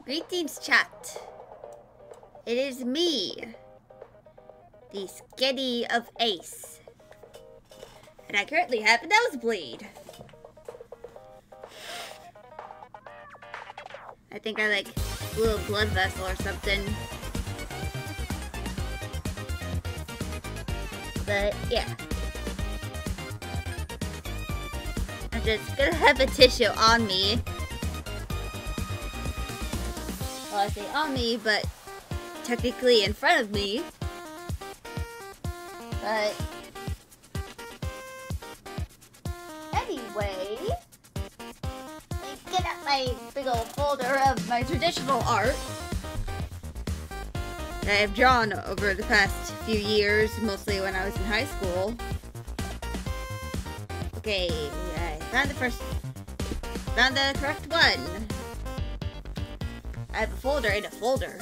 Greetings, chat. It is me, the Sketty of Ace. And I currently have a nosebleed. I think I like a little blood vessel or something. But yeah. I'm just gonna have a tissue on me. Well, I say on me, but technically in front of me. But anyway, let me get out my big old folder of my traditional art that I have drawn over the past few years, mostly when I was in high school. Okay, I found the correct one. I have a folder in a folder.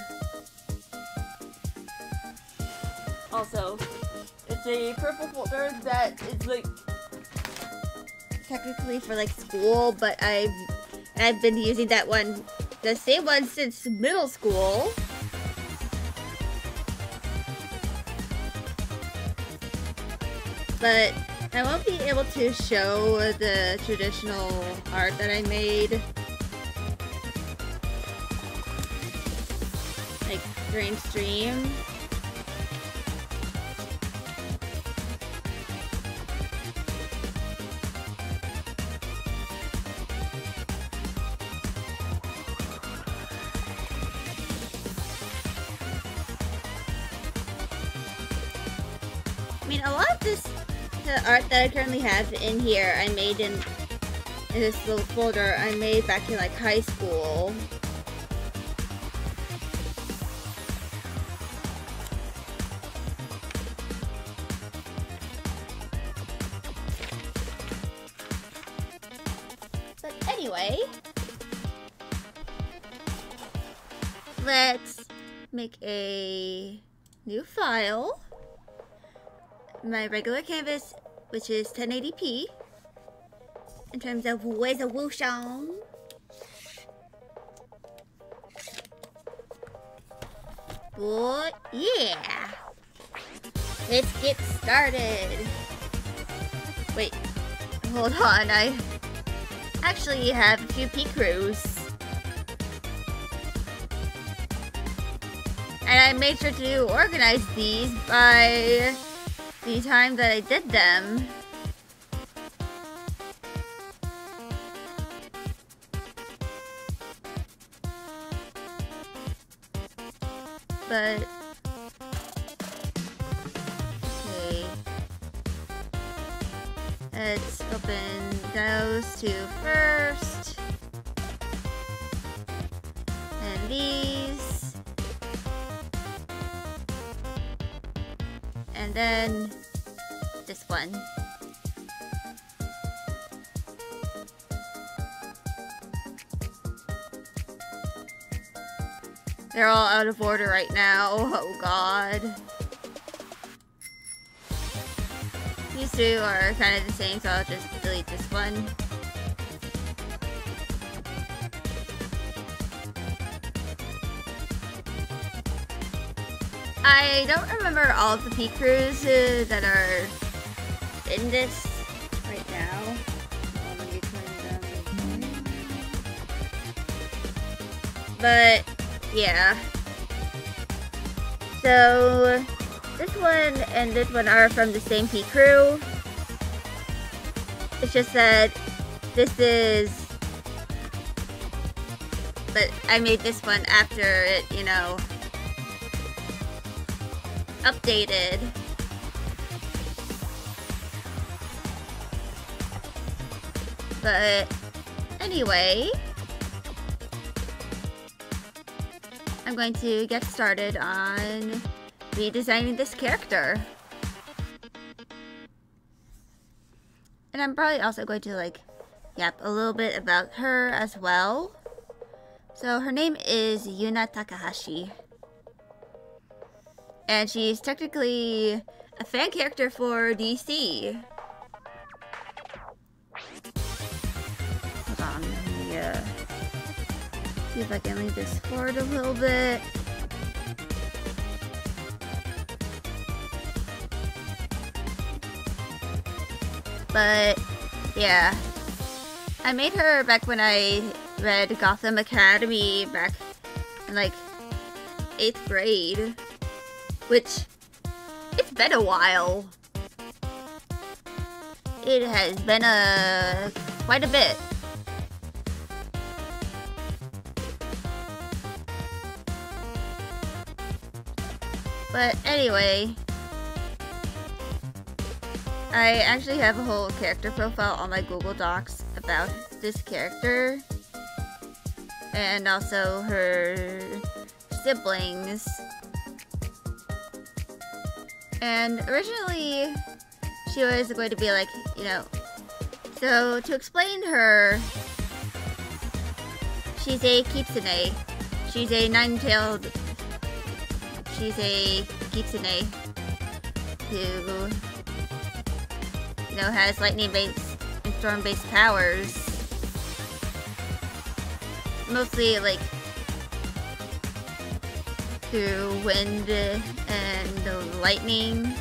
Also, it's a purple folder that is like technically for like school, but I've been using that one, the same one since middle school. But I won't be able to show the traditional art that I made like during stream. I mean, a lot of the art that I currently have in here, I made in this little folder, I made back in like high school. But anyway, let's make a new file. My regular canvas, which is 1080p in terms of resolution. But yeah, let's get started. Wait, hold on, I actually have a few picros. And I made sure to organize these by the time that I did them. But okay, let's open those two first, and these. And then this one. They're all out of order right now. Oh god. These two are kind of the same, so I'll just delete this one. I don't remember all of the peak crews that are in this right now. Let me turn it down. But yeah. So this one and this one are from the same peak crew. It's just that this is, but I made this one after it, you know, updated. But anyway, I'm going to get started on redesigning this character. And I'm probably also going to like yap a little bit about her as well. So her name is Yuna Takahashi. And she's technically a fan character for DC. Hold on, yeah. See if I can lean this forward a little bit. But, yeah. I made her back when I read Gotham Academy back in, like, 8th grade. Which, it's been a while. It has been quite a bit. But anyway, I actually have a whole character profile on my Google Docs about this character. And also her siblings. And originally, she was going to be like, you know, so to explain her, she's a kitsune. She's a nine-tailed, she's a kitsune who, you know, has lightning-based and storm-based powers. Mostly, like, through wind and lightning.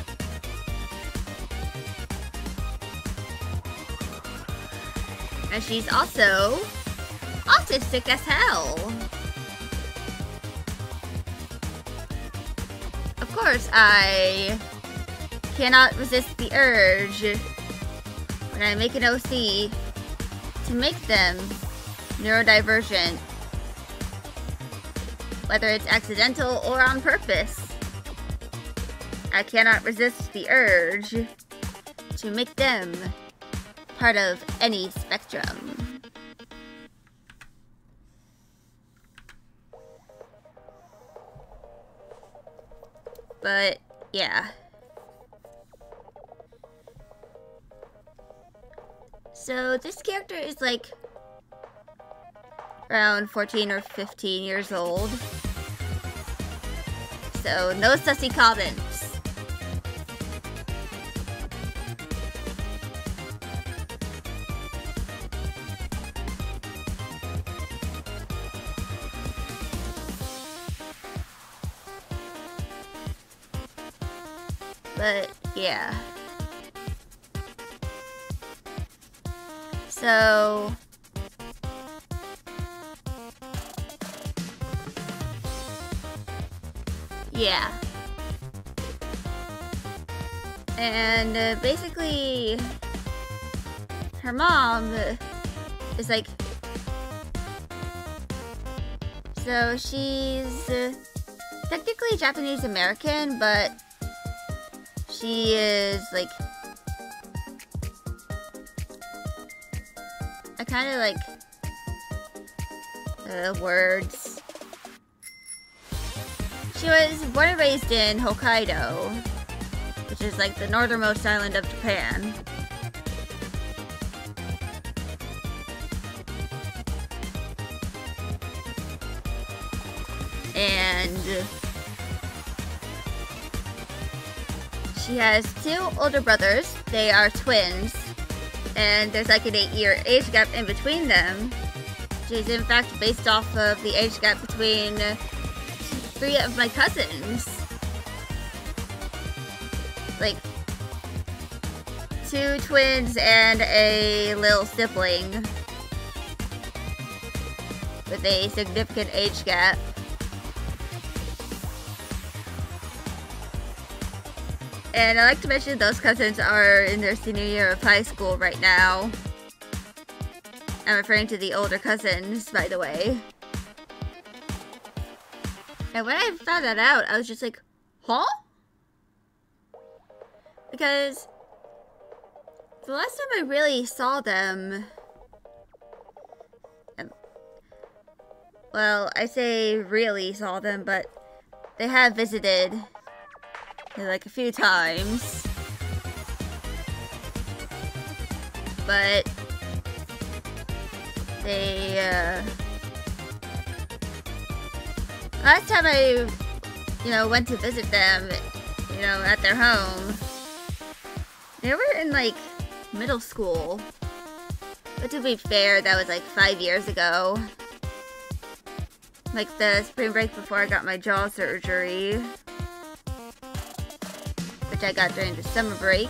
And she's also autistic as hell. Of course, I cannot resist the urge when I make an OC to make them neurodivergent. Whether it's accidental or on purpose. I cannot resist the urge to make them part of any spectrum. But, yeah. So, this character is like around 14 or 15 years old. So, no sussy comments. But, yeah. So, yeah. And basically, her mom is like, so she's technically Japanese American, but she is like, I kind of like words. She was born and raised in Hokkaido, which is like the northernmost island of Japan. And she has two older brothers. They are twins. And there's like an 8-year age gap in between them. Which is in fact based off of the age gap between 3 of my cousins. Like, 2 twins and a little sibling. With a significant age gap. And I like to mention those cousins are in their senior year of high school right now. I'm referring to the older cousins, by the way. And when I found that out, I was just like, huh? Because the last time I really saw them, well, I say really saw them, but they have visited like a few times. But they, last time I, went to visit them, at their home, they were in, like, middle school. But to be fair, that was, like, 5 years ago. like the spring break before I got my jaw surgery, which I got during the summer break.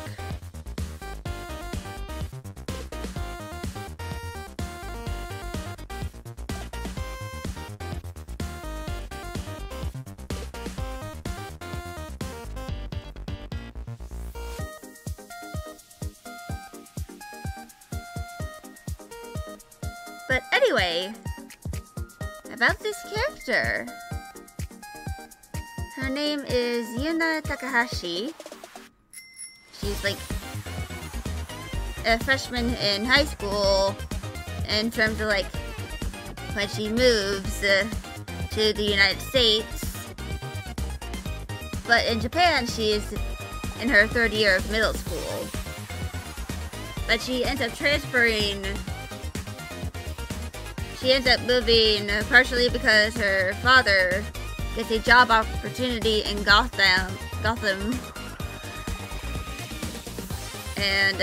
But anyway, about this character. Her name is Yuna Takahashi. She's like a freshman in high school in terms of like when she moves to the United States. But in Japan, she's in her 3rd year of middle school. But she ends up transferring. She ends up moving partially because her father gets a job opportunity in Gotham. And,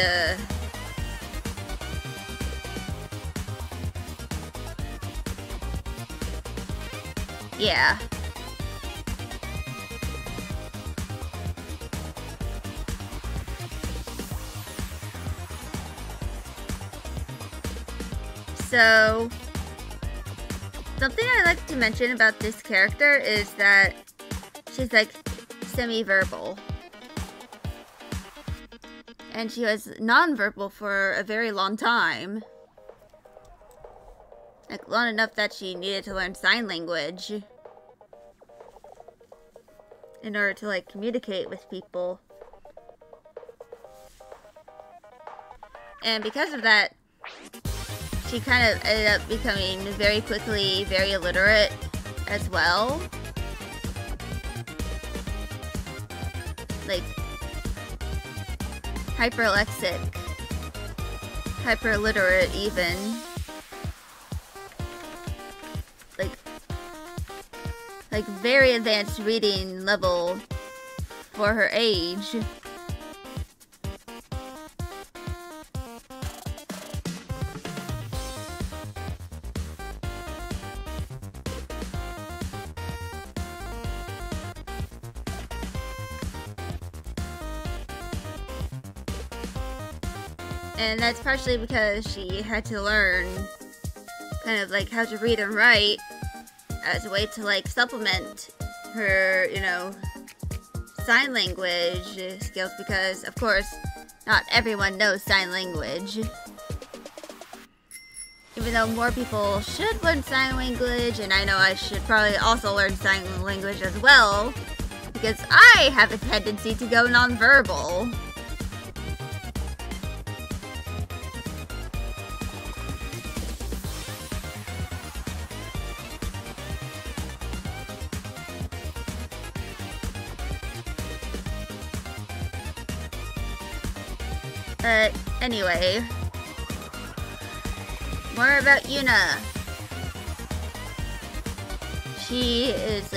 yeah. So, something I like to mention about this character is that she's like semi-verbal. And she was non-verbal for a very long time. Like long enough that she needed to learn sign language in order to like communicate with people. And because of that, she kind of ended up becoming very quickly very illiterate as well. Like, hyperlexic, hyperliterate even. Like very advanced reading level for her age. And that's partially because she had to learn kind of like how to read and write as a way to like supplement her, you know, sign language skills, because of course not everyone knows sign language. Even though more people should learn sign language, and I know I should probably also learn sign language as well, because I have a tendency to go nonverbal. But anyway, more about Yuna. She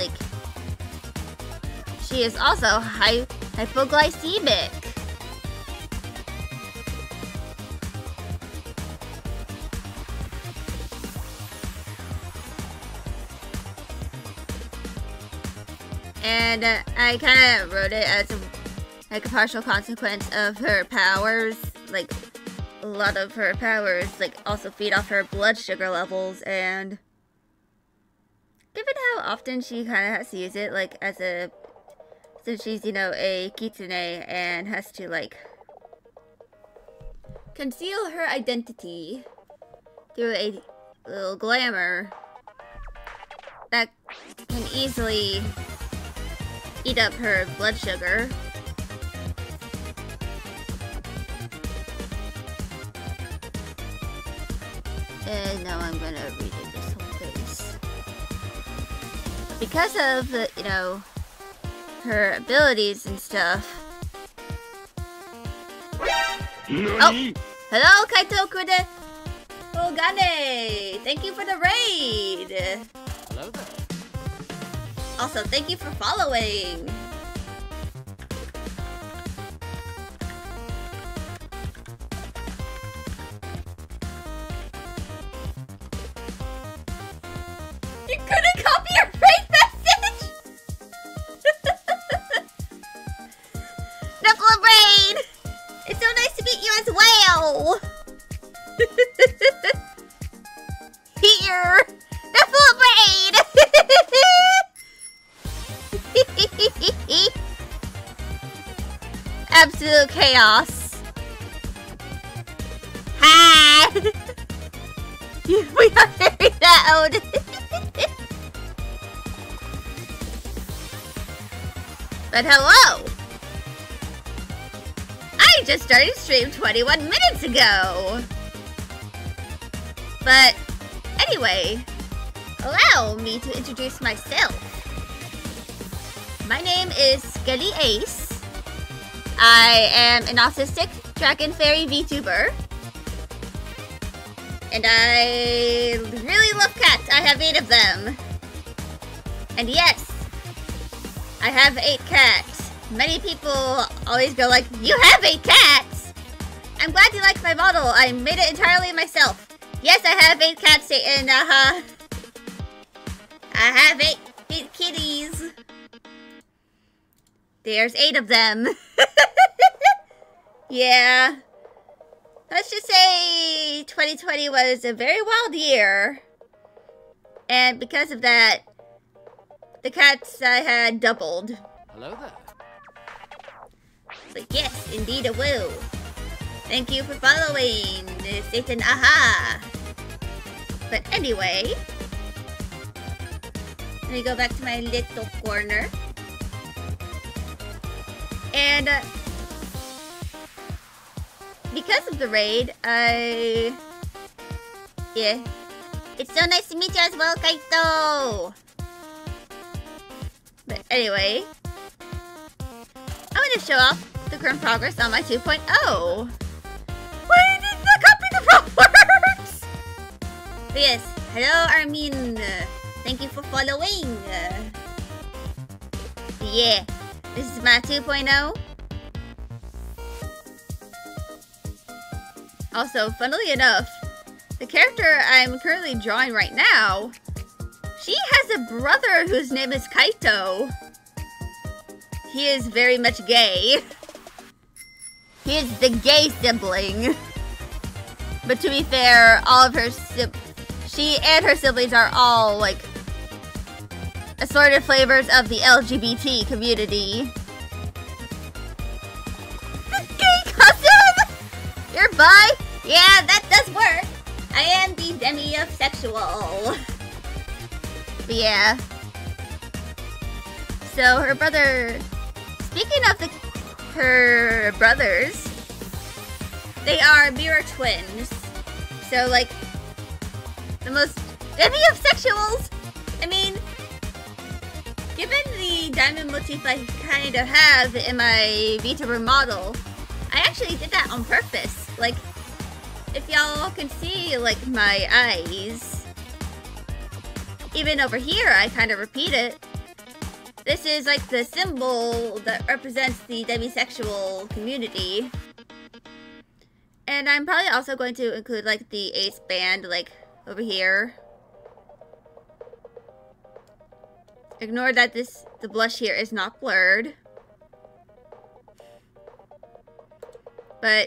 is also hypoglycemic. And I kind of wrote it as like a partial consequence of her powers. Like, a lot of her powers like also feed off her blood sugar levels, and given how often she kind of has to use it, like as a, since she's, you know, a kitsune and has to like conceal her identity through a little glamour, that can easily eat up her blood sugar. And now I'm gonna read it this whole face. Because of, you know, her abilities and stuff. Oh! Hello, Kaito-kun! Ogane! Thank you for the raid! Hello there. Also, thank you for following! You couldn't copy Absolute chaos. Hi! We are very loud. But hello! I just started stream 21 minutes ago! But anyway, allow me to introduce myself. My name is Skelly Ace. I am an autistic Dragon Fairy VTuber. And I really love cats. I have 8 of them. And yes, I have 8 cats. Many people always go like, you have 8 cats! I'm glad you like my model. I made it entirely myself. Yes, I have 8 cats, Satan. I have 8 kitties. There's 8 of them. Yeah. Let's just say 2020 was a very wild year. And because of that, the cats I had doubled. Hello there. But yes, indeed I will. Thank you for following, Satan. Aha! But anyway, let me go back to my little corner. And because of the raid, yeah. It's so nice to meet you as well, Kaito! But anyway, I want to show off the current progress on my 2.0. Why did the copy works? But yes, hello Armin. Thank you for following. Yeah, this is my 2.0. Also, funnily enough, the character I'm currently drawing right now, she has a brother whose name is Kaito. He is very much gay. He is the gay sibling. But to be fair, all of her she and her siblings are all like assorted flavors of the LGBT community. Gay cousin! You're bi? Yeah, that does work. I am the demi-sexual. But yeah. So her brother, speaking of her brothers, they are mirror twins. So like the most demi-sexuals. I mean, given the diamond motif I kind of have in my VTuber model, I actually did that on purpose. Like, if y'all can see, like, my eyes, even over here, I kind of repeat it. This is, like, the symbol that represents the demisexual community. And I'm probably also going to include, like, the ace band, like, over here. Ignore that the blush here is not blurred. But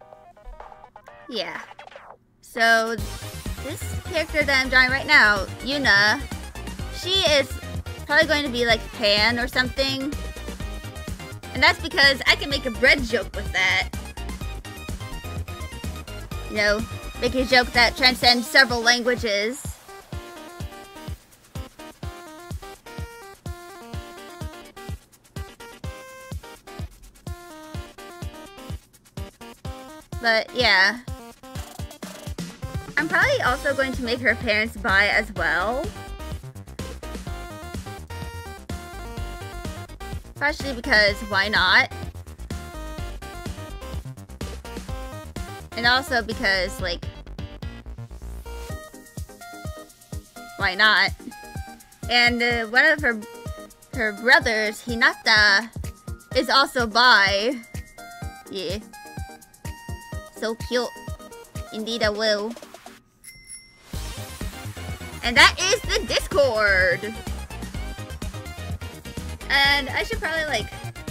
yeah. So this character that I'm drawing right now, Yuna, she is probably going to be like Pan or something. And that's because I can make a bread joke with that. You know, make a joke that transcends several languages. But yeah, I'm probably also going to make her parents bi as well. Partially because why not? And also because like, why not? And one of her brothers, Hinata, is also bi. Yeah. So cute. Indeed I will. And that is the Discord! And I should probably like...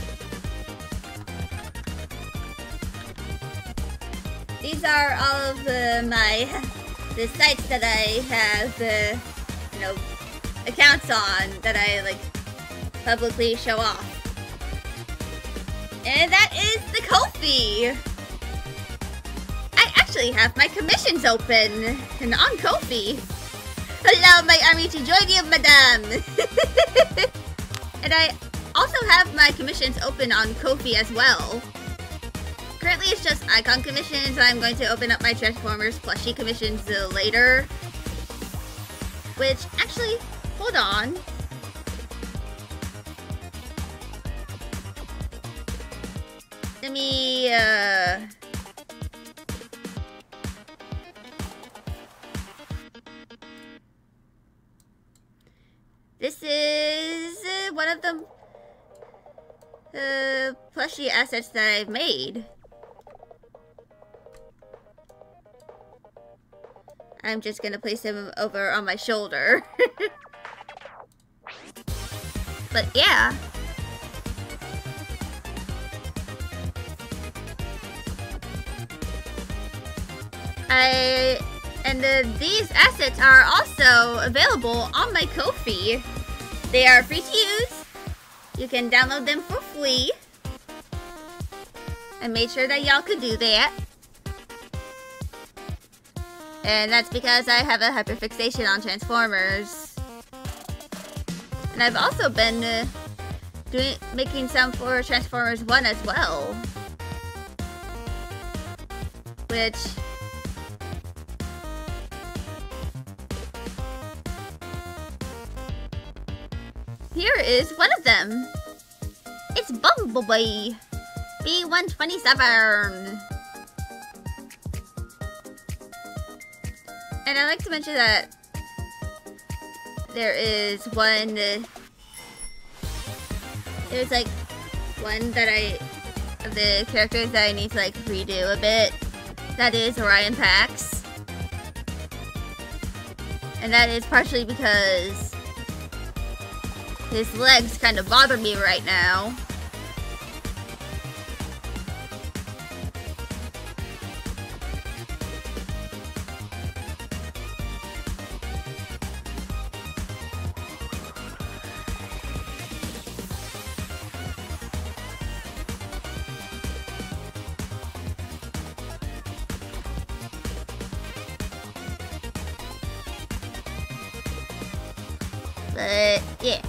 These are all of the sites that I have, you know, accounts on that I like publicly show off. And that is the Ko-fi! I actually have my commissions open and on Ko-fi. Allow my army to join you, madame! And I also have my commissions open on Ko-fi as well. Currently it's just icon commissions. I'm going to open up my Transformers plushie commissions later. Which, actually, hold on. Let me, this is one of the plushie assets that I've made. I'm just gonna place him over on my shoulder. But yeah. These assets are also available on my Ko-fi. They are free to use. You can download them for free. I made sure that y'all could do that. And that's because I have a hyperfixation on Transformers. And I've also been making some for Transformers 1 as well. Which... here is one of them. It's Bumblebee B127. And I'd like to mention that there is one, there's like one that of the characters that I need to like redo a bit. That is Orion Pax. And that is partially because his legs kind of bother me right now. But yeah.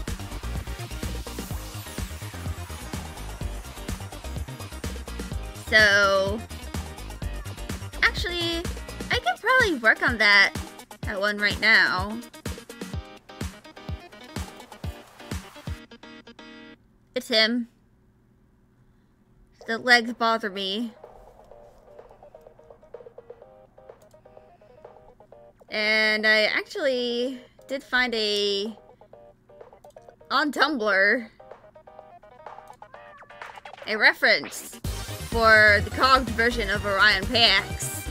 So, actually, I could probably work on that one right now. It's him. The legs bother me. And I actually did find on Tumblr, a reference for the cogged version of Orion Pax.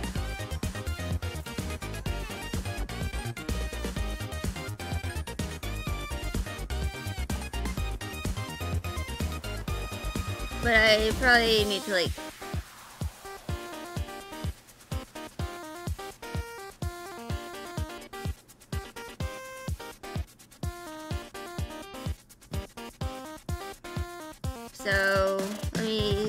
But I probably need to like so let me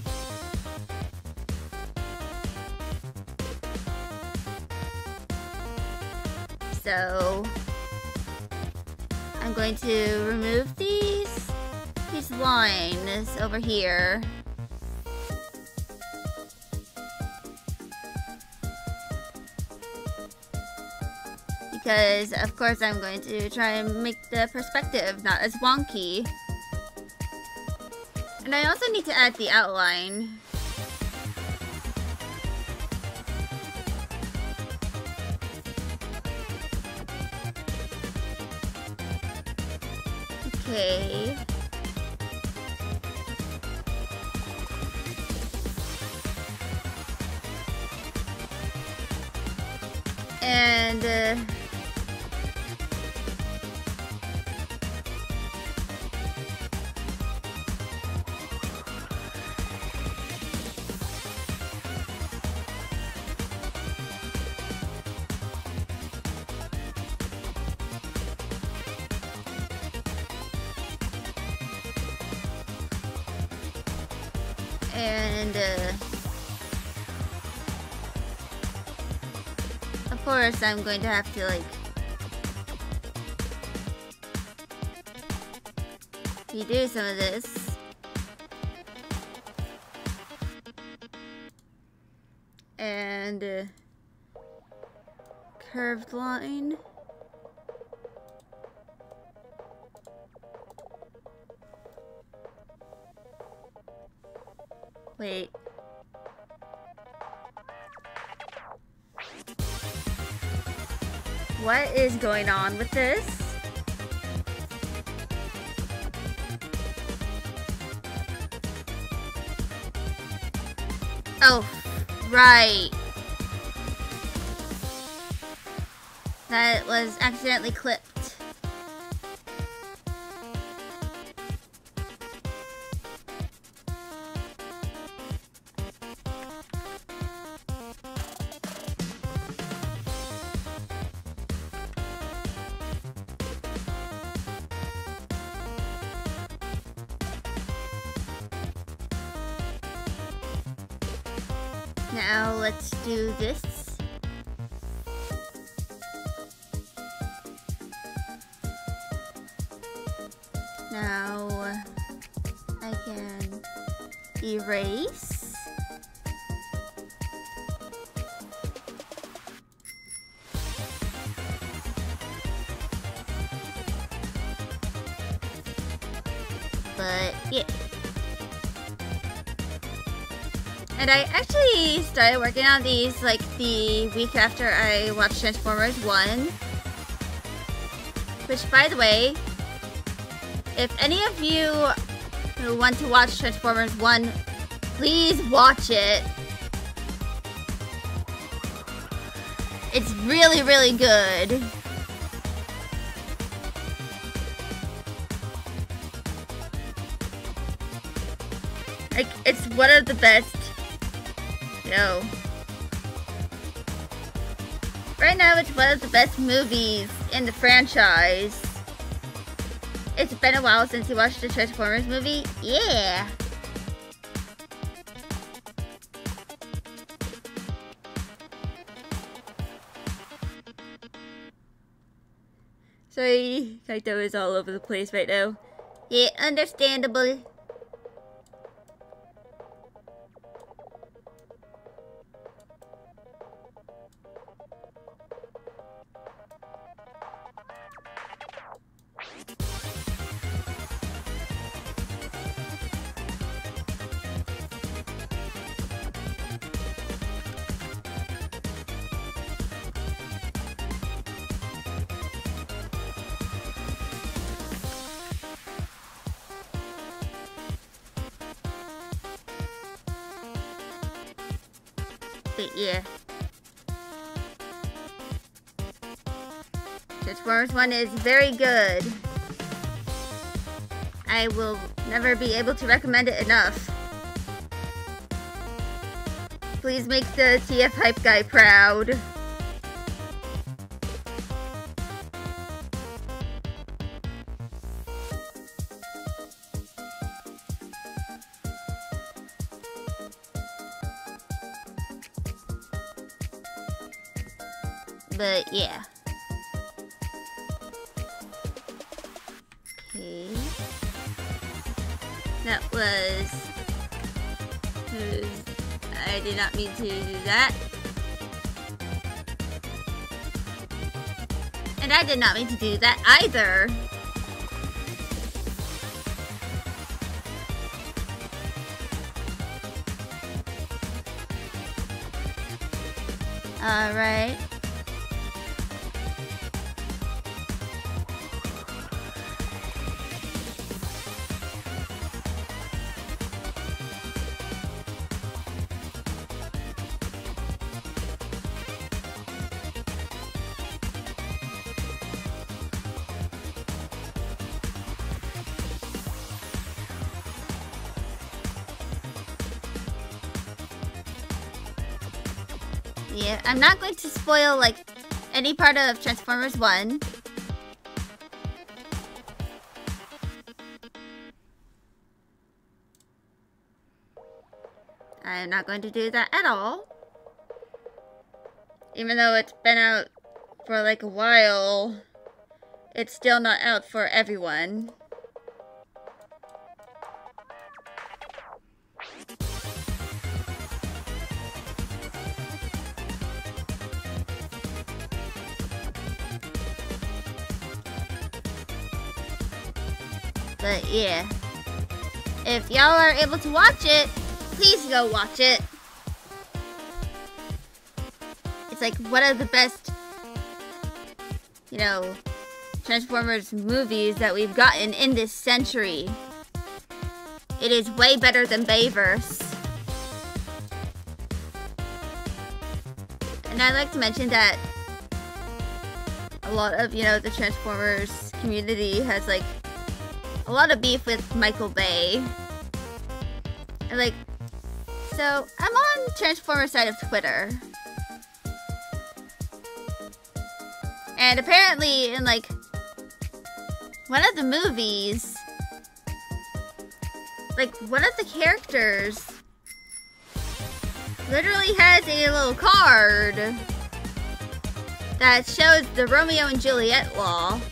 I'm going to remove these lines over here. Because, of course, I'm going to try and make the perspective not as wonky. And I also need to add the outline. Okay. And And, of course, I'm going to have to, like, redo some of this. And, curved line. Wait. What is going on with this? Oh, right. That was accidentally clipped. Now let's do this. Now I can erase. But yeah. And I actually started working on these like the week after I watched Transformers 1. Which, by the way, if any of you who want to watch Transformers 1, please watch it. It's really, really good. Like, it's one of the best. Yo. Right now, it's one of the best movies in the franchise. It's been a while since you watched the Transformers movie. Yeah. Sorry, Kaito is all over the place right now. Yeah, understandable. But yeah. Transformers 1 is very good. I will never be able to recommend it enough. Please make the TF Hype guy proud. But yeah. Okay. That was... I did not mean to do that. And I did not mean to do that either. Alright. Yeah, I'm not going to spoil, like, any part of Transformers 1. I'm not going to do that at all. Even though it's been out for like a while, it's still not out for everyone. But yeah, if y'all are able to watch it, please go watch it. It's like one of the best, you know, Transformers movies that we've gotten in this century. It is way better than Bayverse. And I'd like to mention that a lot of, you know, the Transformers community has like a lot of beef with Michael Bay. And like, so I'm on Transformers side of Twitter. And apparently in like one of the movies, like one of the characters literally has a little card that shows the Romeo and Juliet law.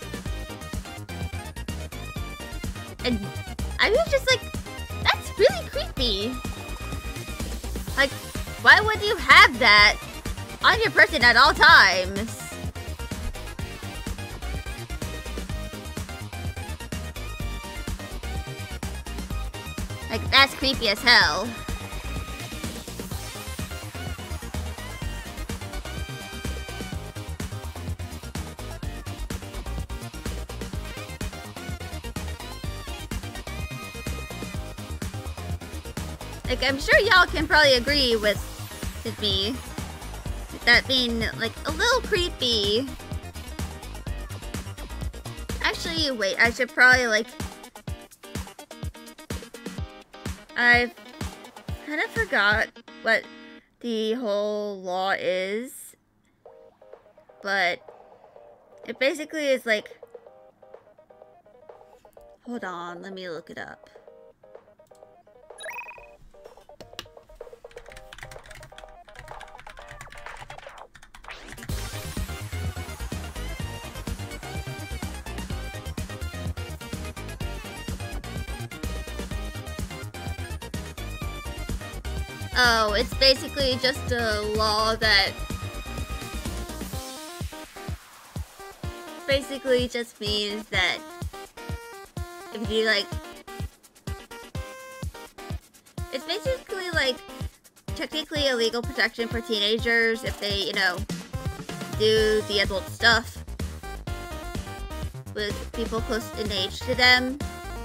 And I was just like, that's really creepy. Like, why would you have that on your person at all times? Like, that's creepy as hell. Like, I'm sure y'all can probably agree with me with that being, like, a little creepy. Actually, wait, I should probably, like... I kind of forgot what the whole law is. But it basically is, like... Hold on, let me look it up. Oh, it's basically just a law that basically just means that if you like, it's basically like technically illegal protection for teenagers if they, you know, do the adult stuff with people close in age to them.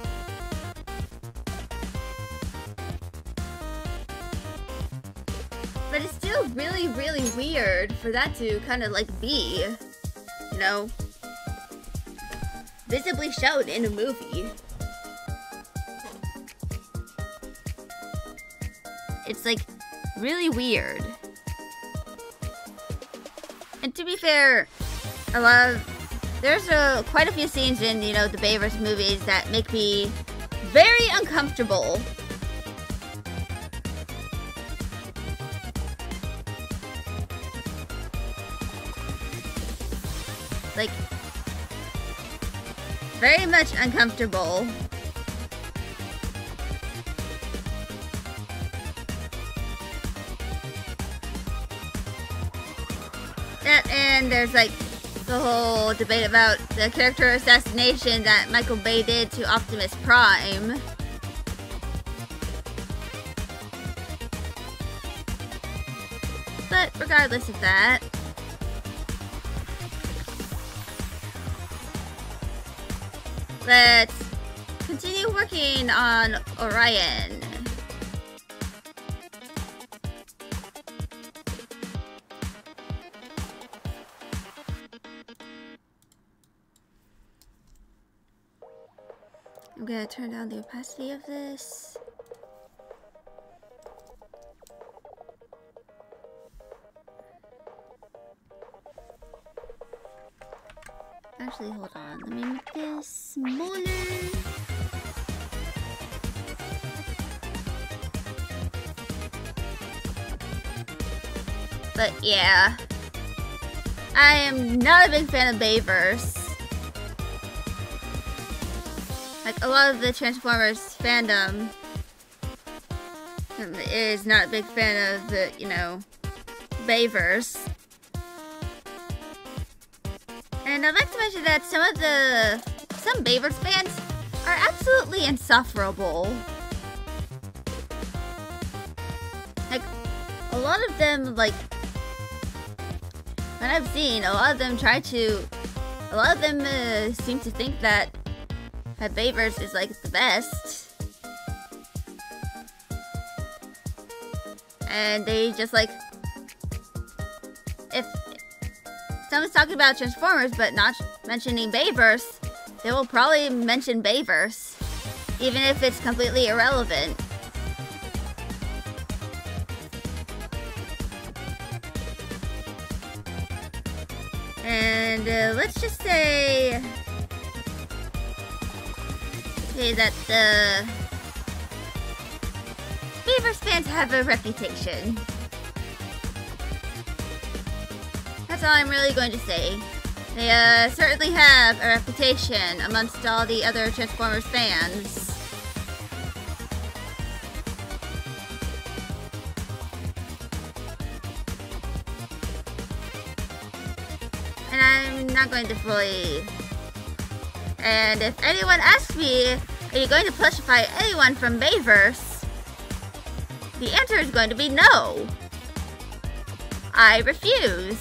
But it's still really, really weird for that to kind of like be, you know, visibly shown in a movie. It's like really weird. And to be fair, there's quite a few scenes in, you know, the Bayverse movies that make me very uncomfortable. Like, very much uncomfortable. That, and there's like the whole debate about the character assassination that Michael Bay did to Optimus Prime. But regardless of that, let's continue working on Orion. I'm gonna turn down the opacity of this. Actually, hold on. Let me make this smaller. But yeah, I am not a big fan of Bayverse. Like, a lot of the Transformers fandom is not a big fan of the, you know, Bayverse. And I'd like to mention that some Bayverse fans are absolutely insufferable. Like, a lot of them, like, when I've seen, a lot of them seem to think that Bayverse is, like, the best. And they just, like, if someone's talking about Transformers but not mentioning Bayverse, they will probably mention Bayverse, even if it's completely irrelevant. And let's just say that the Bayverse fans have a reputation. That's all I'm really going to say. They certainly have a reputation amongst all the other Transformers fans. And I'm not going to fully... And if anyone asks me, are you going to plushify anyone from Bayverse? The answer is going to be no. I refuse.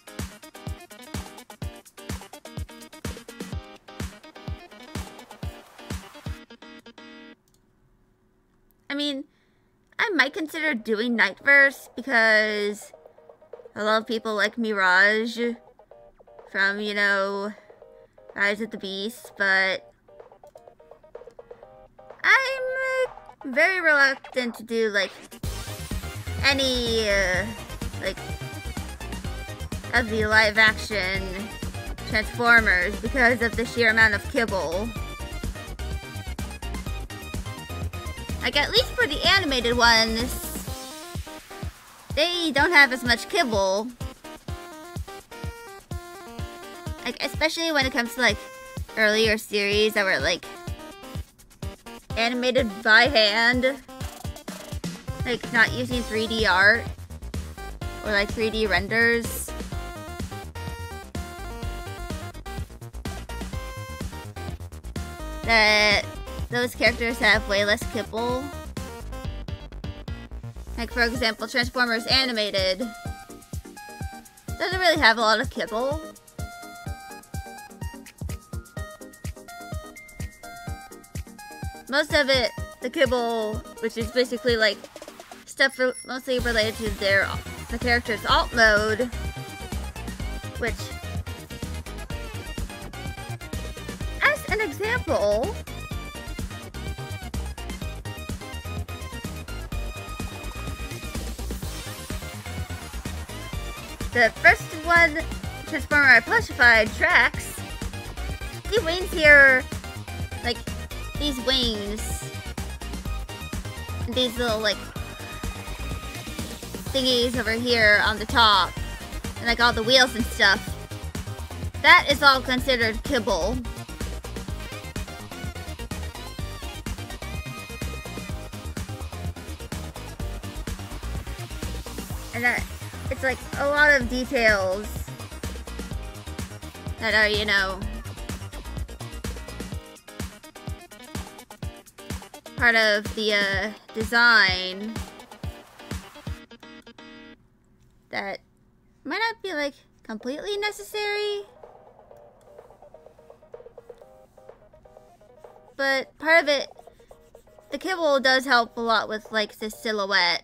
I mean, I might consider doing Nightverse because a lot of people like Mirage from, you know, Rise of the Beast, but I'm very reluctant to do, like, any, like, of the live-action Transformers because of the sheer amount of kibble. Like, at least for the animated ones, they don't have as much kibble. Like, especially when it comes to, like, earlier series that were, like, animated by hand. Like, not using 3D art. Or, like, 3D renders. That those characters have way less kibble. Like, for example, Transformers Animated doesn't really have a lot of kibble. Most of it, the kibble, which is basically like stuff mostly related to the character's alt mode, which, as an example, the first one Transformer I plushified, Trax, the wings here, like, these wings, and these little, like, thingies over here on the top, and, like, all the wheels and stuff, that is all considered kibble. And that, it's, like, a lot of details that are, you know, part of the design that might not be, like, completely necessary, but part of it, the kibble does help a lot with, like, the silhouette.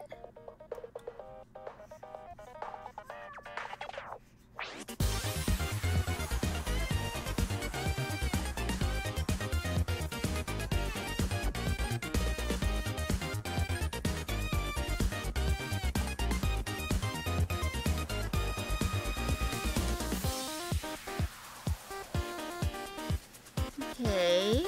Okay.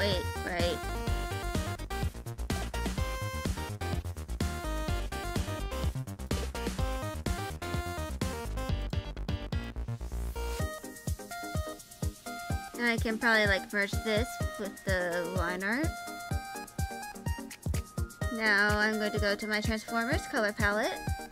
Wait, right. And I can probably like merge this with the line art. Now I'm going to go to my Transformers color palette.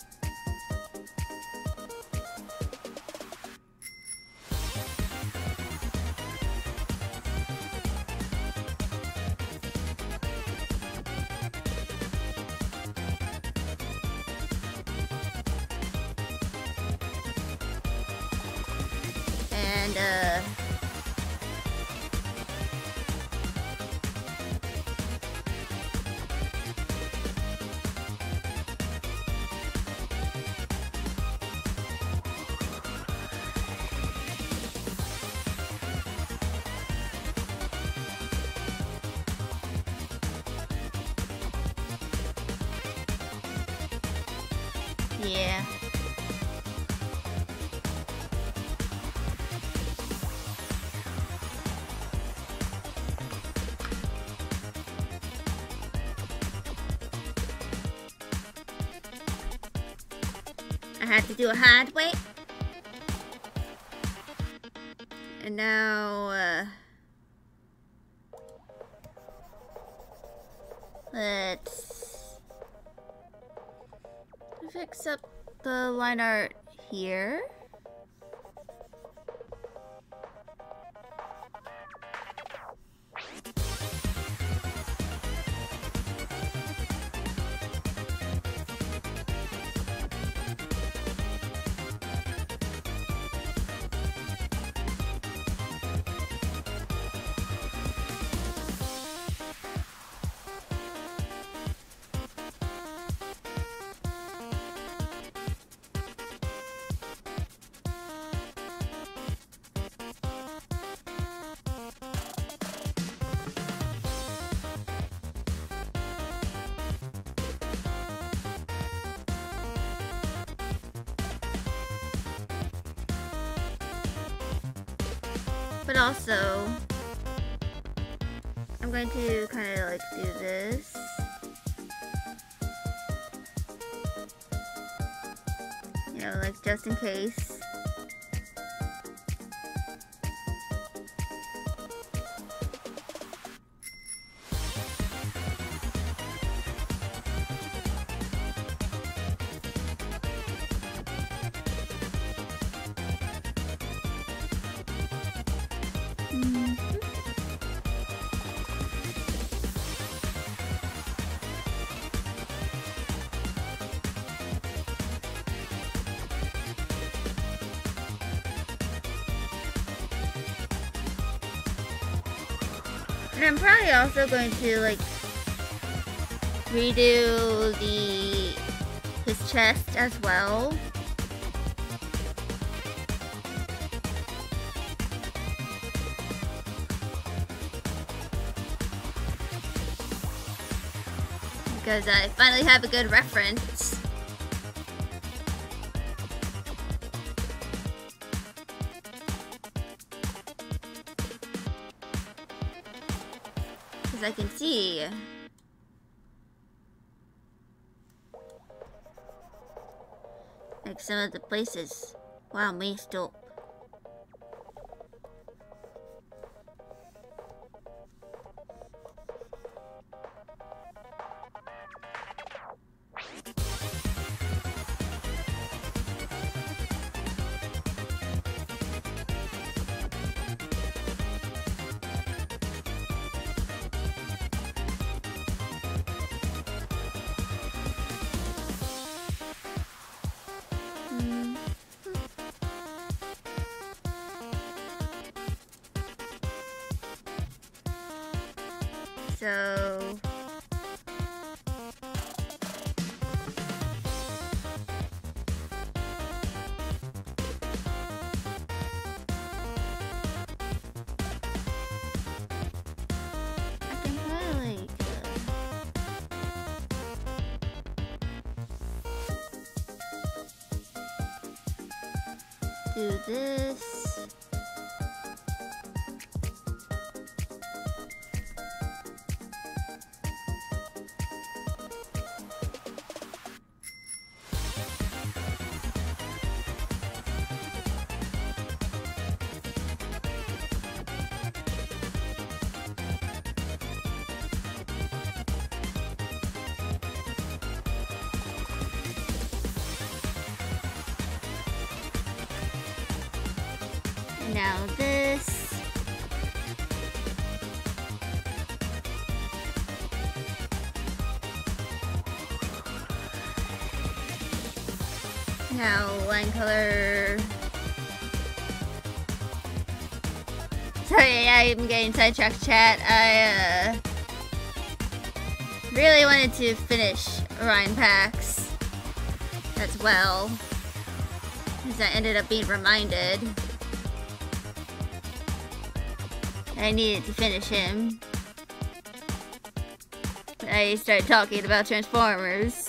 And yeah. I had to do a hard way. And now, let's fix up the line art here. But also, I'm going to kind of like do this. You know, like just in case. And I'm probably also going to like redo his chest as well. Because I finally have a good reference. Because I can see. Like some of the places. Wow, me still. So I can probably like do this. Now this. Now line color. Sorry, I'm getting sidetracked, chat. I really wanted to finish Orion packs as well, because I ended up being reminded I needed to finish him. I started talking about Transformers.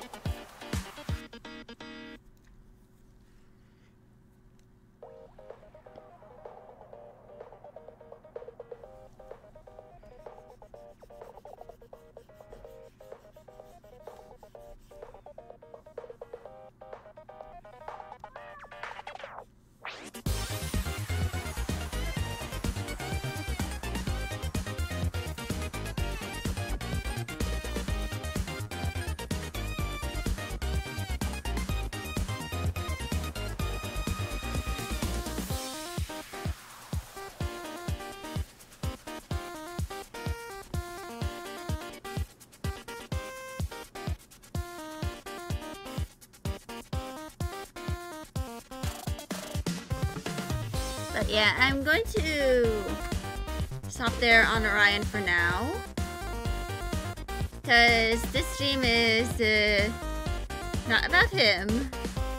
But yeah, I'm going to stop there on Orion for now, because this stream is not about him.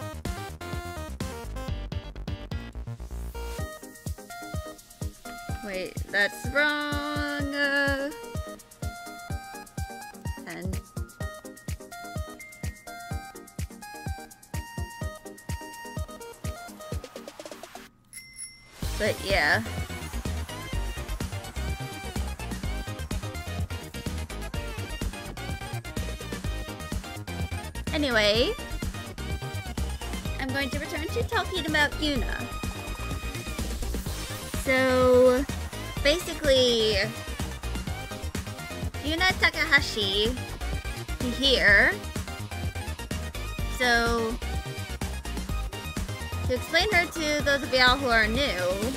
Wait, that's wrong. And but yeah. Anyway, I'm going to return to talking about Yuna. So, basically, Yuna Takahashi here. So, to explain her to those of y'all who are new,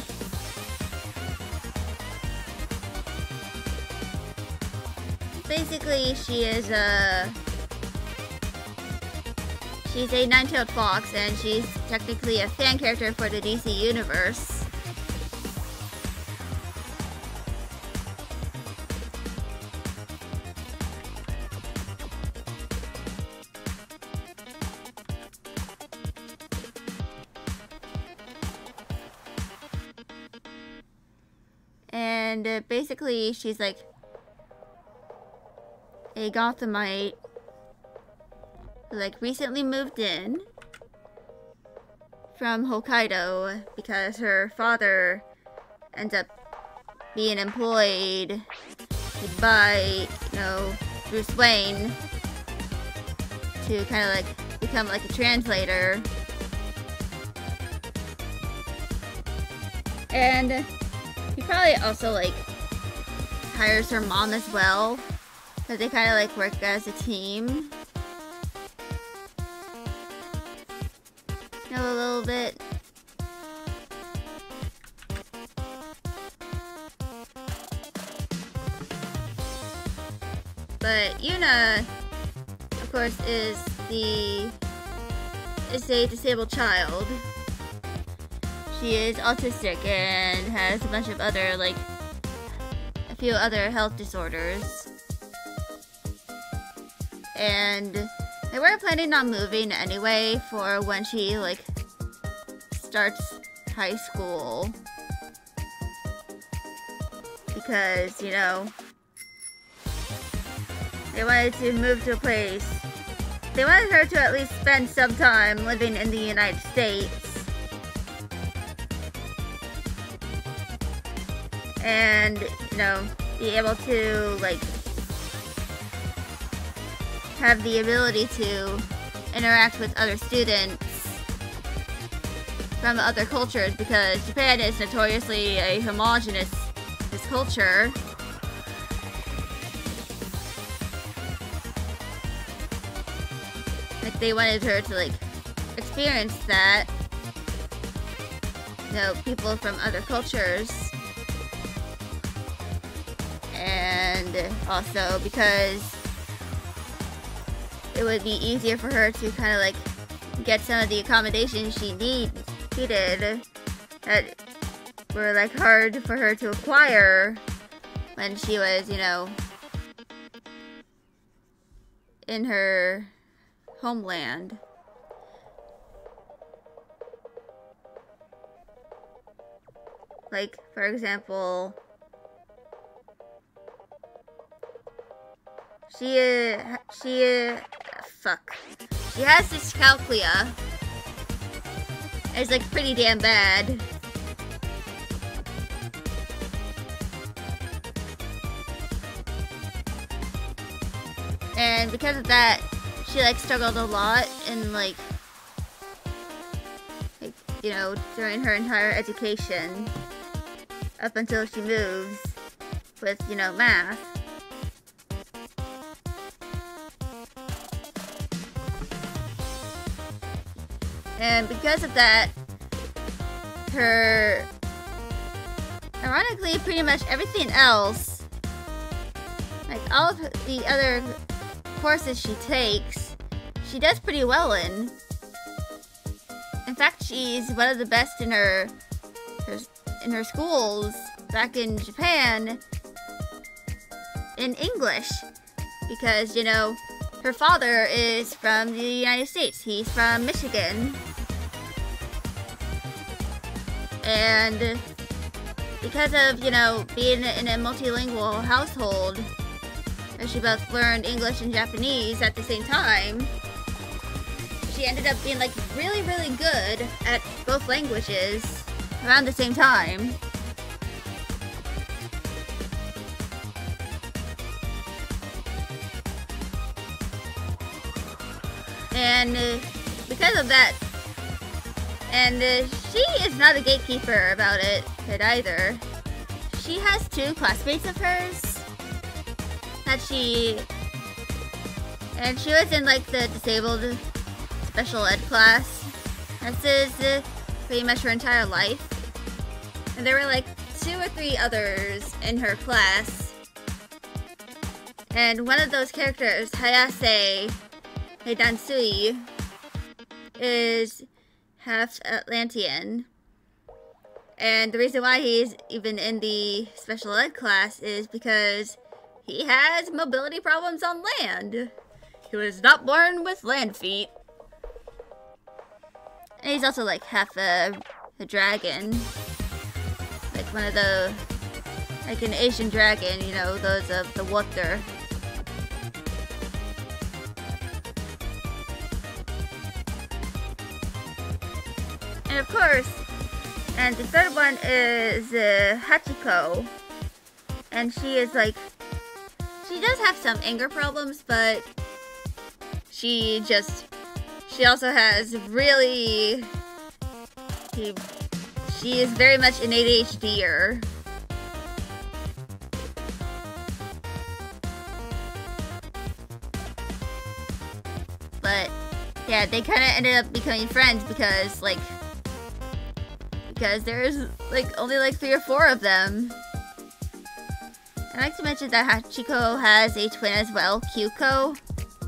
basically she's a nine-tailed fox, and she's technically a fan character for the DC universe. And basically, she's like a Gothamite who like recently moved in from Hokkaido because her father ends up being employed by, you know, Bruce Wayne to kind of like become like a translator. And he probably also like hires her mom as well, because they kind of like work as a team. You know, a little bit. But Yuna, of course, is a disabled child. She is autistic and has a bunch of other, like, a few other health disorders. And they were planning on moving anyway for when she, like, starts high school. Because, you know, they wanted to move to a place. They wanted her to at least spend some time living in the United States. And, you know, be able to, like, have the ability to interact with other students from other cultures, because Japan is notoriously a homogenous culture. Like, they wanted her to, like, experience that. people from other cultures. And also because it would be easier for her to kind of like get some of the accommodations she needed that were like hard for her to acquire when she was, in her homeland. Like, for example, she has dyscalculia. It's like pretty damn bad. And because of that, she like struggled a lot in like during her entire education up until she moves with, math. And because of that, ironically, pretty much everything else, like all of the other courses she takes, she does pretty well in. In fact, she's one of the best in her schools back in Japan in English, because her father is from the United States. He's from Michigan. And because of, being in a multilingual household, where she both learned English and Japanese at the same time, she ended up being like really, really good at both languages around the same time. And because of that, and she is not a gatekeeper about it either. She has two classmates of hers that she was in like the disabled special ed class. This is pretty much her entire life. And there were like 2 or 3 others in her class. And one of those characters, Hayase Heidansui, is half Atlantean. And the reason why he's even in the special ed class is because he has mobility problems on land. He was not born with land feet. And he's also like half a dragon. Like one of the, like an Asian dragon, those of the water. And of course, and the third one is Hachiko. And she is like, she does have some anger problems, but she also has really, she is very much an ADHDer. But yeah, they kind of ended up becoming friends because there's like only like 3 or 4 of them. I'd like to mention that Hachiko has a twin as well, Kyuko.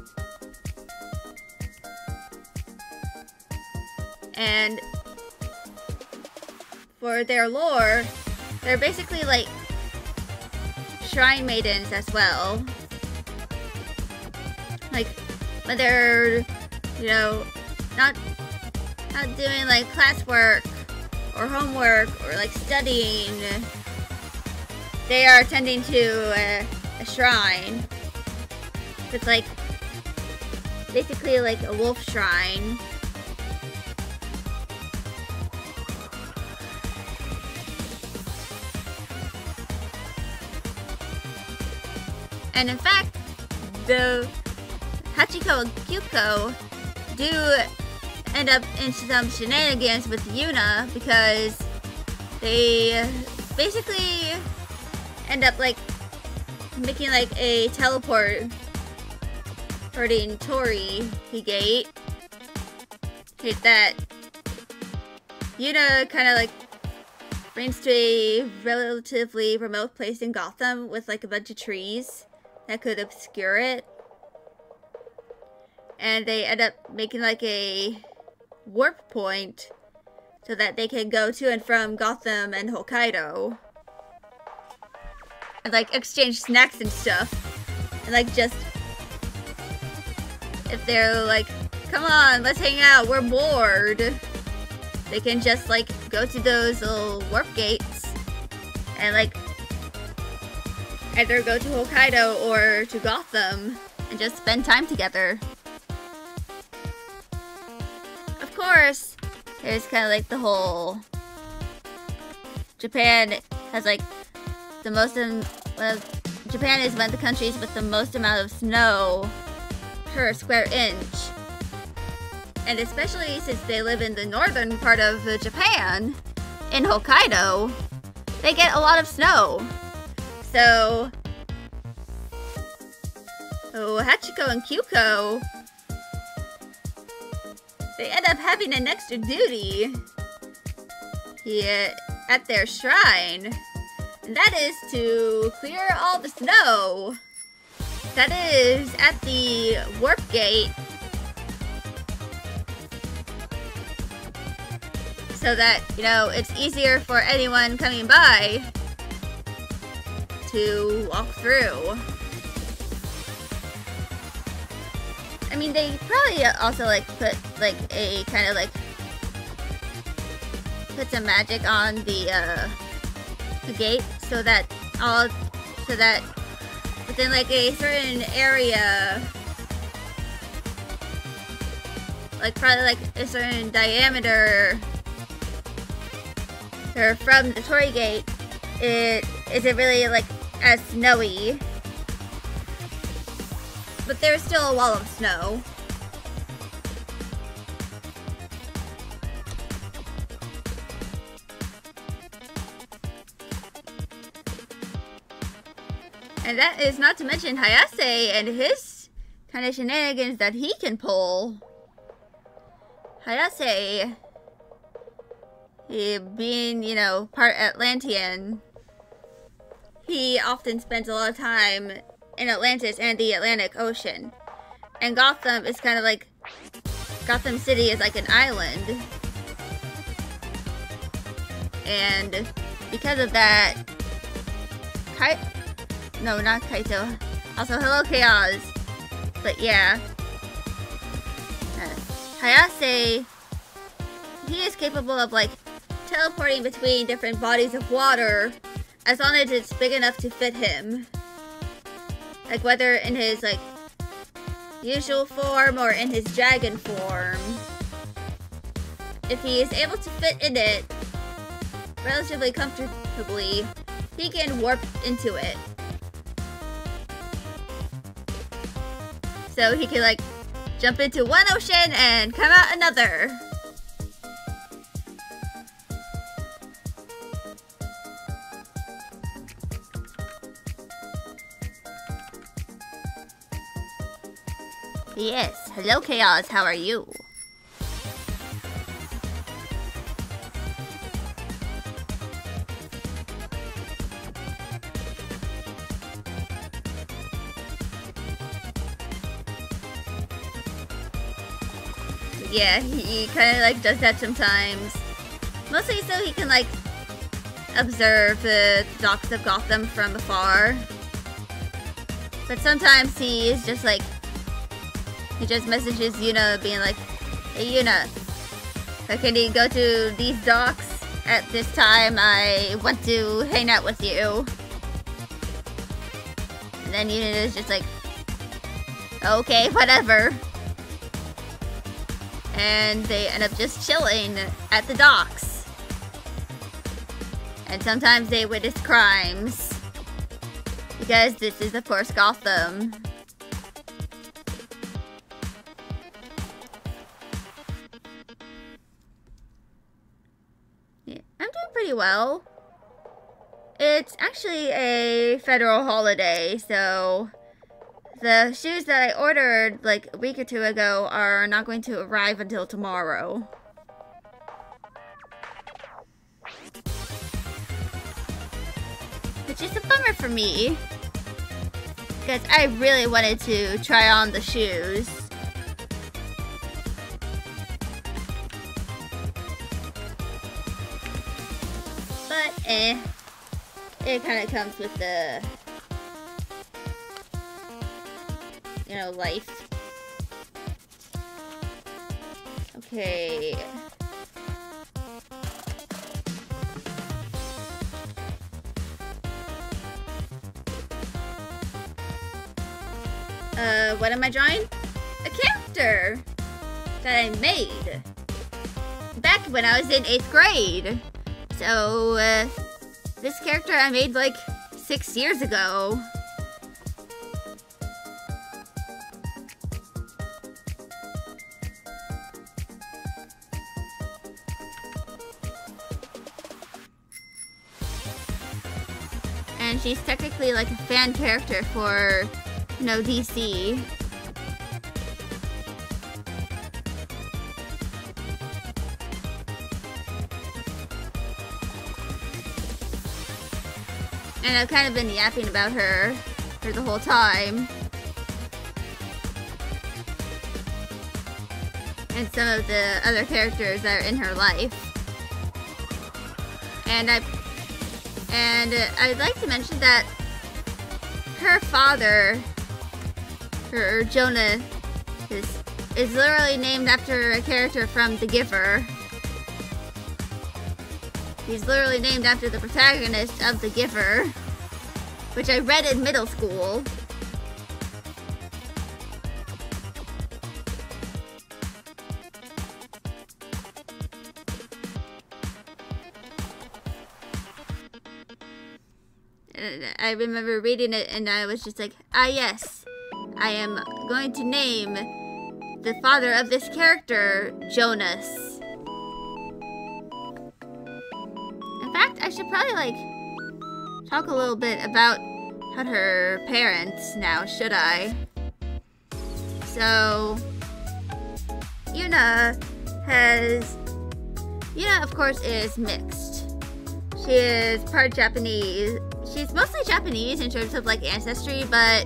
And for their lore, they're basically like shrine maidens as well. Like when they're, not doing like classwork or homework or like studying, they are attending to a shrine. It's like basically like a wolf shrine. And in fact, the Hachiko and Kyuko do end up in some shenanigans with Yuna because they basically end up like making like a teleporting Tori gate that Yuna kind of like brings to a relatively remote place in Gotham with like a bunch of trees that could obscure it. And they end up making like a warp point so that they can go to and from Gotham and Hokkaido. And like exchange snacks and stuff. And like just, if they're like, come on, let's hang out, we're bored, they can just like go to those little warp gates and like either go to Hokkaido or to Gotham and just spend time together. Of course, there's kind of like the whole Japan has like the most Japan is one of the countries with the most amount of snow per square inch. And especially since they live in the northern part of Japan, in Hokkaido, they get a lot of snow. So, Hachiko and Kyuko, they end up having an extra duty here at their shrine. And that is to clear all the snow that is at the warp gate, so that, you know, it's easier for anyone coming by to walk through. I mean, they probably also like put like a kind of like put some magic on the gate so that within like a certain area, like probably like a certain diameter or from the Torii Gate, it isn't really like as snowy, but there's still a wall of snow. And that is not to mention Hayase and his kind of shenanigans that he can pull. Hayase, he being, you know, part Atlantean, he often spends a lot of time in Atlantis and the Atlantic Ocean. And Gotham is kind of like, Gotham City is like an island. And because of that, no, not Kaito. Also, hello, Chaos. But yeah. Hayase, he is capable of, like, teleporting between different bodies of water as long as it's big enough to fit him. Like, whether in his, like, usual form or in his dragon form. If he is able to fit in it relatively comfortably, he can warp into it. So he can like jump into one ocean and come out another. Yes, hello Chaos, how are you? Yeah, he kind of like does that sometimes. Mostly so he can like observe the docks of Gotham from afar. But sometimes he is just like, he just messages Yuna being like, hey Yuna, can you go to these docks at this time? I want to hang out with you. And then Yuna is just like, okay, whatever. And they end up just chilling at the docks. And sometimes they witness crimes. Because this is, of course, Gotham. Yeah, I'm doing pretty well. It's actually a federal holiday, so the shoes that I ordered like a week or two ago are not going to arrive until tomorrow. which is a bummer for me. Because I really wanted to try on the shoes. But, it kind of comes with the, you know, life. Okay. What am I drawing? A character that I made back when I was in 8th grade. So, this character I made like 6 years ago. And she's technically like a fan character for, you know, DC. And I've kind of been yapping about her for the whole time. And some of the other characters that are in her life. And I'd like to mention that her father, her Jonah, is literally named after a character from The Giver. He's literally named after the protagonist of The Giver, which I read in middle school. And I remember reading it and I was just like, ah yes, I am going to name the father of this character Jonas. In fact, I should probably like talk a little bit about her parents now, should I? So, Yuna of course is mixed. She is part Japanese. She's mostly Japanese in terms of like ancestry, but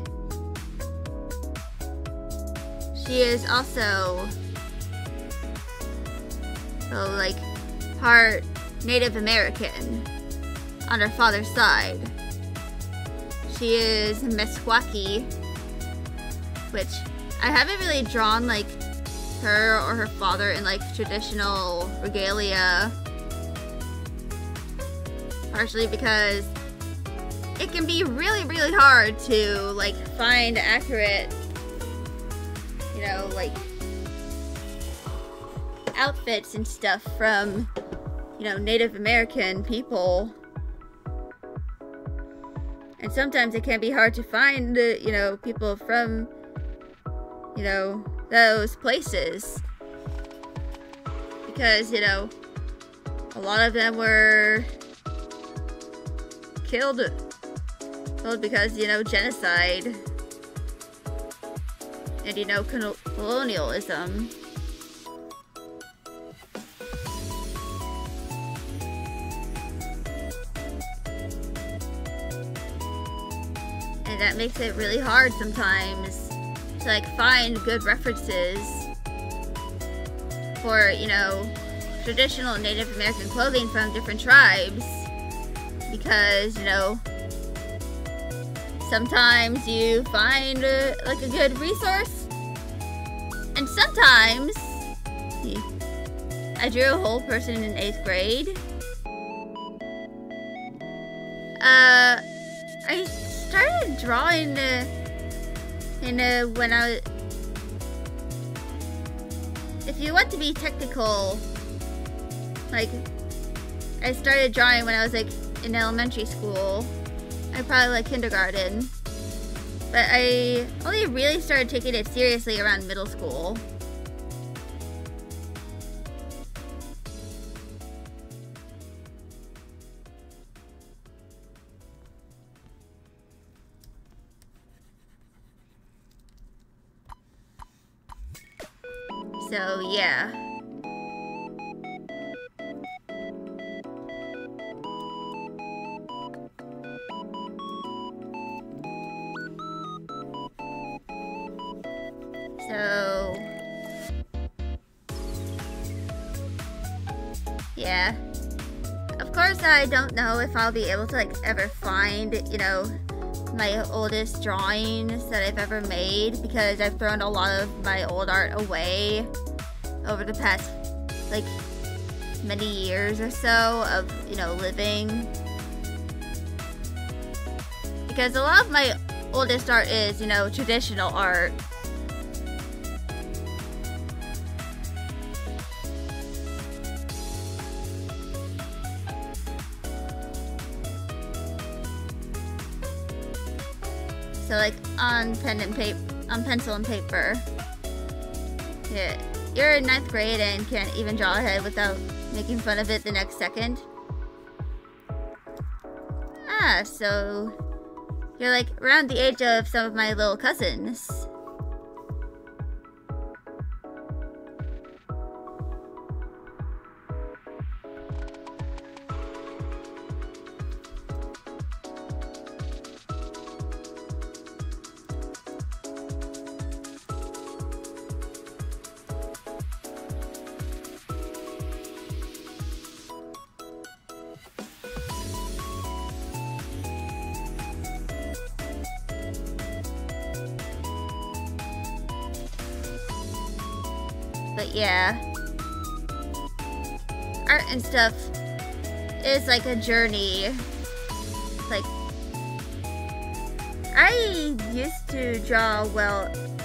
she is also like part Native American on her father's side. She is Meskwaki, which I haven't really drawn like her or her father in like traditional regalia, partially because it can be really, really hard to like find accurate, you know, like outfits and stuff from, you know, Native American people. And sometimes it can be hard to find, you know, people from, you know, those places. Because, you know, a lot of them were killed because, you know, genocide. And, you know, colonialism. And that makes it really hard sometimes to like find good references for, you know, traditional Native American clothing from different tribes, because, you know, sometimes you find like a good resource, and sometimes I drew a whole person in 8th grade. I started drawing when I was, if you want to be technical, like, I started drawing when I was like in elementary school. I probably like kindergarten, but I only really started taking it seriously around middle school. So, yeah. So yeah. Of course, I don't know if I'll be able to like ever find, you know, my oldest drawings that I've ever made, because I've thrown a lot of my old art away over the past like many years or so of, you know, living. Because a lot of my oldest art is, you know, traditional art. So like on pen and paper, on pencil and paper. Yeah, you're in 9th grade and can't even draw a head without making fun of it the next second. Ah, so you're like around the age of some of my little cousins. But yeah, art and stuff is like a journey. Like, I used to draw well.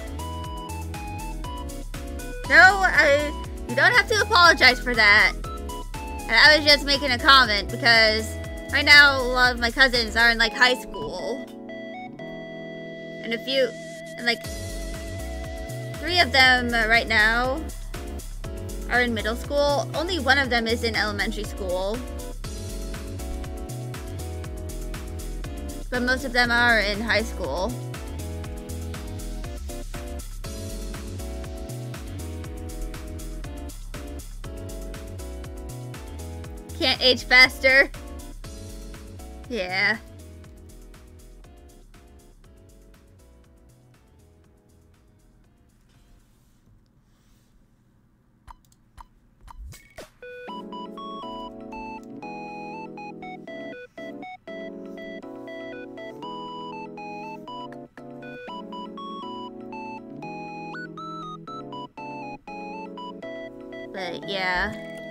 No, you don't have to apologize for that. And I was just making a comment because right now a lot of my cousins are in like high school. And like 3 of them right now are in middle school. Only one of them is in elementary school. But most of them are in high school. Can't age faster. Yeah. But yeah.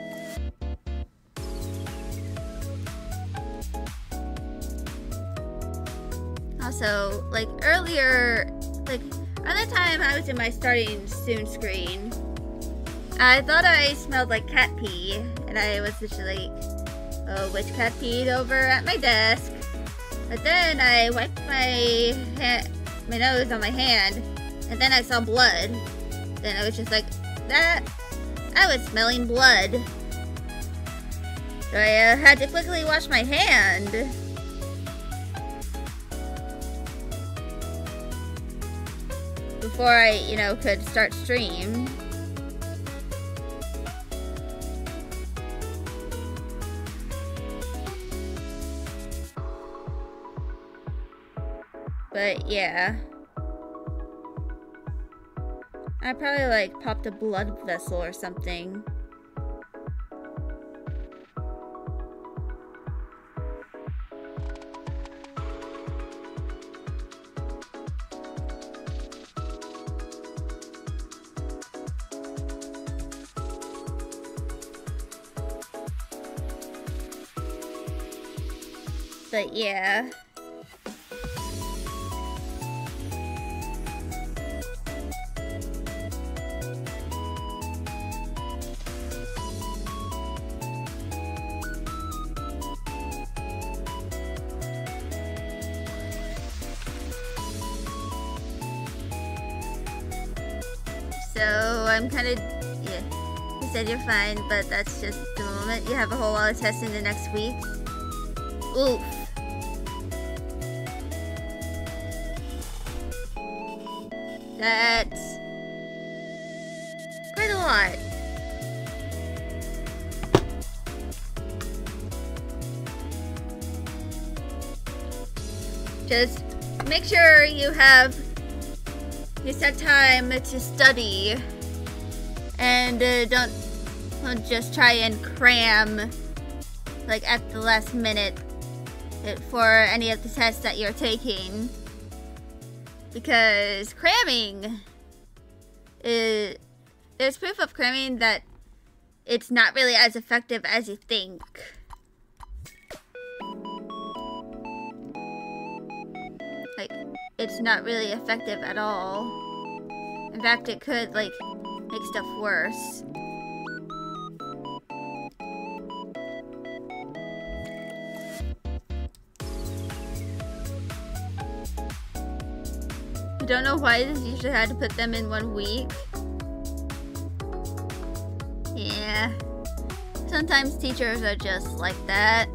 Also, like earlier, like around the time I was in my starting soon screen, I thought I smelled like cat pee, and I was just like, oh, which cat peed over at my desk? But then I wiped my nose on my hand, and then I saw blood. Then I was just like, I was smelling blood. So I had to quickly wash my hand. Before I, you know, could start stream. But yeah. I probably like popped a blood vessel or something. But yeah. So I'm kind of, yeah, you said you're fine, but that's just the moment. You have a whole lot of tests in the next week. Oof. That's quite a lot. Just make sure you have you set time to study and don't just try and cram like at the last minute for any of the tests that you're taking, because cramming there's proof of cramming that it's not really as effective as you think. Like, it's not really effective at all. In fact, it could, like, make stuff worse. I don't know why this usually had to put them in 1 week. Yeah. Sometimes teachers are just like that.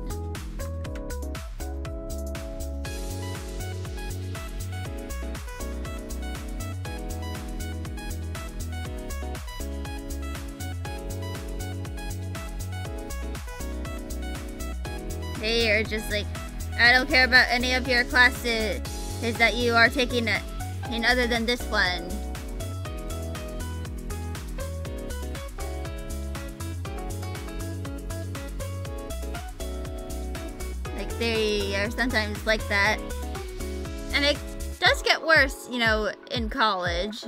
They are just like, I don't care about any of your classes that you are taking in other than this one. Like, they are sometimes like that. And it does get worse, you know, in college.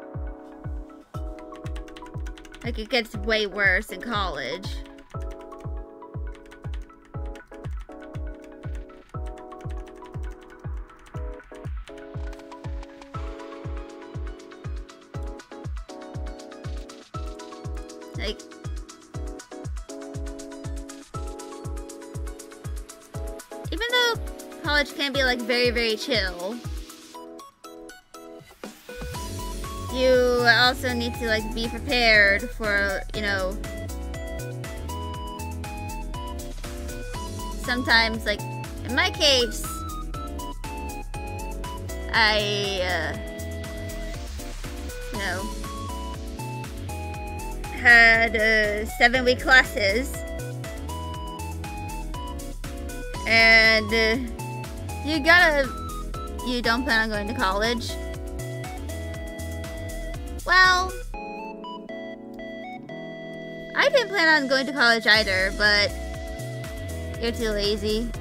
Like, it gets way worse in college. Like, even though college can be like very, very chill, you also need to like be prepared for, you know, sometimes, like in my case, I you know, had 7-week classes, and you don't plan on going to college. Well, I didn't plan on going to college either, but you're too lazy.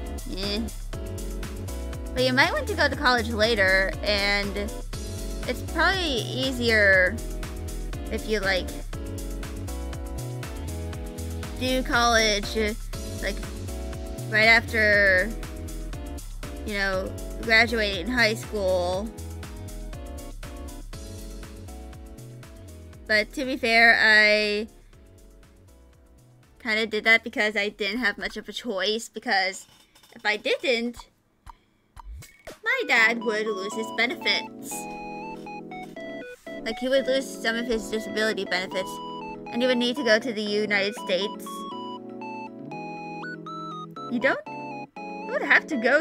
But you might want to go to college later, and it's probably easier if you like do college like right after, you know, graduating high school. But to be fair, I kind of did that because I didn't have much of a choice, because if I didn't, my dad would lose his benefits. Like, he would lose some of his disability benefits, and you would need to go to the United States. You don't have to go.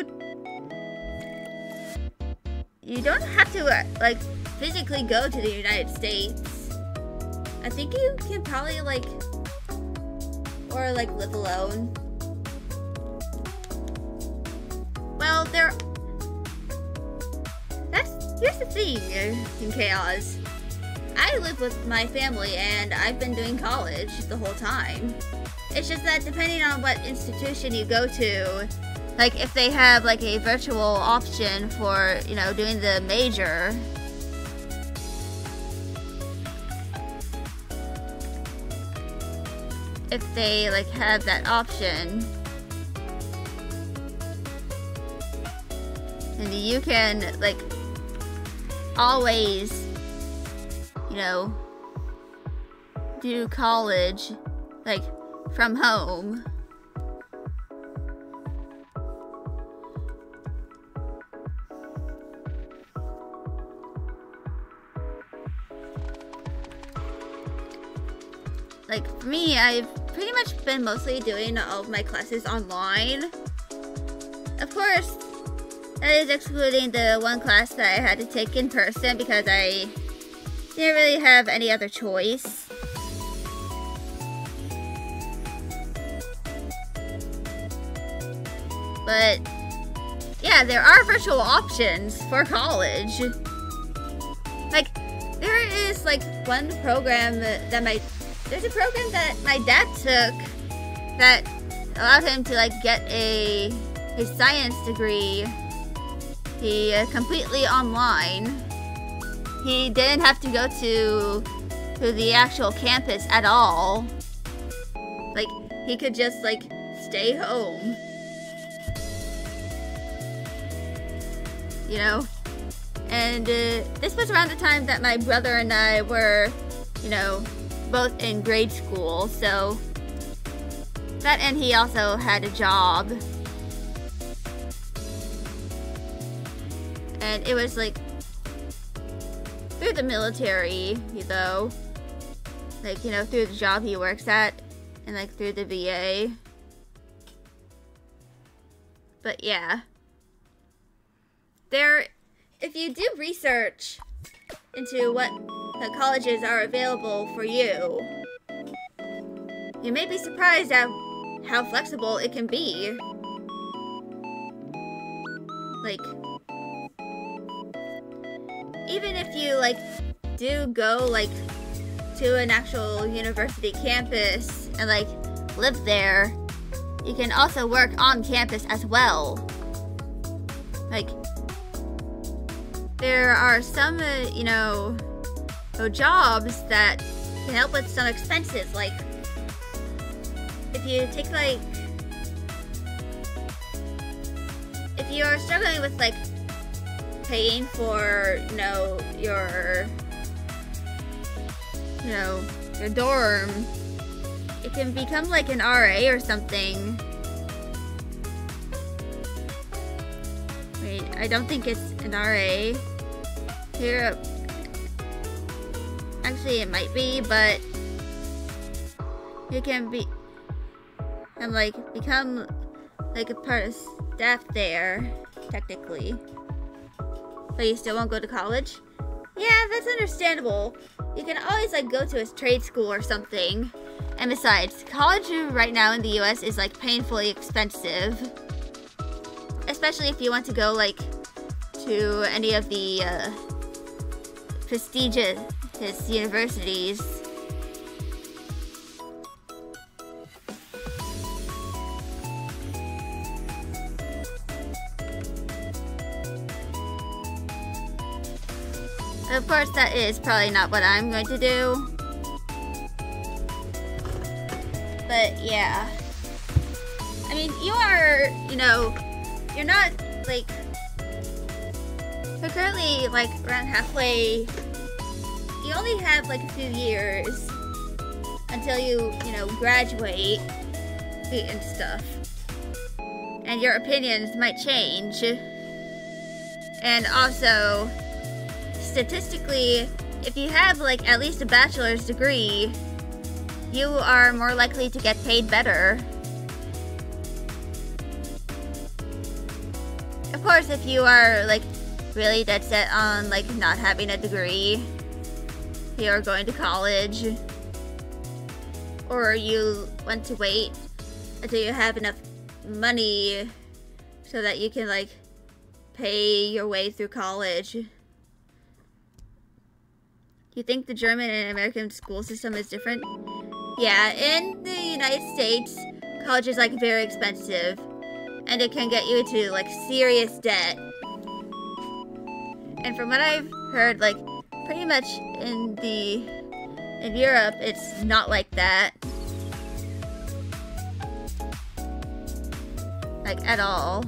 You don't have to, like, physically go to the United States. I think you can probably, like, or, like, live alone. Well, here's the thing in Chaos. I live with my family, and I've been doing college the whole time. It's just that depending on what institution you go to, like if they have like a virtual option for, you know, doing the major, if they like have that option, and you can like always, you know, do college like from home. Like for me, I've pretty much been mostly doing all of my classes online. Of course, that is excluding the one class that I had to take in person because I didn't really have any other choice. But yeah, there are virtual options for college. Like, there is like one program there's a program that my dad took that allowed him to like get his science degree. He completely online. He didn't have to go to the actual campus at all. Like, he could just like stay home. You know? And this was around the time that my brother and I were, you know, both in grade school, so that, and he also had a job. And it was like through the military, though. Like, you know, through the job he works at, and like through the VA. But yeah. If you do research into what the colleges are available for you, you may be surprised at how flexible it can be. Like, even if you like do go like to an actual university campus and like live there, you can also work on campus as well. Like, there are some, you know, jobs that can help with some expenses. Like, if you take like, if you're struggling with like paying for, you know, your dorm, it can become like an RA or something. Wait, I don't think it's an RA. Here, actually it might be, but you can be, and like become like a part of staff there, technically. But you still won't go to college? Yeah, that's understandable. You can always like go to a trade school or something. And besides, college right now in the US is like painfully expensive. Especially if you want to go like to any of the prestigious universities. Of course, that is probably not what I'm going to do. But yeah. I mean, you are, you know, you're not like, you're currently like around halfway. You only have like a few years until you know, graduate and stuff. And your opinions might change. And also, statistically, if you have like at least a bachelor's degree, you are more likely to get paid better. Of course, if you are like really dead set on like not having a degree, you're going to college, or you want to wait until you have enough money so that you can like pay your way through college. You think the German and American school system is different? Yeah, in the United States, college is like very expensive, and it can get you into like serious debt. And from what I've heard, like pretty much in Europe, it's not like that. Like at all.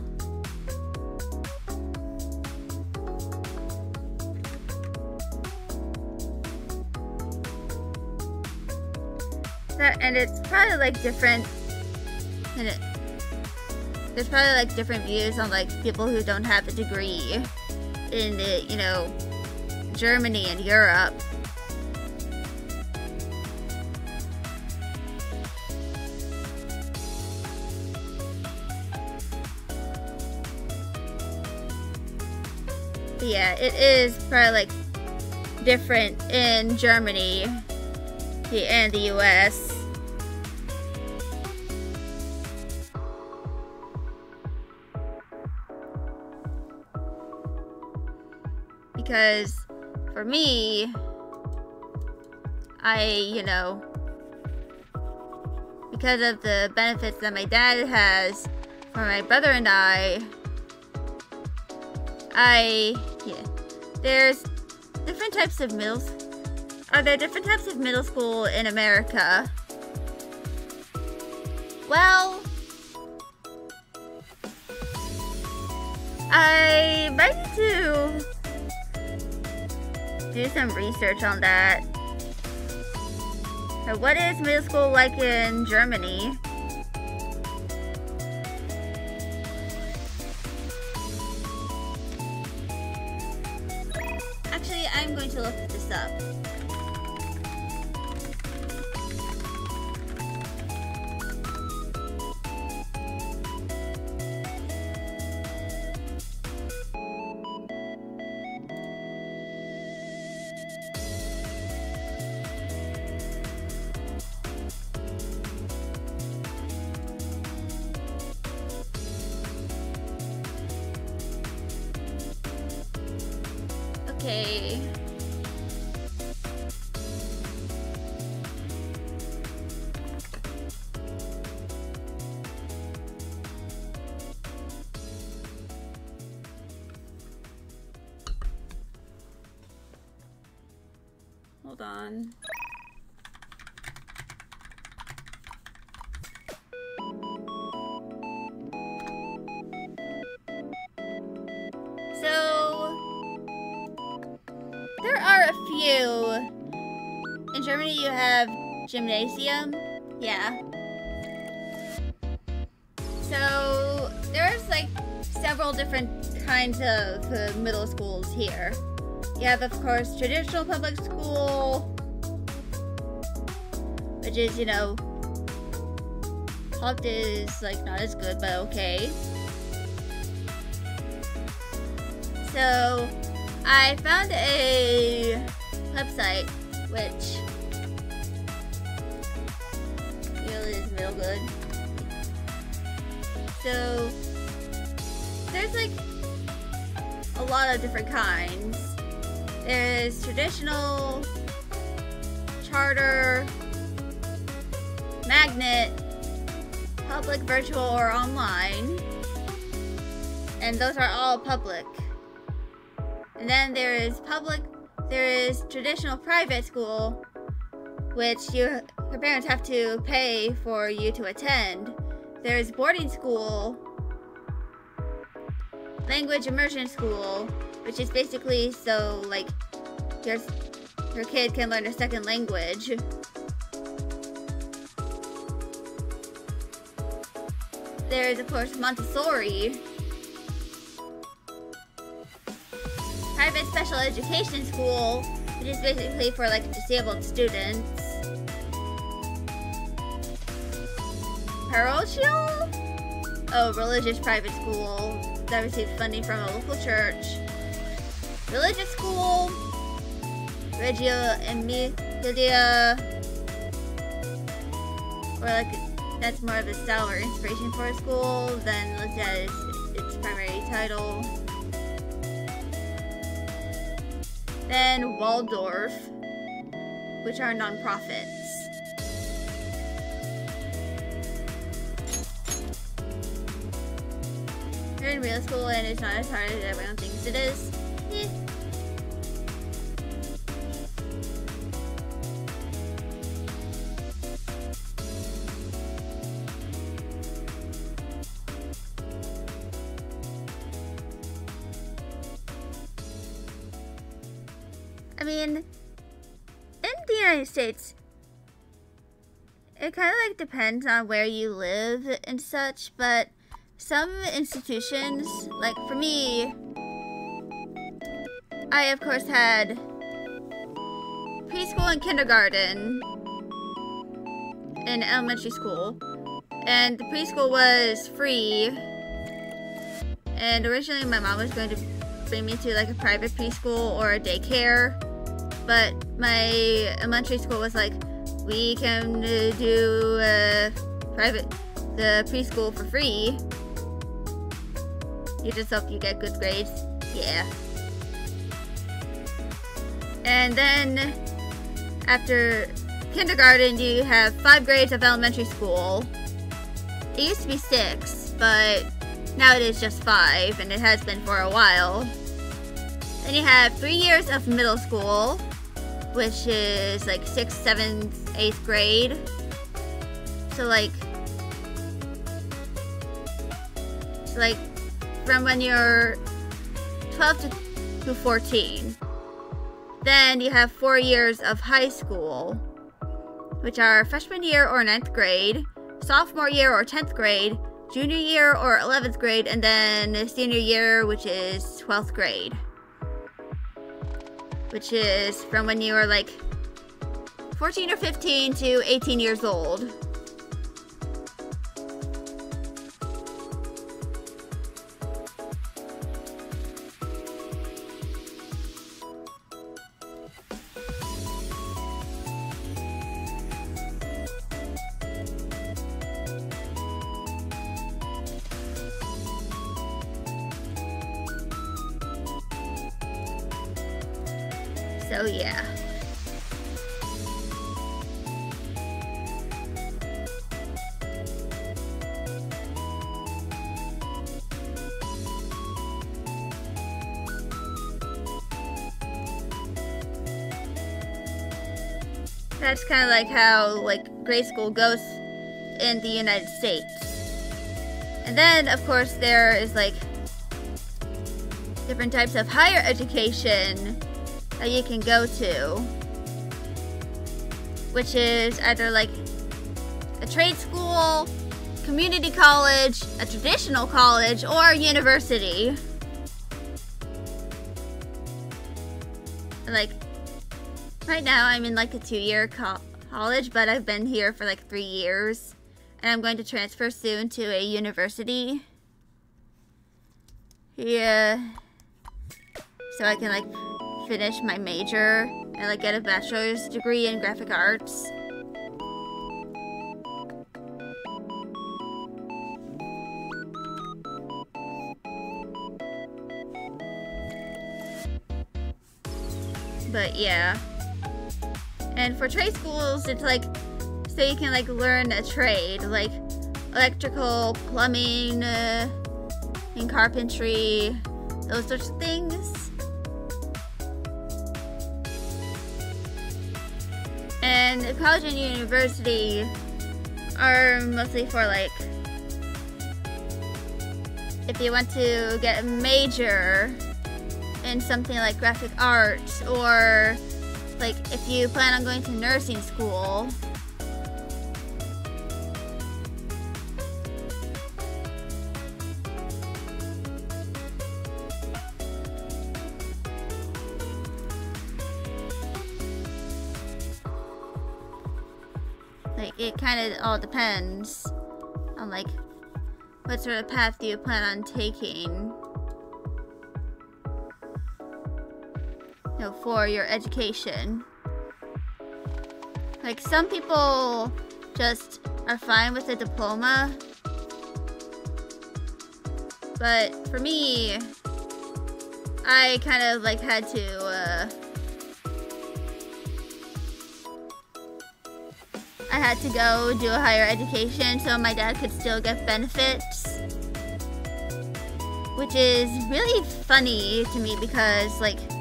And it's probably like different, and there's probably like different views on like people who don't have a degree in the, you know, Germany and Europe. But yeah, it is probably like different in Germany and the US. Because, for me, because of the benefits that my dad has for my brother and there's different types of Are there different types of middle school in America? Well, I might need to do some research on that. So what is middle school like in Germany? Actually, I'm going to look this up. Okay. Hold on. There are a few. In Germany you have gymnasium. Yeah. So there's like several different kinds of middle schools here. You have, of course, traditional public school, which is, Haupt is like not as good, but okay. So I found a website which really is middle good. So there's like a lot of different kinds. There's traditional, charter, magnet, public, virtual, or online. And those are all public. And then there is traditional private school, which your parents have to pay for you to attend. There's boarding school, language immersion school, which is basically so like your kid can learn a second language. There is, of course, Montessori. Private special education school, which is basically for like disabled students. Parochial? Oh, religious private school that receives funding from a local church. Religious school, Reggio Emilia, or like that's more of a style or inspiration for a school than listed as its primary title. Then Waldorf, which are nonprofits. You're in real school and it's not as hard as everyone thinks it is. I mean, in the United States, it kind of like depends on where you live and such, but some institutions, like for me, I of course had preschool and kindergarten in elementary school, and the preschool was free, and originally my mom was going to bring me to like a private preschool or a daycare, but my elementary school was like, we can do the preschool for free. You just hope you get good grades. Yeah. And then after kindergarten, you have 5 grades of elementary school. It used to be 6, but now it is just 5, and it has been for a while. Then you have 3 years of middle school, which is like 6th, 7th, 8th grade. So like from when you're 12 to 14. Then you have 4 years of high school, which are freshman year or 9th grade, sophomore year or 10th grade, junior year or 11th grade, and then senior year, which is 12th grade. Which is from when you were like 14 or 15 to 18 years old. So yeah. That's kind of like how grade school goes in the United States. And then of course there is different types of higher education that you can go to, which is either a trade school, community college, a traditional college, or university. Right now I'm in a 2-year college, but I've been here for 3 years, and I'm going to transfer soon to a university. Yeah, so I can finish my major and get a bachelor's degree in graphic arts. But yeah. And for trade schools, it's so you can learn a trade, electrical, plumbing, and carpentry, those sorts of things. And college and university are mostly for if you want to get a major in something like graphic arts, or if you plan on going to nursing school. It kind of all depends on what sort of path do you plan on taking, for your education. Some people just are fine with a diploma, but for me, I kind of had to I had to go do a higher education so my dad could still get benefits, which is really funny to me because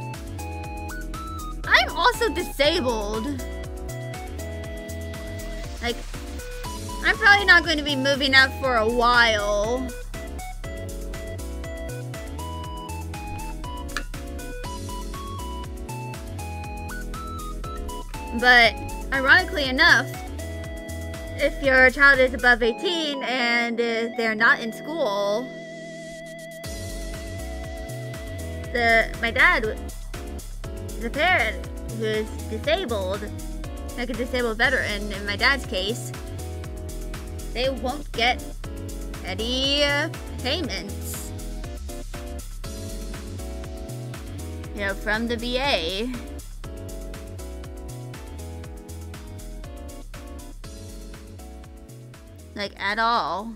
I'm also disabled. I'm probably not going to be moving out for a while. But ironically enough, if your child is above 18 and they're not in school, my dad, the parent who is disabled, like a disabled veteran in my dad's case, they won't get any payments, from the VA. At all.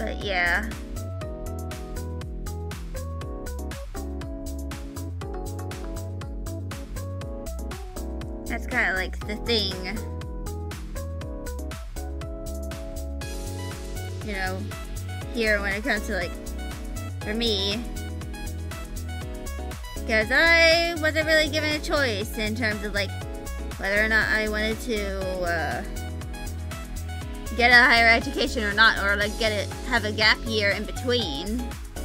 But yeah. That's kind of like the thing. You know, here when it comes to like, for me. Because I wasn't really given a choice in terms of like, whether or not I wanted to get a higher education or not, or like have a gap year in between.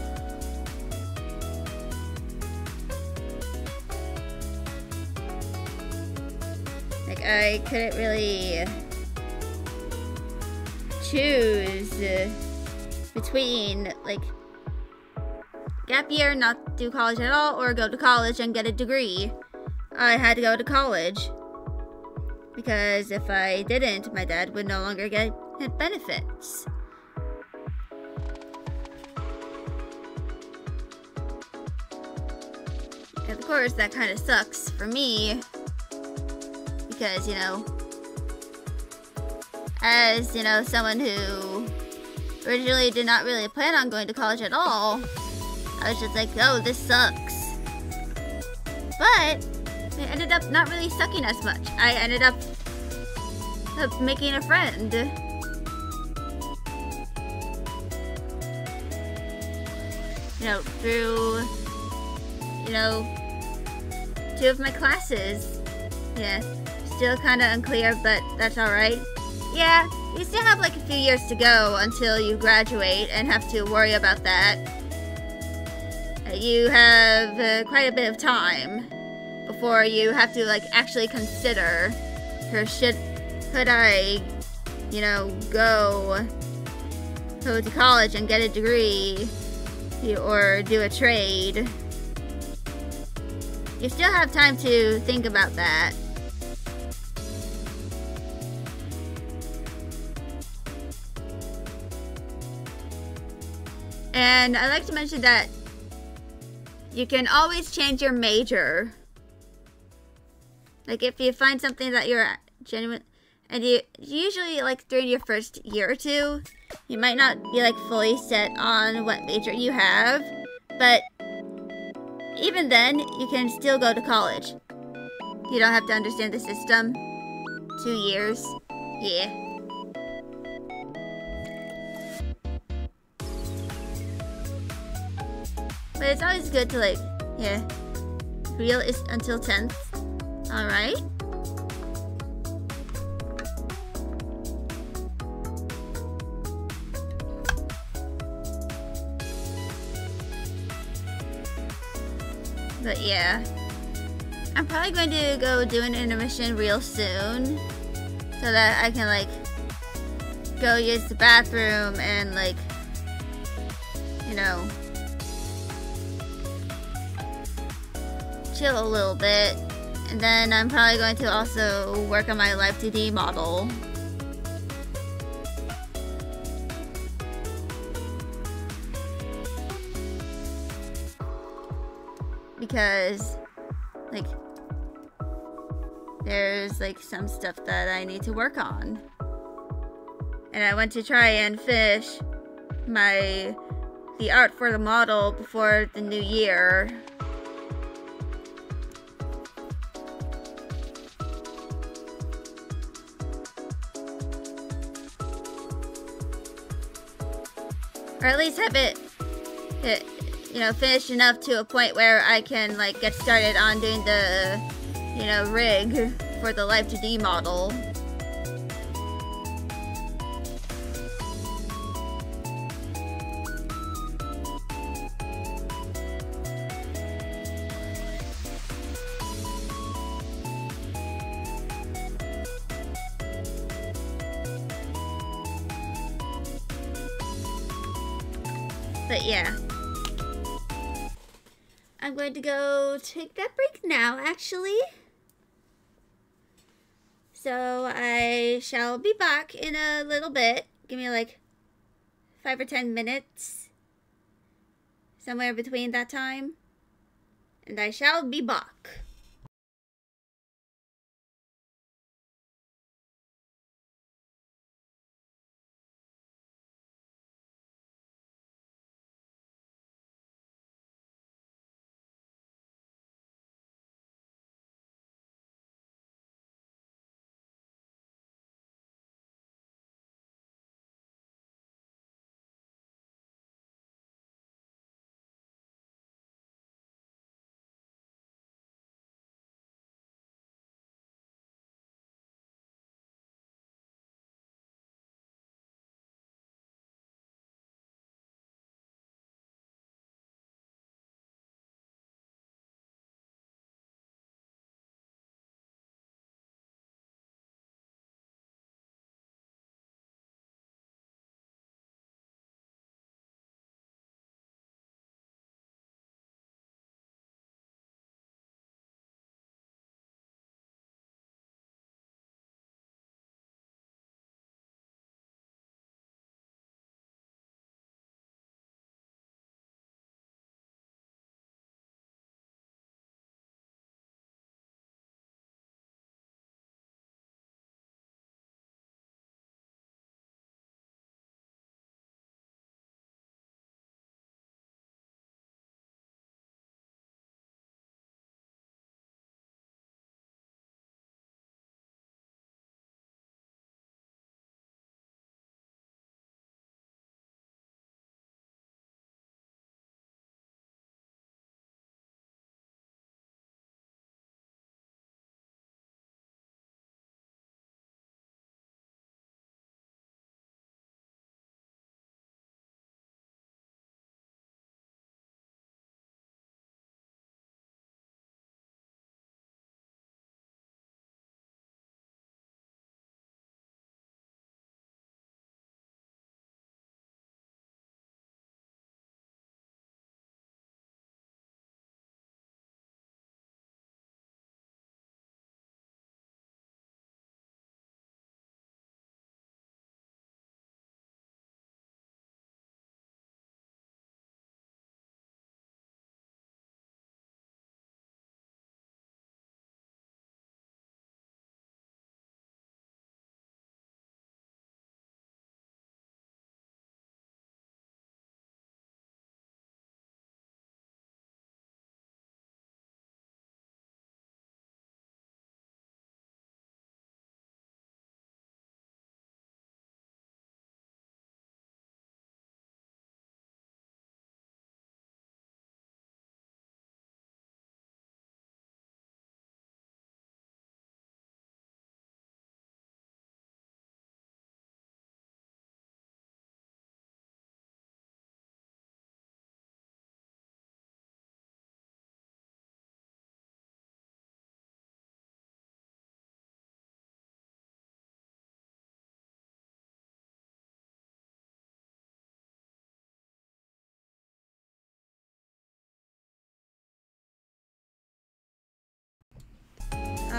Like I couldn't really choose between like gap year, not do college at all, or go to college and get a degree. I had to go to college. Because if I didn't, my dad would no longer get benefits. And of course, that kind of sucks for me. Because, you know, as, you know, someone who originally did not really plan on going to college at all, I was just like, oh, this sucks. But it ended up not really sucking as much. I ended up making a friend. You know, through, you know, 2 of my classes. Yeah, still kind of unclear, but that's alright. Yeah, you still have like a few years to go until you graduate and have to worry about that. You have quite a bit of time before you have to like actually consider, could I, you know, go to college and get a degree or do a trade. You still have time to think about that. And I'd like to mention that you can always change your major. Like if you find something that you're genuine, and you usually like during your first year or two, you might not be like fully set on what major you have, but even then you can still go to college. You don't have to understand the system. 2 years. Yeah. But it's always good to like, yeah. Real is until 10th. Alright. But yeah. I'm probably going to go do an intermission real soon. So that I can like go use the bathroom and like, you know, chill a little bit. And then I'm probably going to also work on my Live 2D model. Because, like, there's like some stuff that I need to work on. And I want to try and finish the art for the model before the new year. Or at least have it, you know, finished enough to a point where I can, like, get started on doing the, you know, rig for the Live 2D model. But yeah. I'm going to go take that break now, actually. So I shall be back in a little bit. Give me like 5 or 10 minutes. Somewhere between that time. And I shall be back.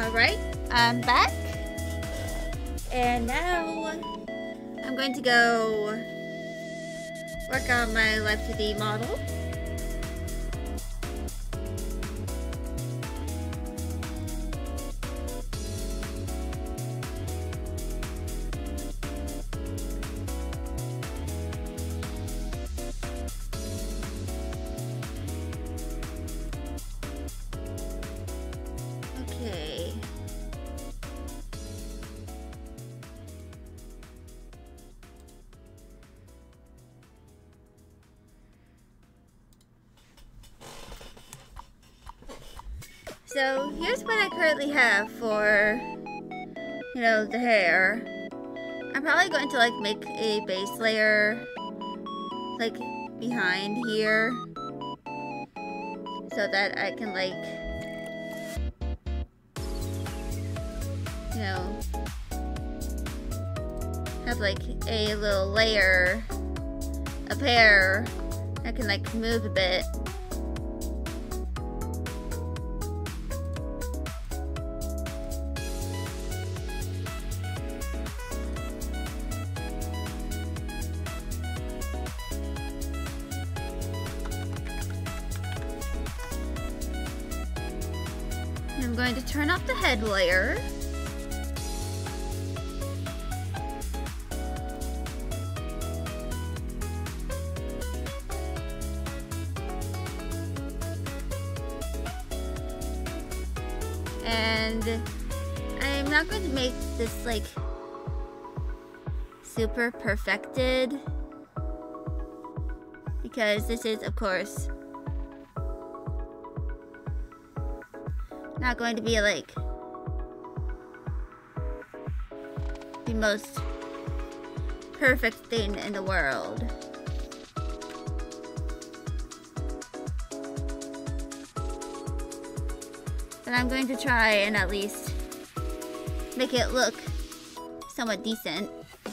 Alright, I'm back. And now I'm going to go work on my Live 2D model. Okay. So here's what I currently have for, you know, the hair. I'm probably going to like make a base layer like behind here so that I can like, you know, have like a little layer of hair that can like move a bit. I'm going to turn off the head layer. And I'm not going to make this like super perfected because this is, of course, not going to be like the most perfect thing in the world. But I'm going to try and at least make it look somewhat decent.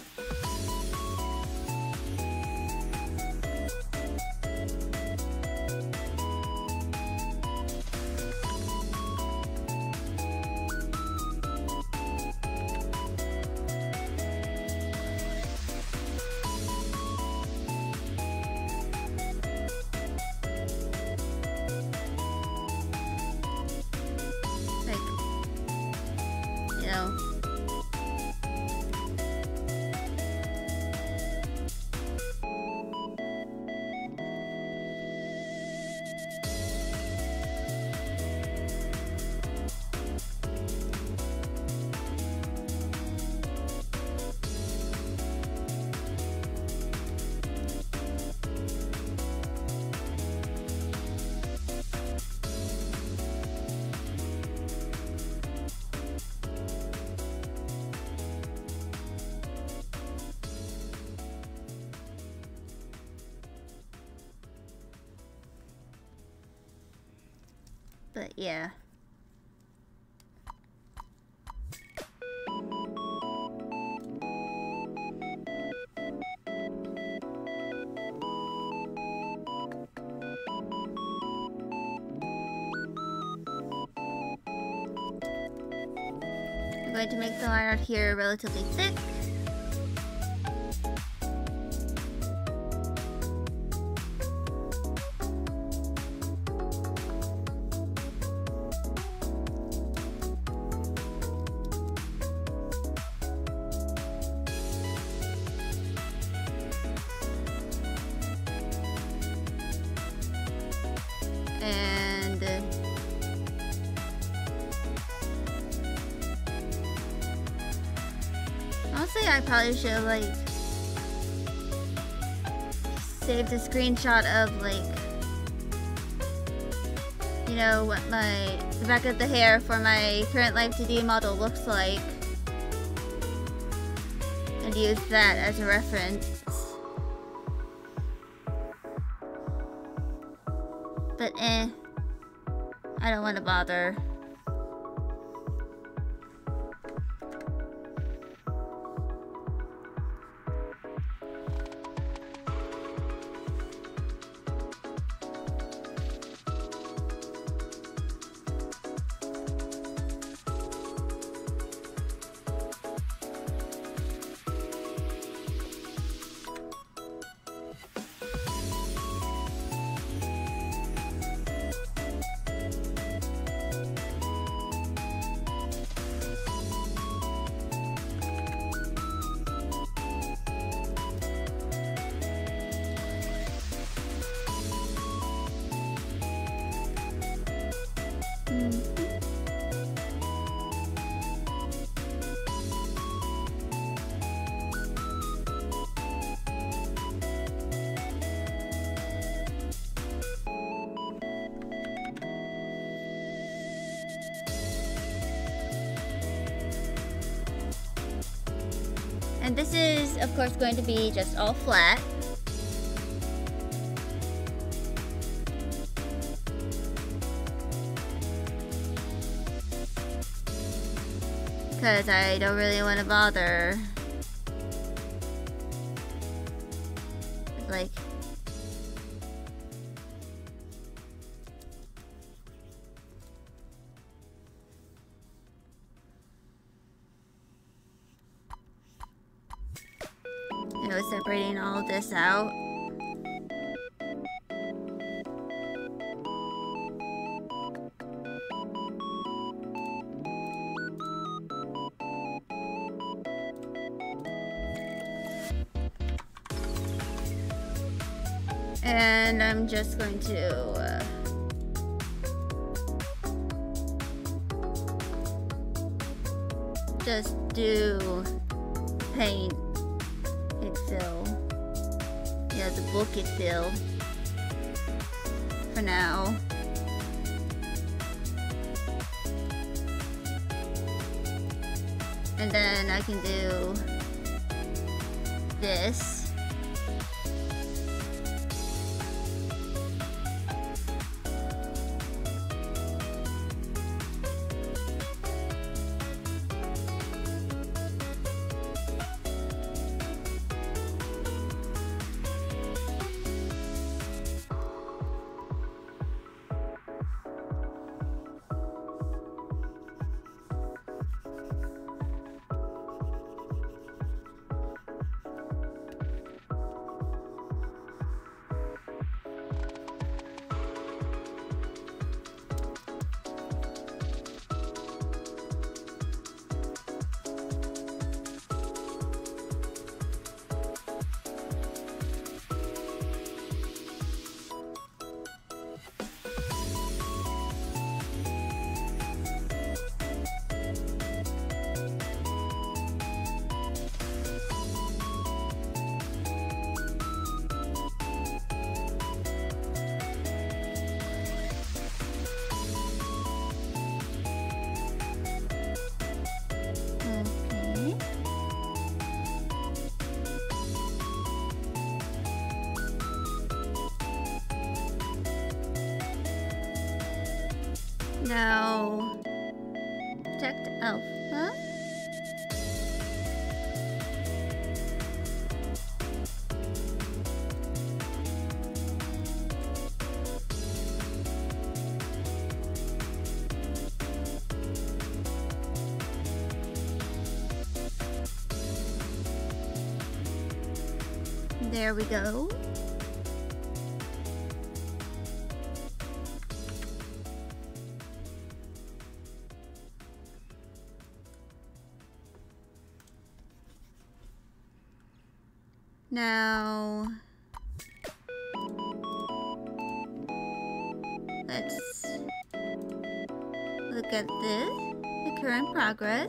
But yeah. I'm going to make the line out here relatively thick. And honestly, I probably should like save the screenshot of like, you know, what the back of the hair for my current Live 2D model looks like, and use that as a reference. But I don't want to bother. And this is, of course, going to be just all flat. Because I don't really want to bother. Like... you know, separating all of this out. And I'm just going to just do paint and fill. Yeah, the bucket fill for now. And then I can do this. Now, protect Alpha. There we go. Now, let's look at the current progress.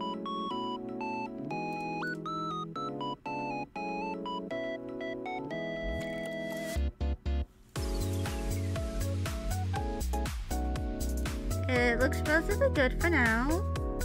It looks relatively good for now.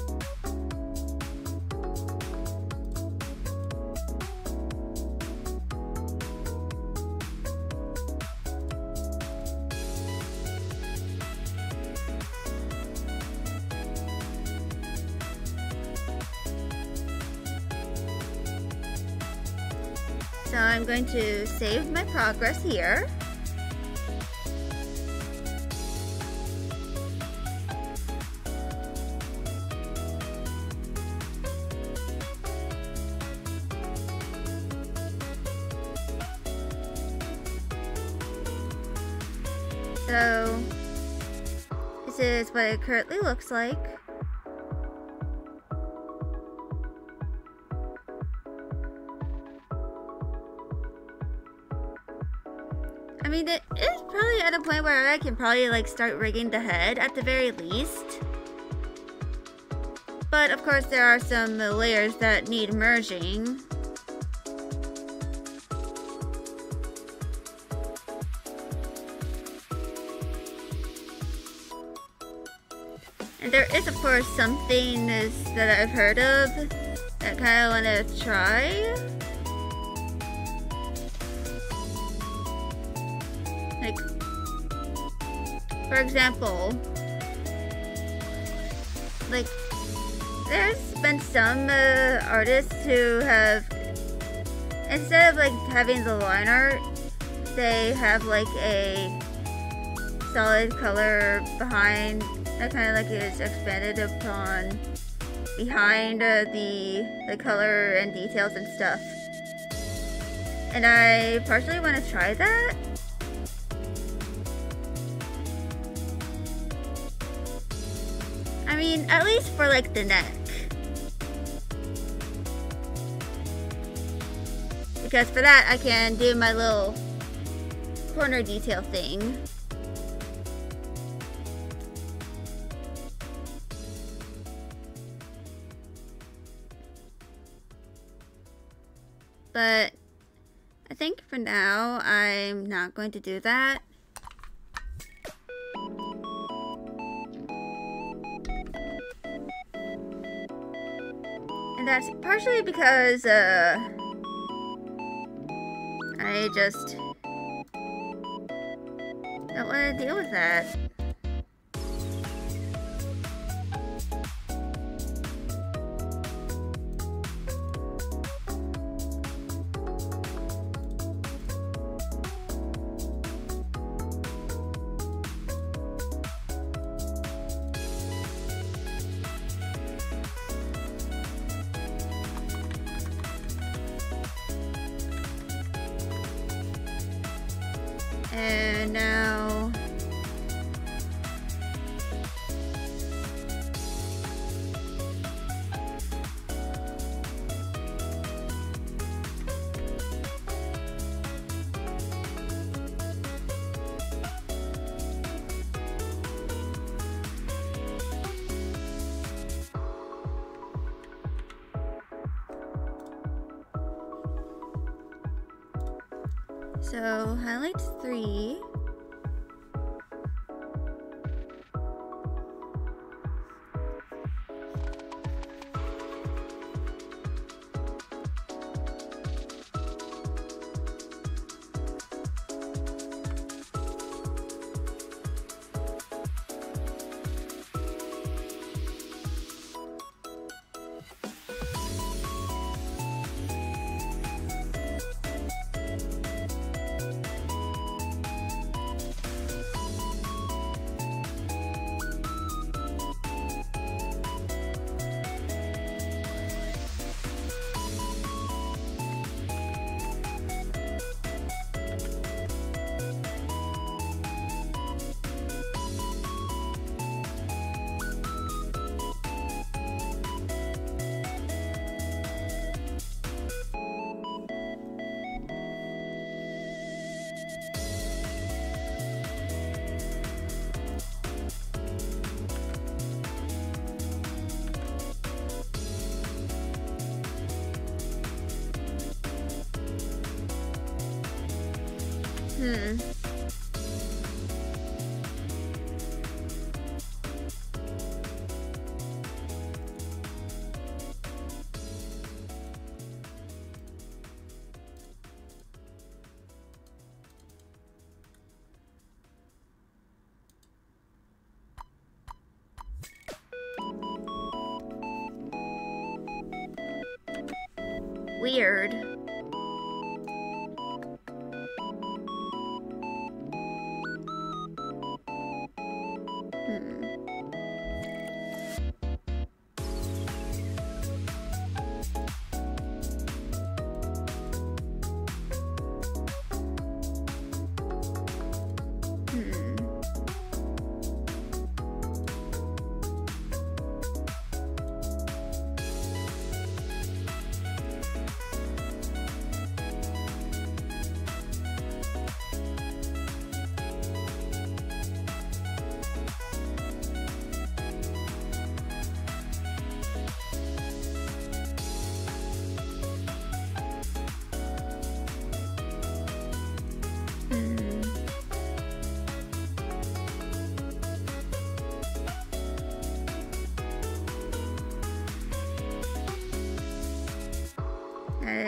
So I'm going to save my progress here. So this is what it currently looks like. I mean, it is probably at a point where I can probably like start rigging the head at the very least. But of course there are some layers that need merging. And there is of course some things that I've heard of I kind of want to try. Like, for example, like, there's been some artists who have, instead of like having the line art, they have like a solid color behind, that kind of like is expanded upon behind the color and details and stuff. And I partially want to try that. I mean, at least for like the neck. Because for that I can do my little corner detail thing. But I think for now I'm not going to do that. And that's partially because I just don't want to deal with that. And now so highlights 3. Weird.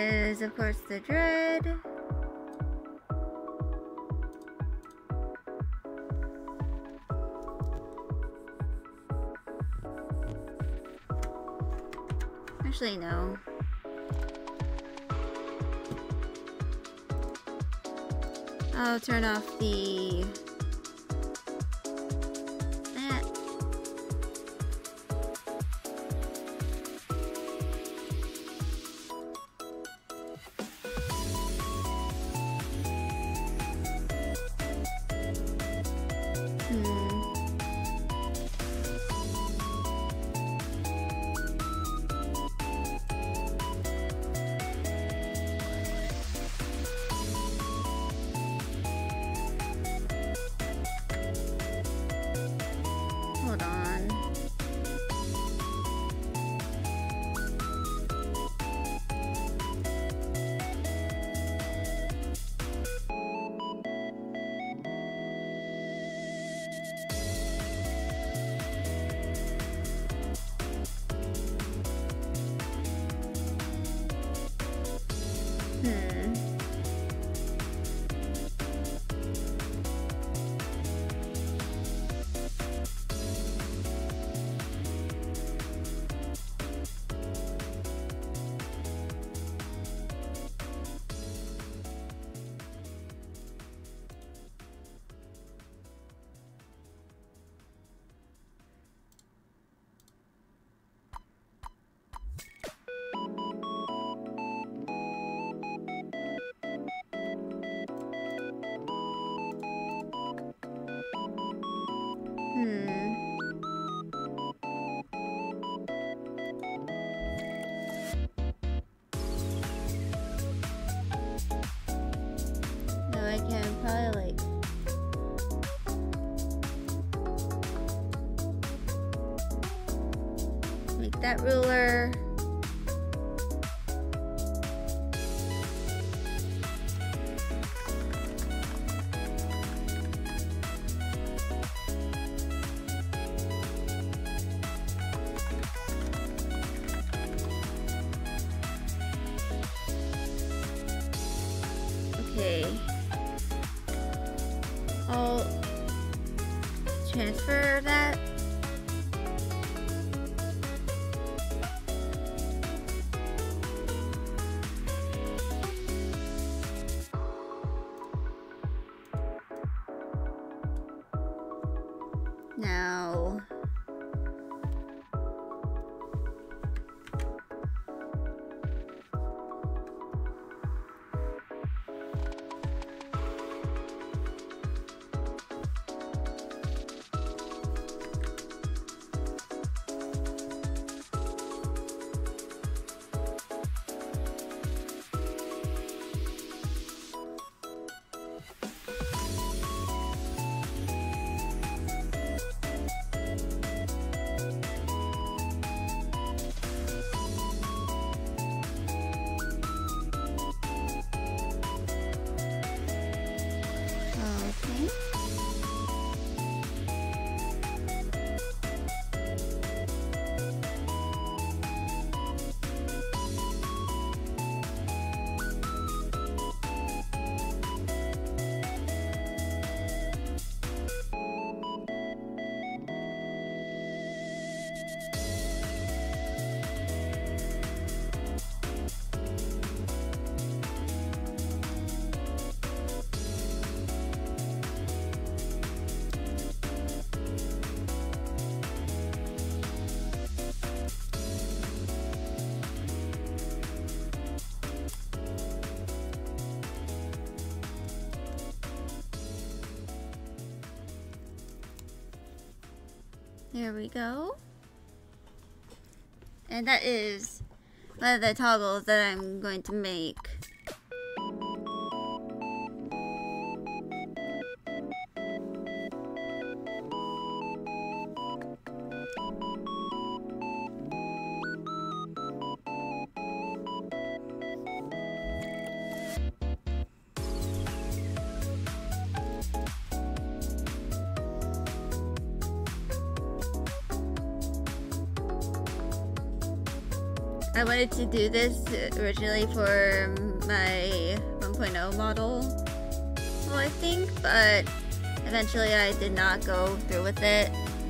is, of course, the dread. Actually, no. I'll turn off the... Hold on. No, I can probably like... make that ruler. Okay. I'll transfer that. Now, there we go. And that is one of the toggles that I'm going to make. I wanted to do this originally for my 1.0 model, well, I think, but eventually I did not go through with it.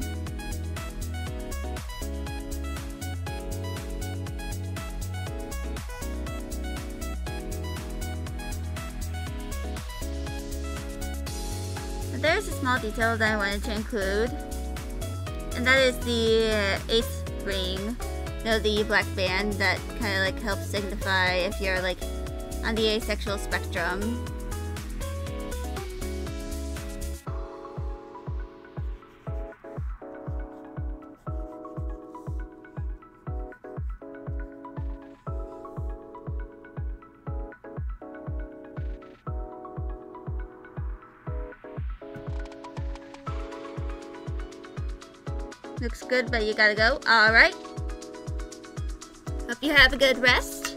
But there's a small detail that I wanted to include, and that is the eighth ring. You know, the black band that kind of like helps signify if you're like on the asexual spectrum. Looks good, but you gotta go. Alright. Hope you have a good rest.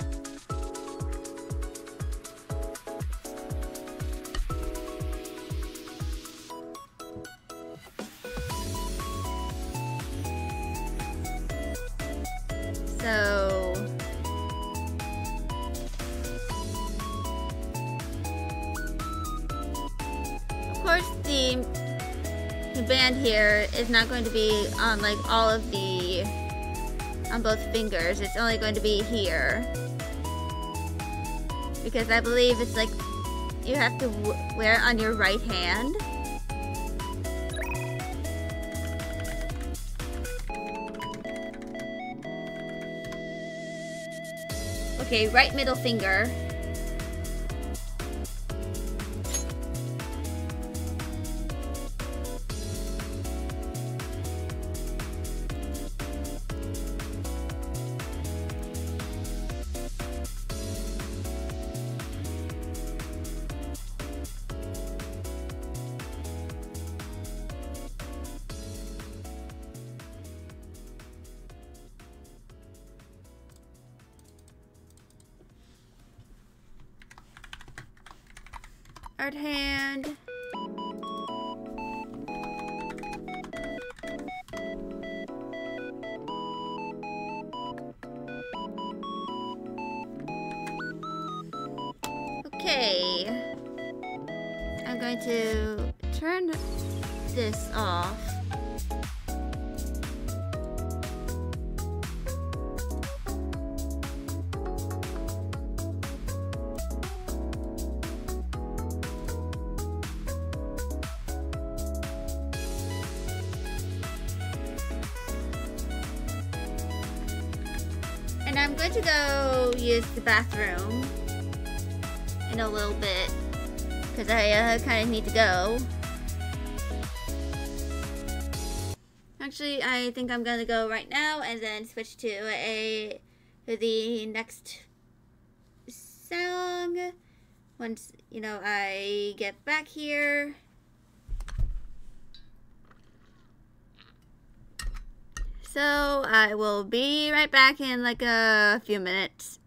So... of course, the band here is not going to be on like all of the... on both fingers. It's only going to be here. Because I believe it's like you have to wear it on your right hand. Okay, right middle finger. Art hand. Okay. I'm going to turn this off. And I'm going to go use the bathroom in a little bit because I kind of need to go. Actually, I think I'm gonna go right now and then switch to the next song once, you know, I get back here. So I will be right back in like a few minutes.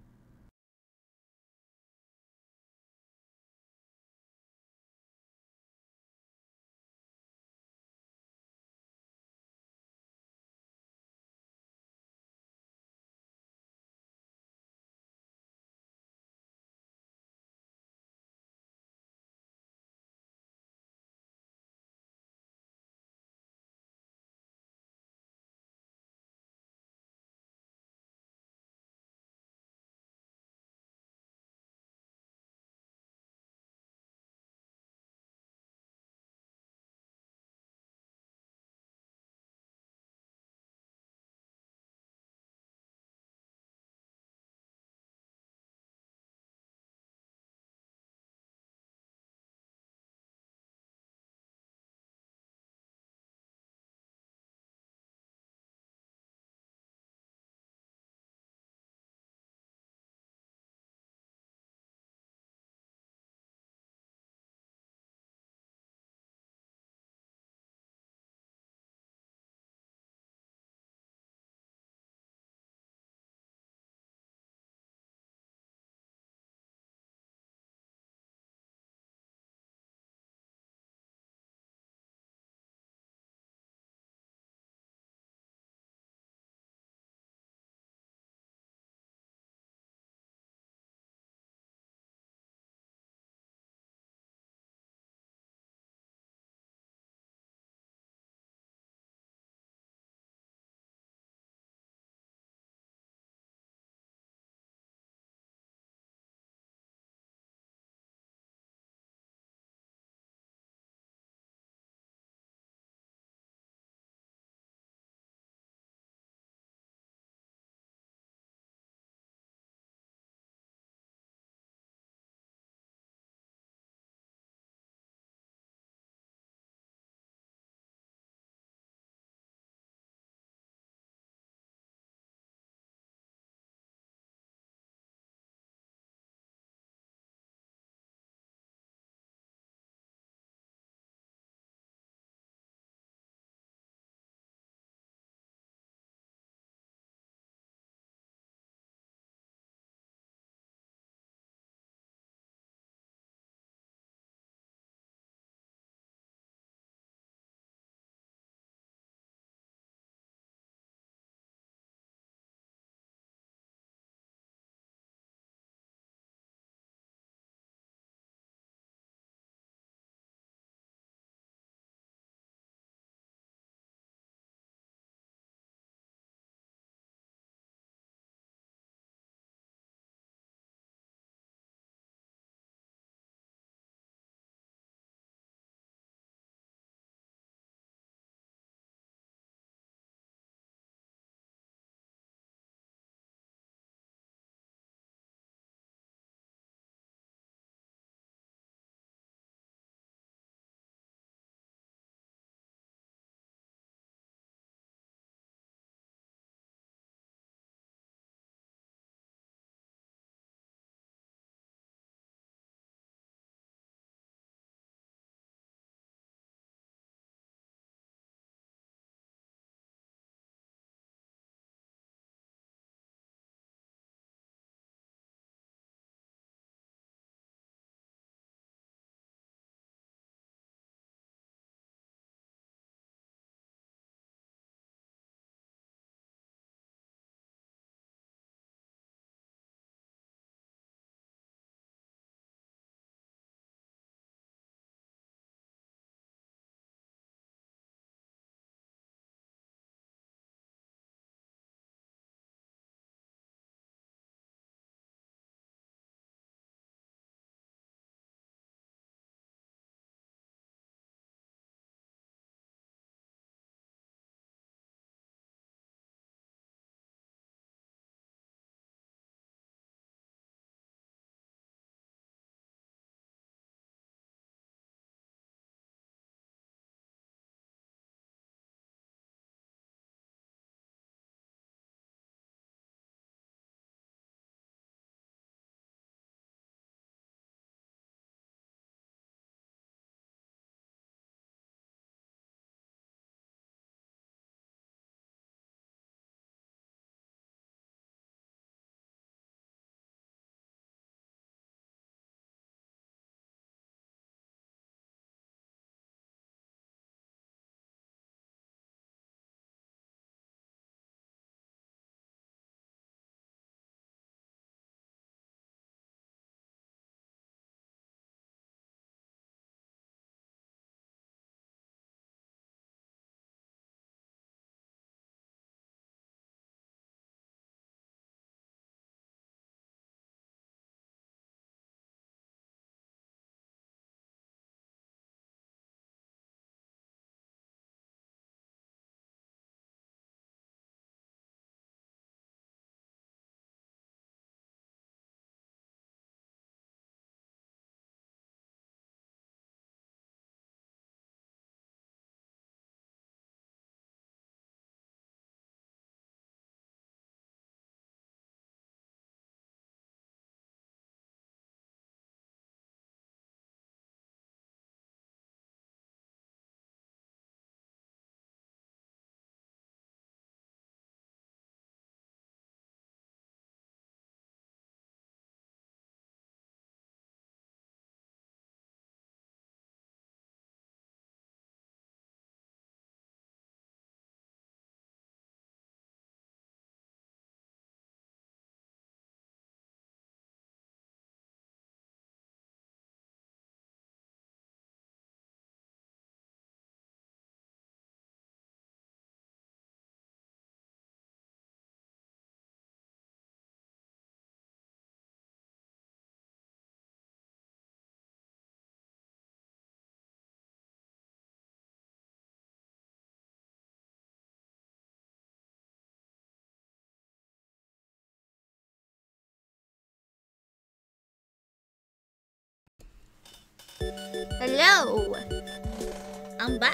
Hello! I'm back.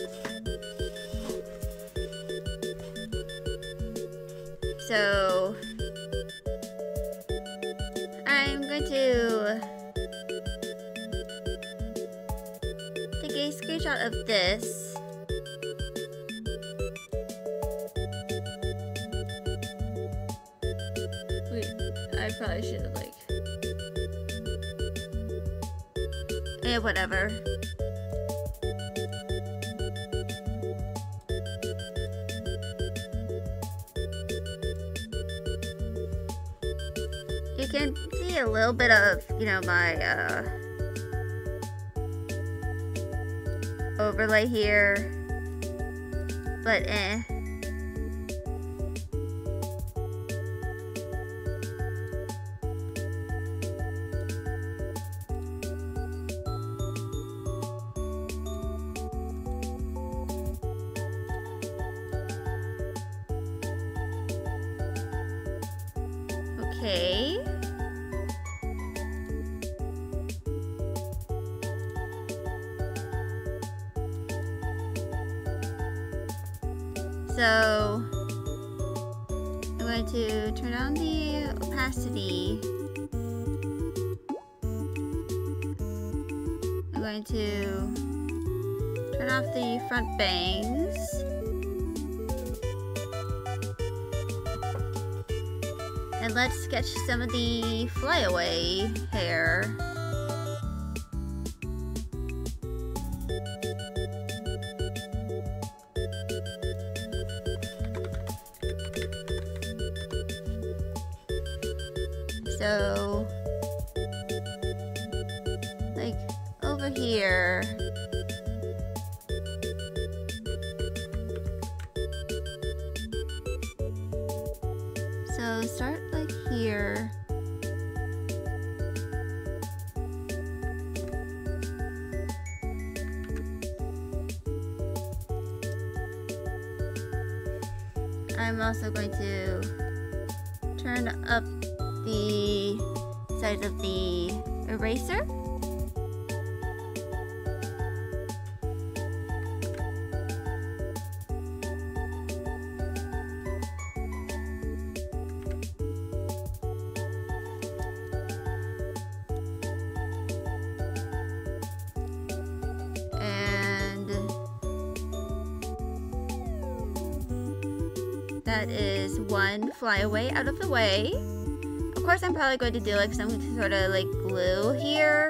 So I'm going to take a screenshot of this. Wait, I probably should have whatever. You can see a little bit of, my overlay here, but okay. So I'm going to turn on the opacity. I'm going to turn off the front bangs. And let's sketch some of the flyaway hair. So, like over here. So start like here. I'm also going to turn up the size of the eraser. And that is one flyaway out of the way. Of course, I'm probably going to do like some sort of like glue here,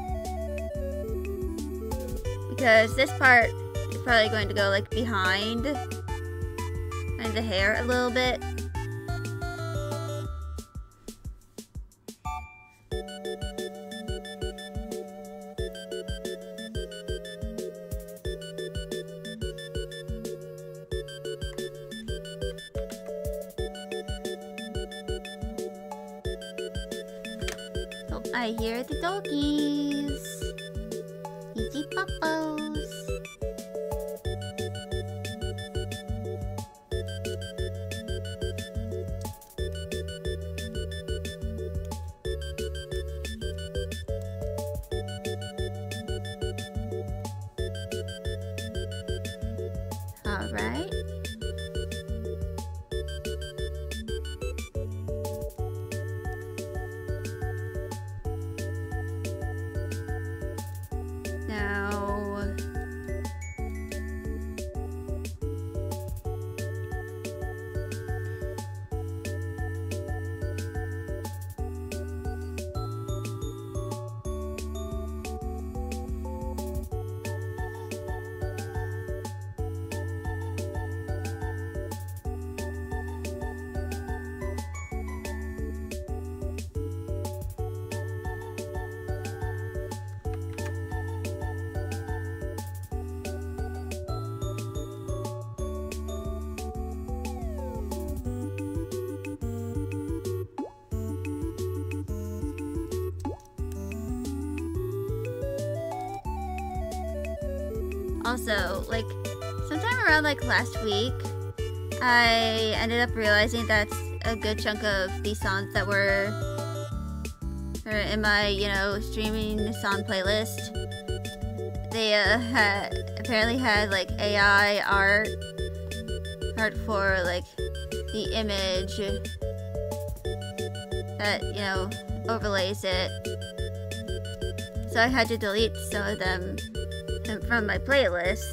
because this part is probably going to go like behind the hair a little bit. I hear the doggies. Easy puppos. All right. Also, like, sometime around like last week, I ended up realizing that's a good chunk of these songs that were or in my, streaming song playlist, they apparently had like AI art for like the image that, overlays it. So I had to delete some of them from my playlist.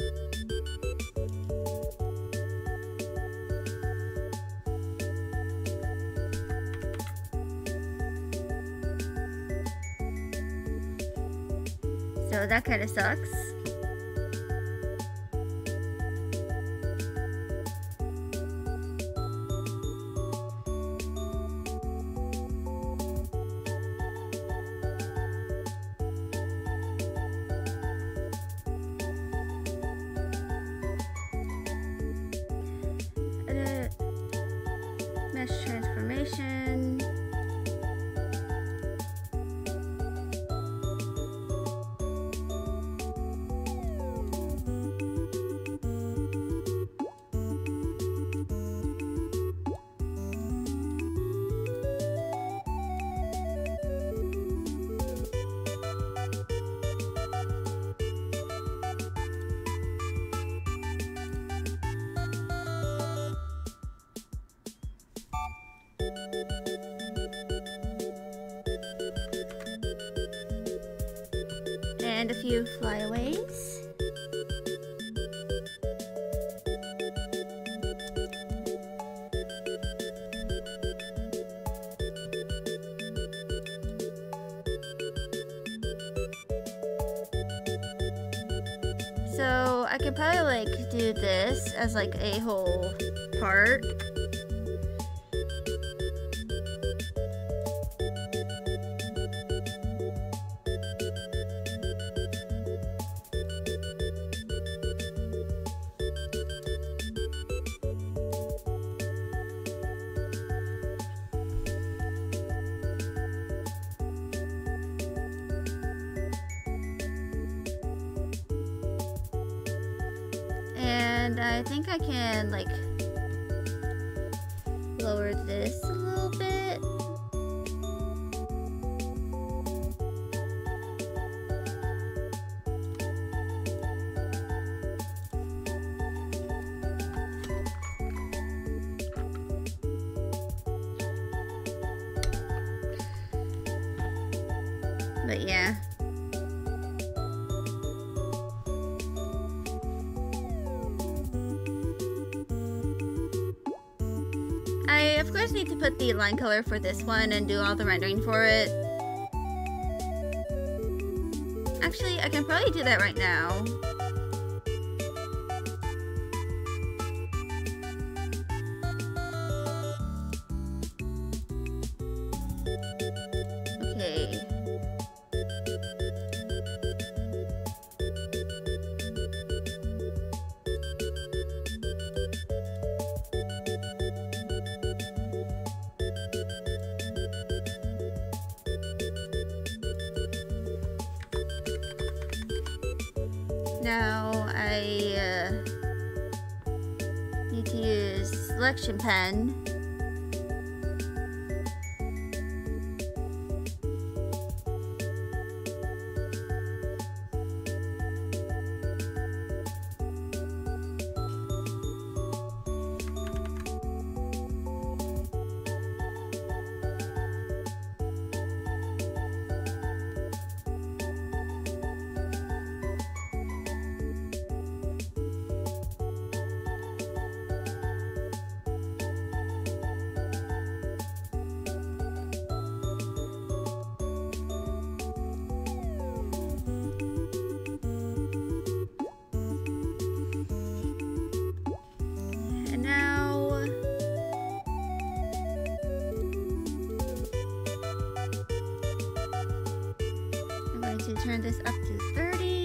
So that kind of sucks. Edit. Mesh transformation. And a few flyaways. So I could probably like do this as like a whole part. And I think I can like lower this a little bit. But yeah. I of course need to put the line color for this one and do all the rendering for it. Actually, I can probably do that right now. Okay. Now I need to use selection pen. Turn this up to 30.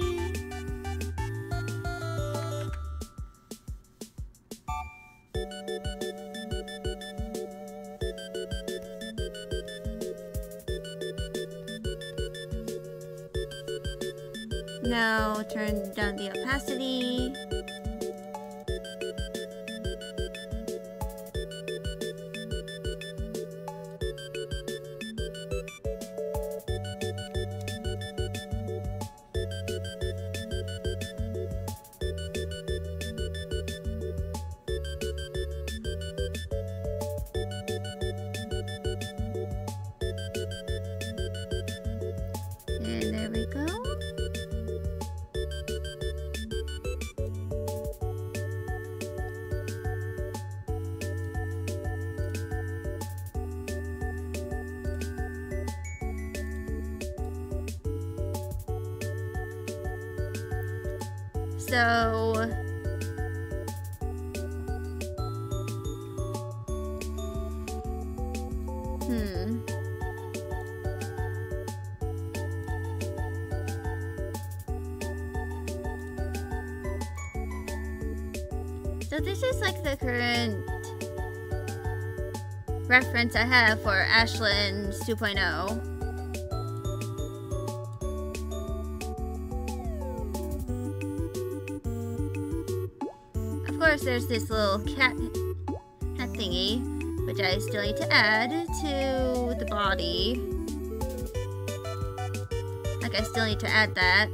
Now turn down the opacity. So... So this is like the current reference I have for Ashland's 2.0. Of course, there's this little cat thingy, which I still need to add to the body. Like, I still need to add that.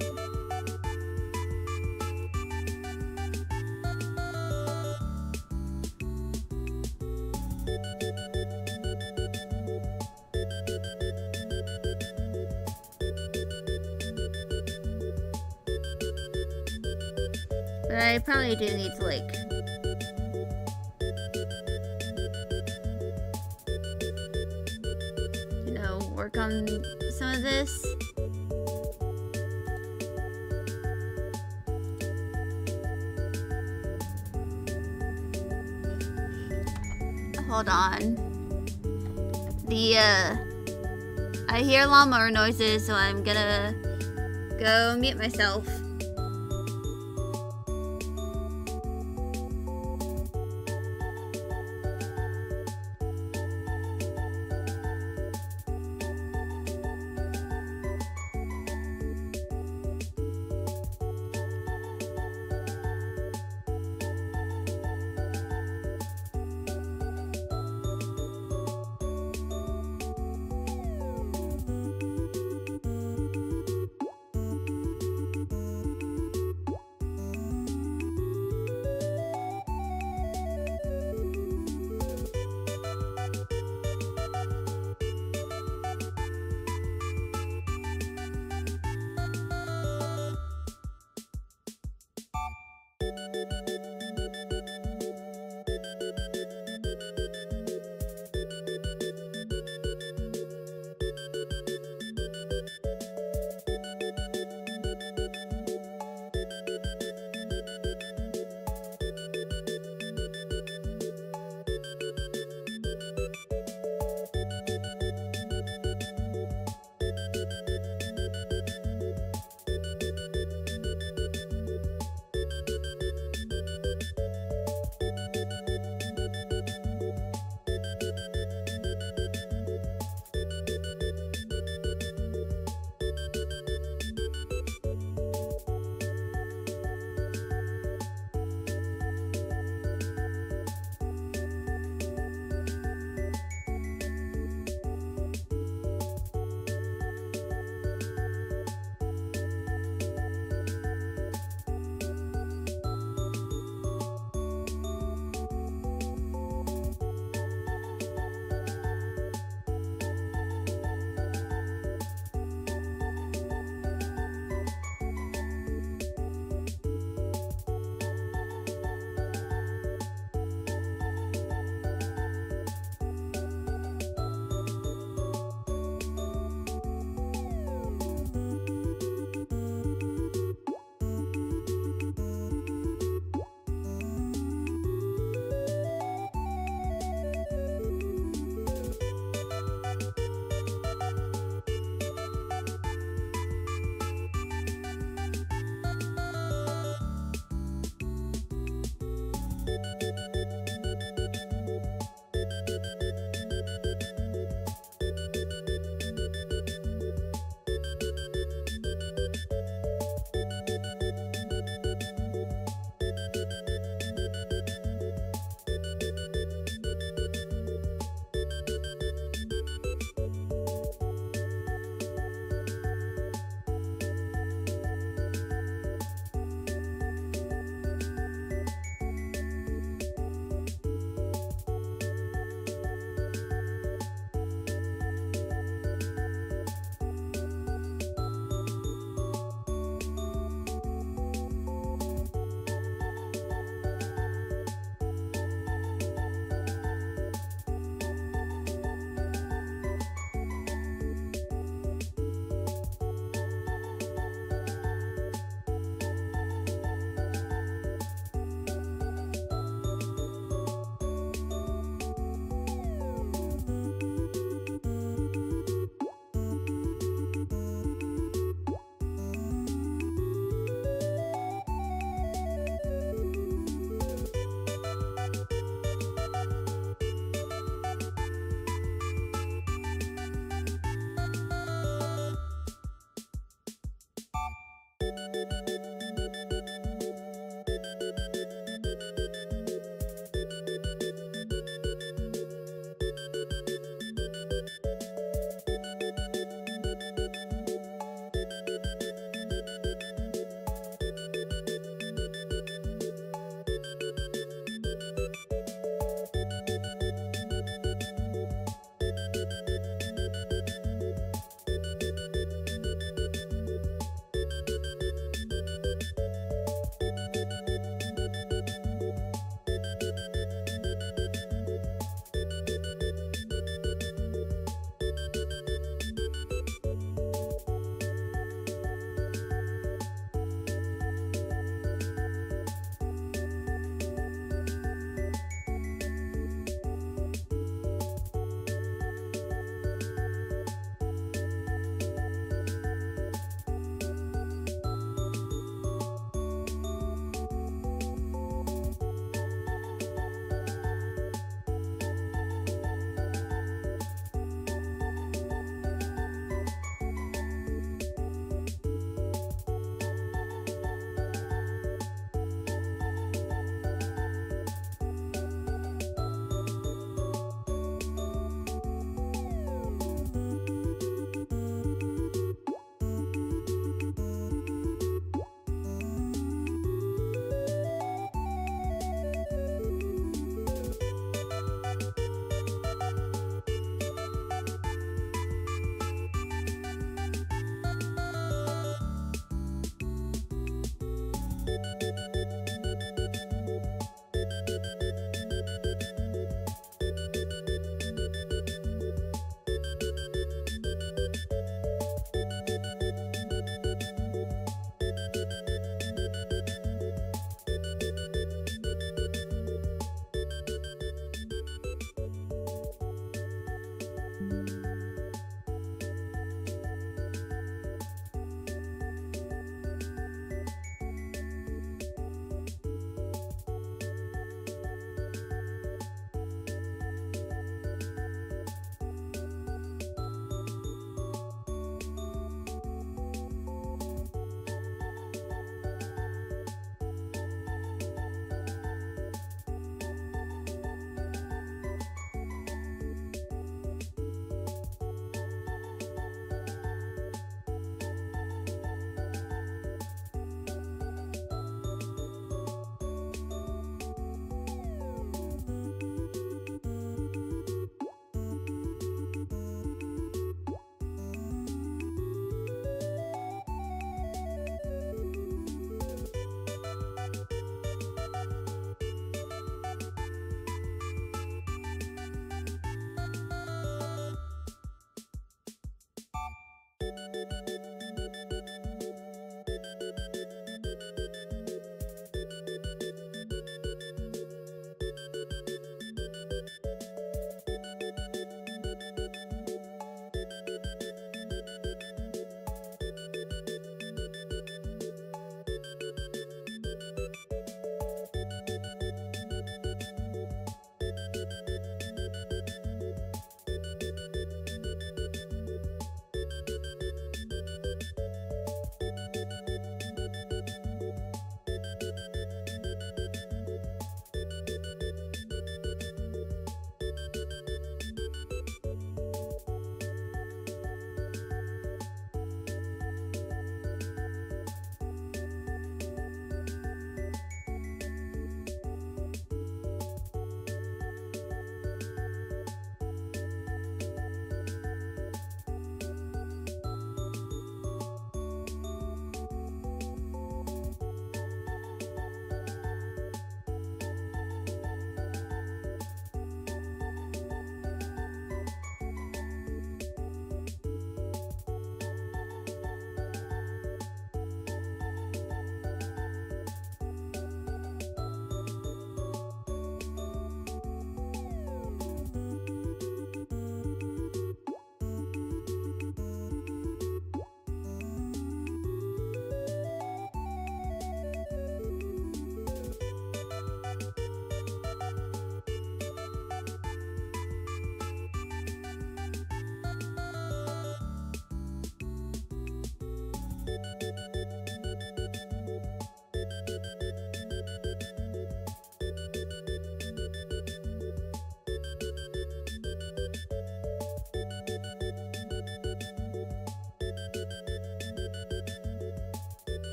But I probably do need to, like, you know, work on some of this. Hold on. I hear lawnmower noises, so I'm gonna go mute myself.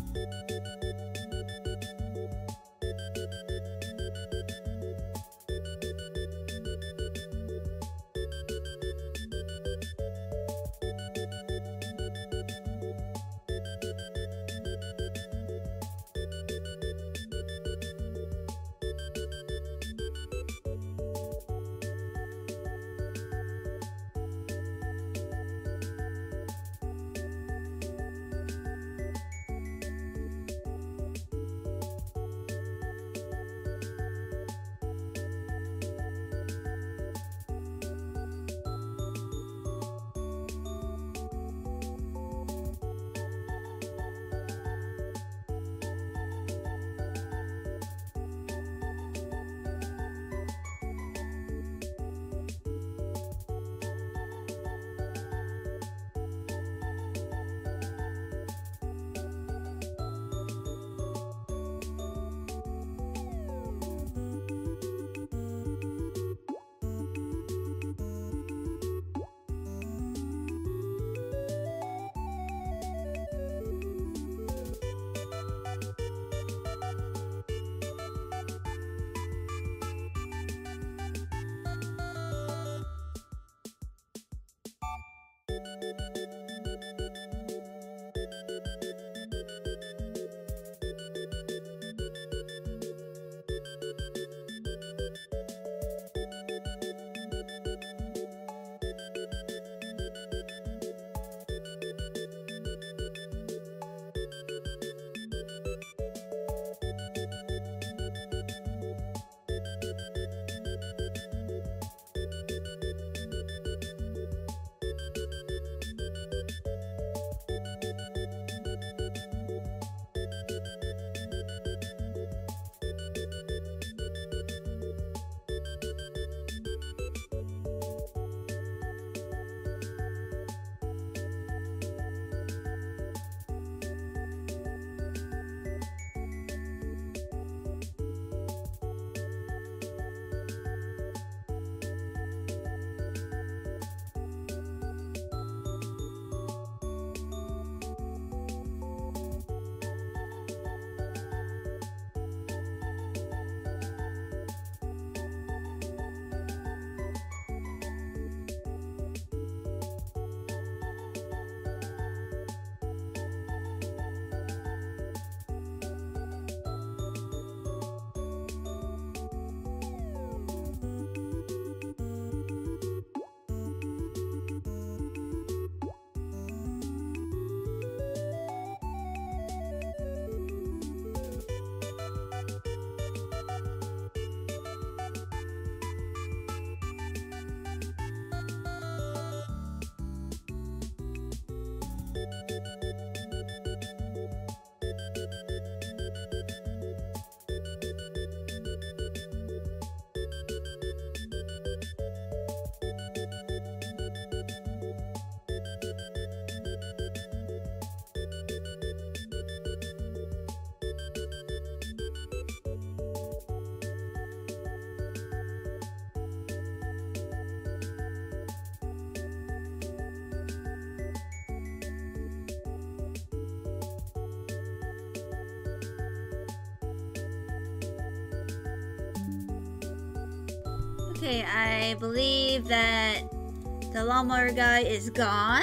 Okay, I believe that the lawnmower guy is gone.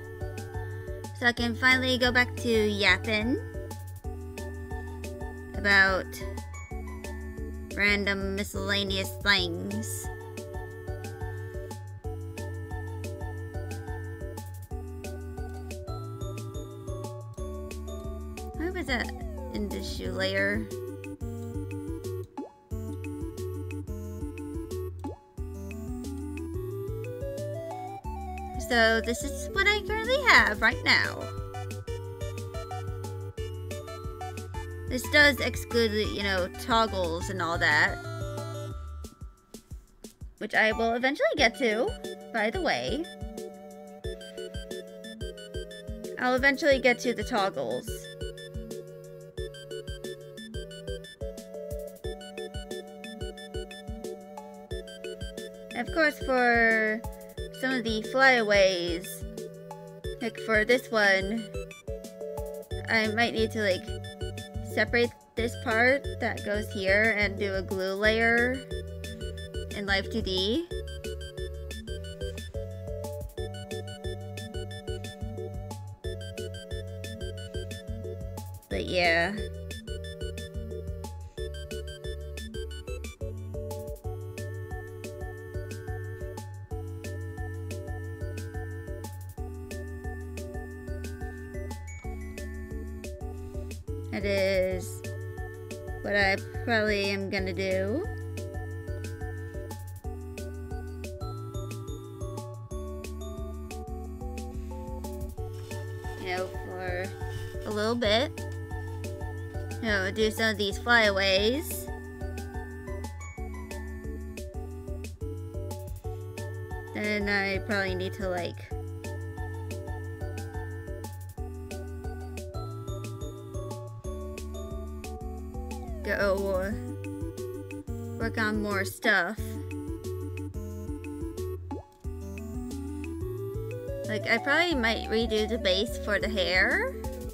So I can finally go back to yapping about random miscellaneous things. Why was that in the shoe layer? So this is what I currently have right now. This does exclude, you know, toggles and all that. Which I will eventually get to, by the way. I'll eventually get to the toggles. Of course, for some of the flyaways, like for this one, I might need to like separate this part that goes here and do a glue layer in Live 2D. But yeah. That is what I probably am gonna do. You know, for a little bit. You know, do some of these flyaways. Then I probably need to like go work on more stuff. Like, I probably might redo the base for the hair.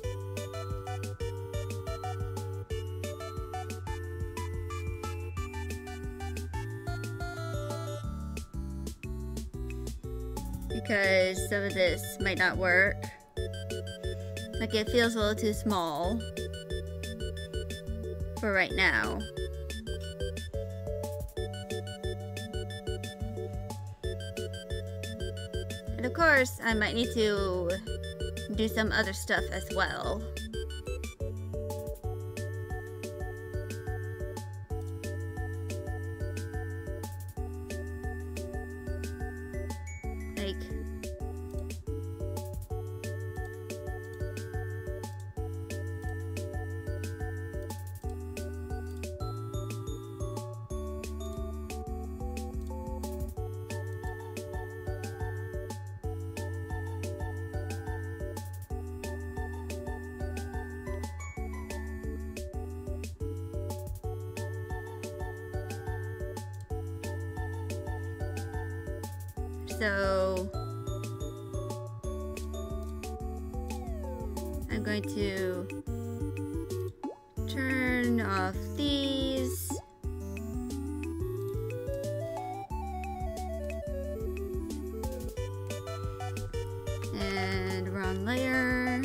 Because some of this might not work. Like, it feels a little too small for right now. And of course, I might need to do some other stuff as well. Like, so I'm going to turn off these. And wrong layer.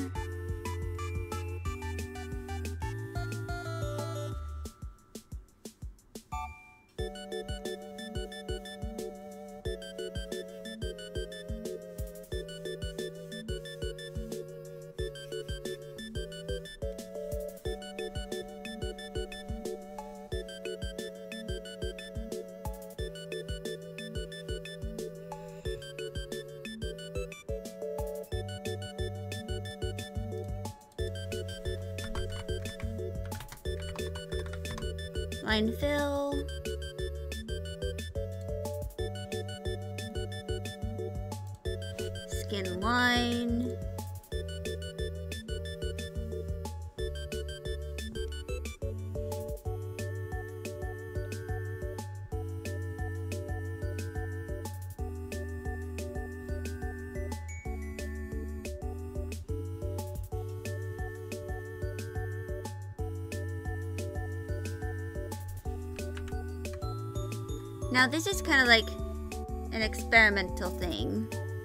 Line fill. Skin line. Now this is kind of like an experimental thing.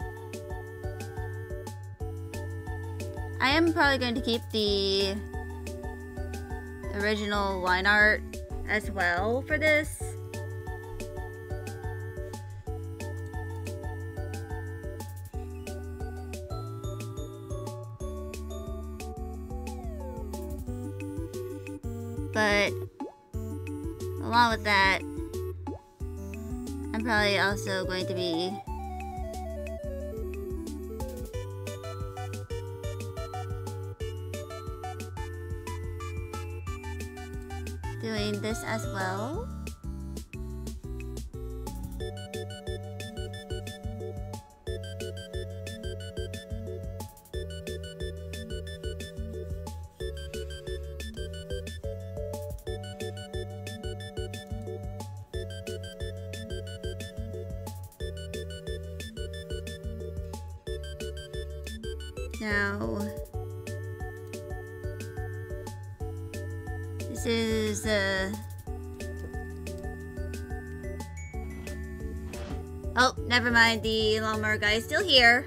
I am probably going to keep the original line art as well for this. But along with that, I'm probably also going to be doing this as well. Now, This is, oh, never mind. The lawnmower guy is still here.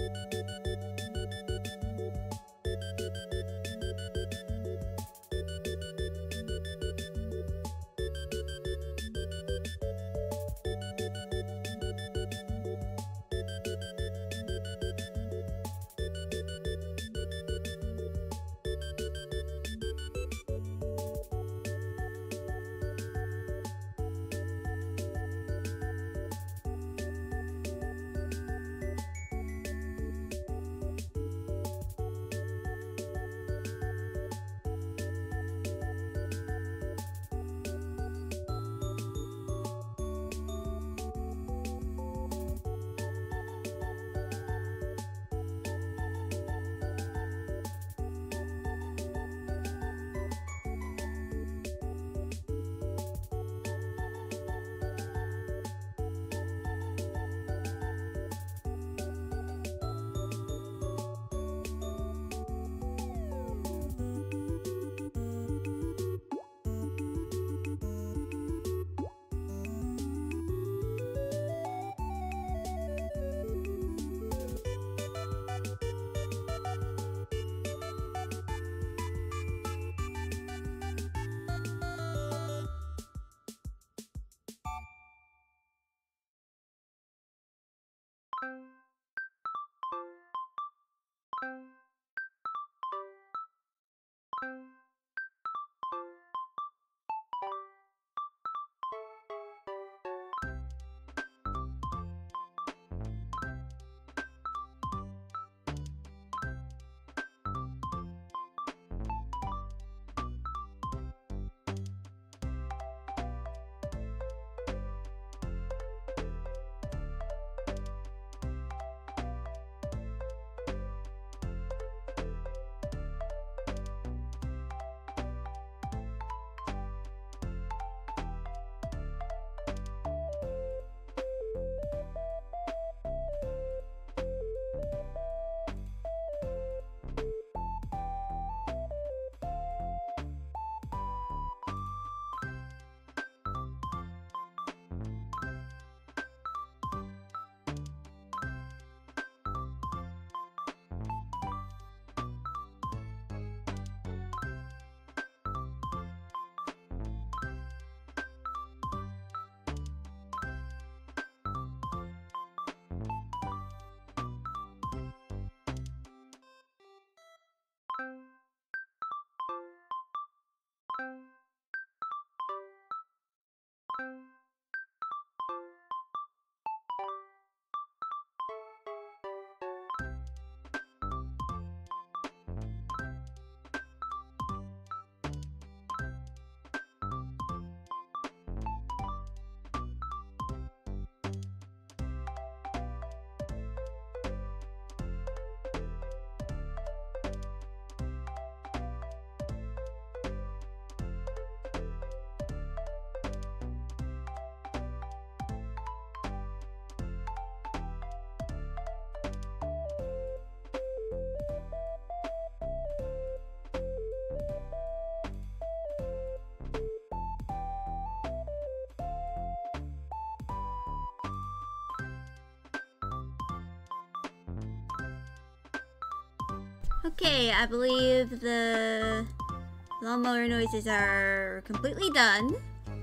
Okay, I believe the lawnmower noises are completely done.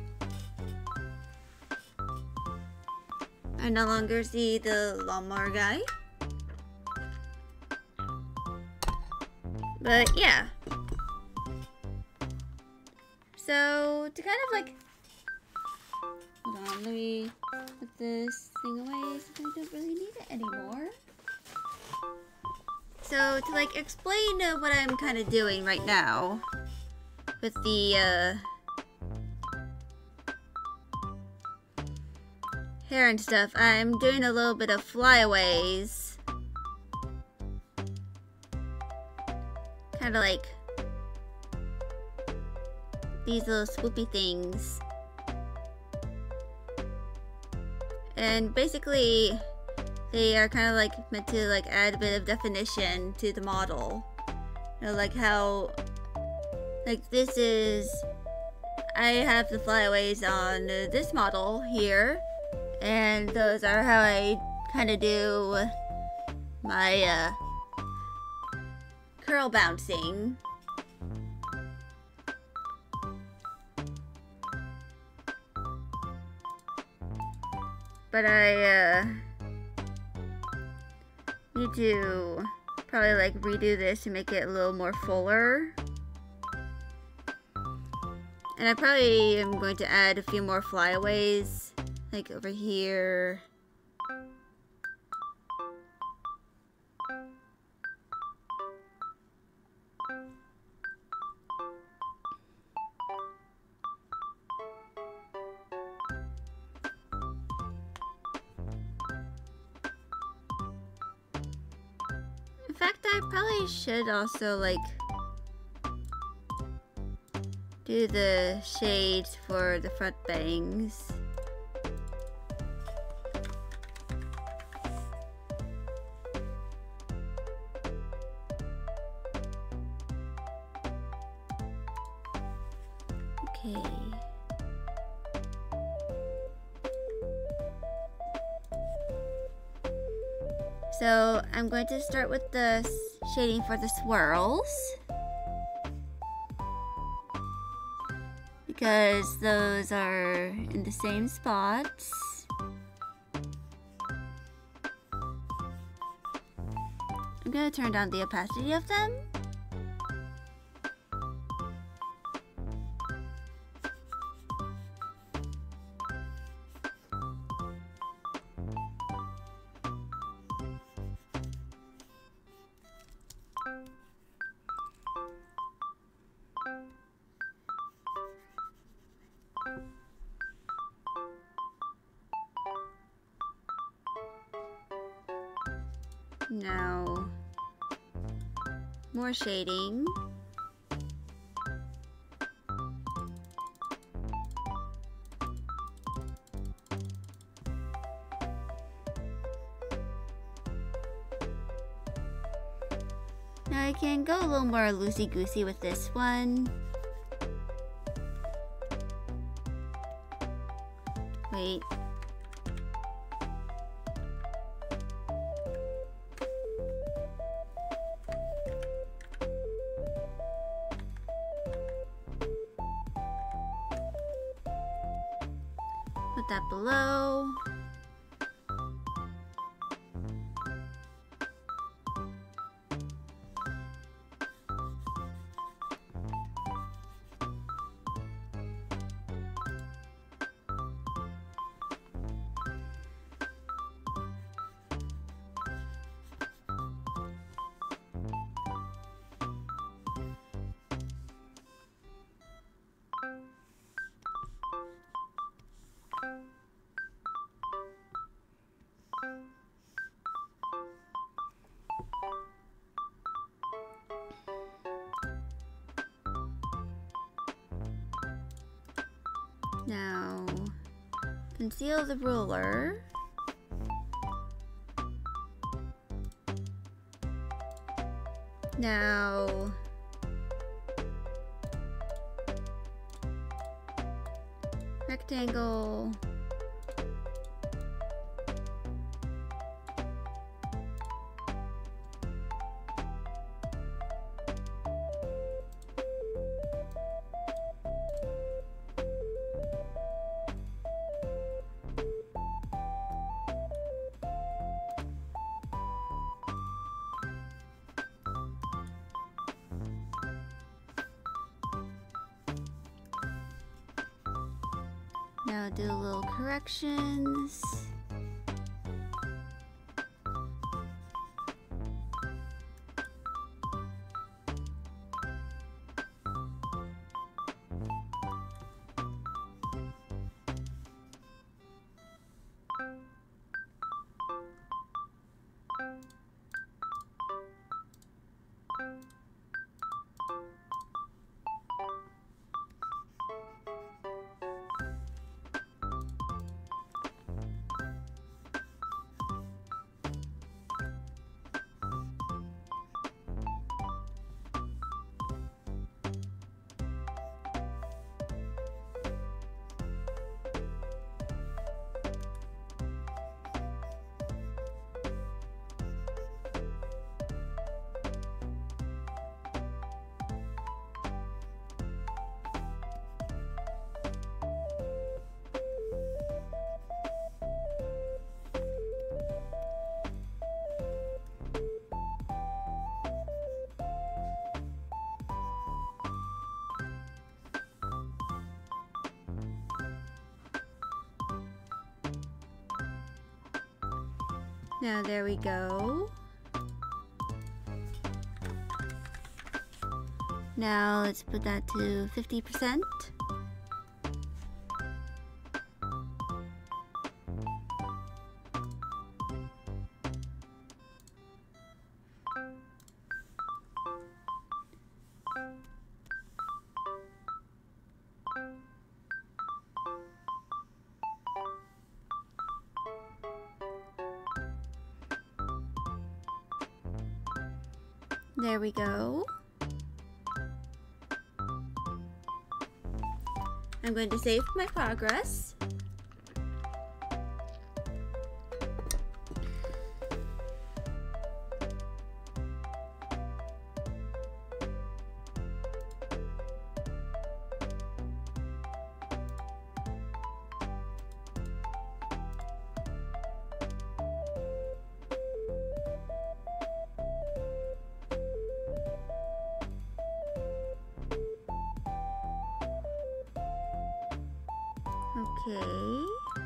I no longer see the lawnmower guy. But yeah. So, to kind of like... Hold on, let me put this thing away since I don't really need it anymore. So, to like explain what I'm kind of doing right now with the hair and stuff, I'm doing a little bit of flyaways. Kind of like these little swoopy things. And basically, they are kind of like meant to like add a bit of definition to the model. You know, like how, like this is, I have the flyaways on this model here, and those are how I kind of do my curl bouncing. But I need to probably like redo this to make it a little more fuller. And I probably am going to add a few more flyaways, like over here. In fact, I probably should also like do the shades for the front bangs. Okay. So I'm going to start with the shading for the swirls, because those are in the same spots. I'm gonna turn down the opacity of them. Now, more shading. Now I can go a little more loosey-goosey with this one. Wait. Put that below. Now, conceal the ruler. Now, rectangle. Now do little corrections. Now there we go. Now let's put that to 50%. There we go. I'm going to save my progress. Okay.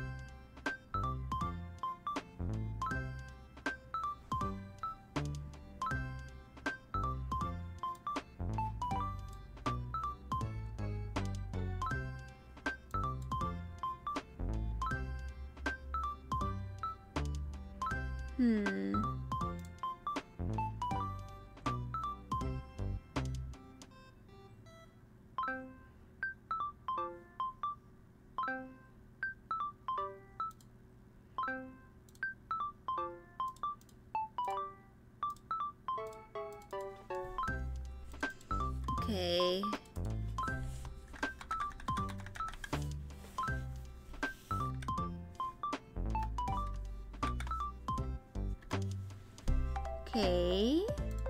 Okay. Okay.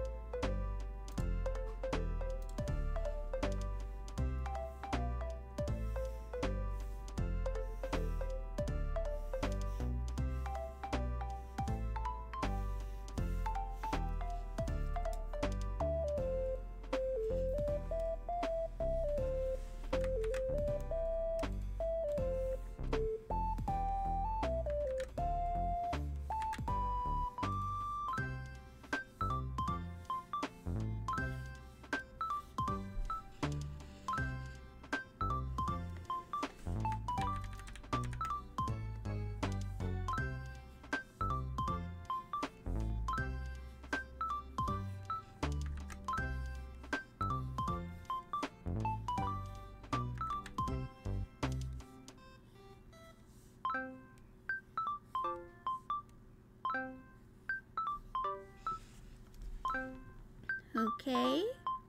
Okay.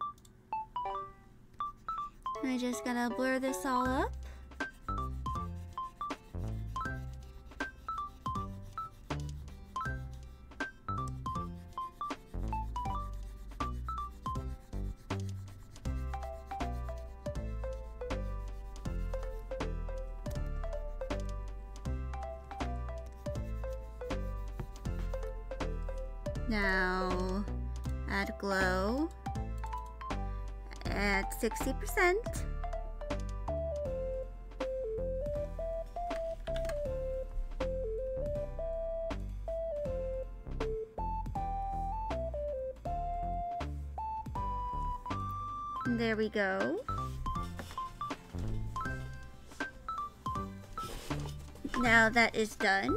I'm just gonna blur this all up. Now, add glow at 60%. And there we go. Now that is done.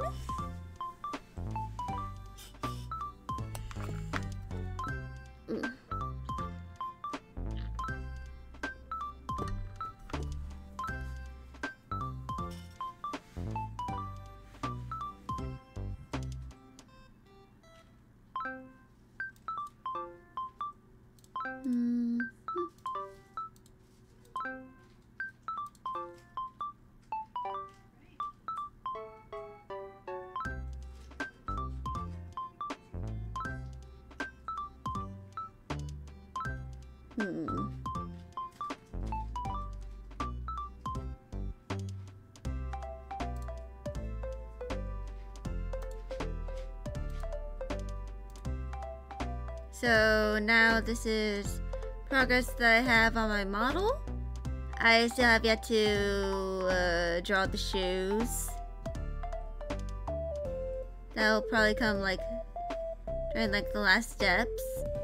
So now this is progress that I have on my model. I still have yet to draw the shoes. That'll probably come like during like the last steps.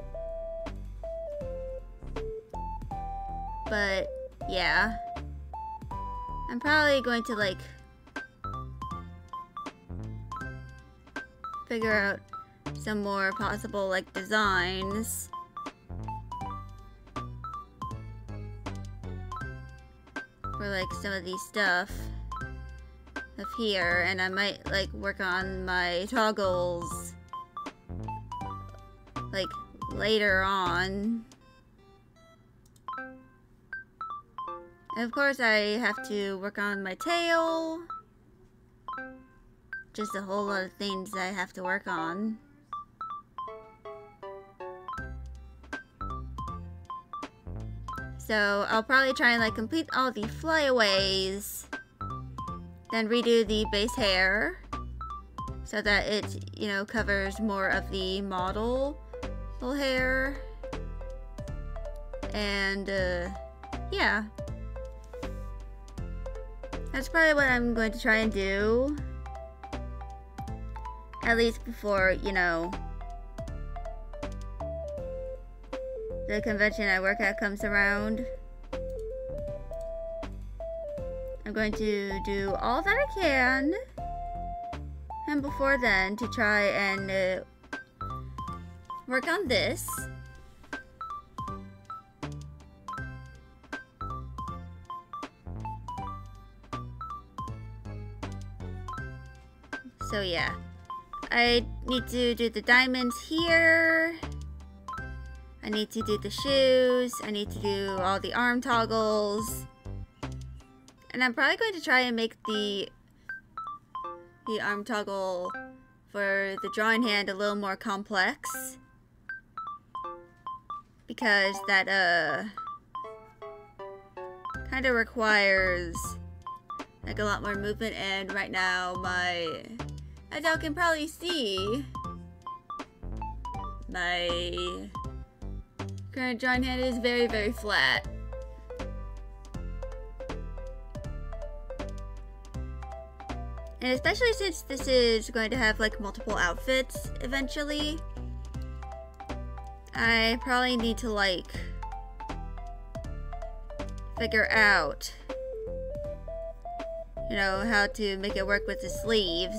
But yeah, I'm probably going to like figure out some more possible like designs. For like some of these stuff up here, and I might like work on my toggles like later on. And of course I have to work on my tail. Just a whole lot of things I have to work on. So I'll probably try and like complete all the flyaways, then redo the base hair so that it, you know, covers more of the model hair. And yeah, that's probably what I'm going to try and do, at least before, you know, the convention I work at comes around. I'm going to do all that I can, and before then to try and work on this. So yeah, I need to do the diamonds here. I need to do the shoes. I need to do all the arm toggles. And I'm probably going to try and make the arm toggle for the drawing hand a little more complex. Because that kind of requires like a lot more movement, and right now as y'all can probably see, my current drawing hand is very, very flat. And especially since this is going to have like multiple outfits eventually, I probably need to like figure out, you know, how to make it work with the sleeves.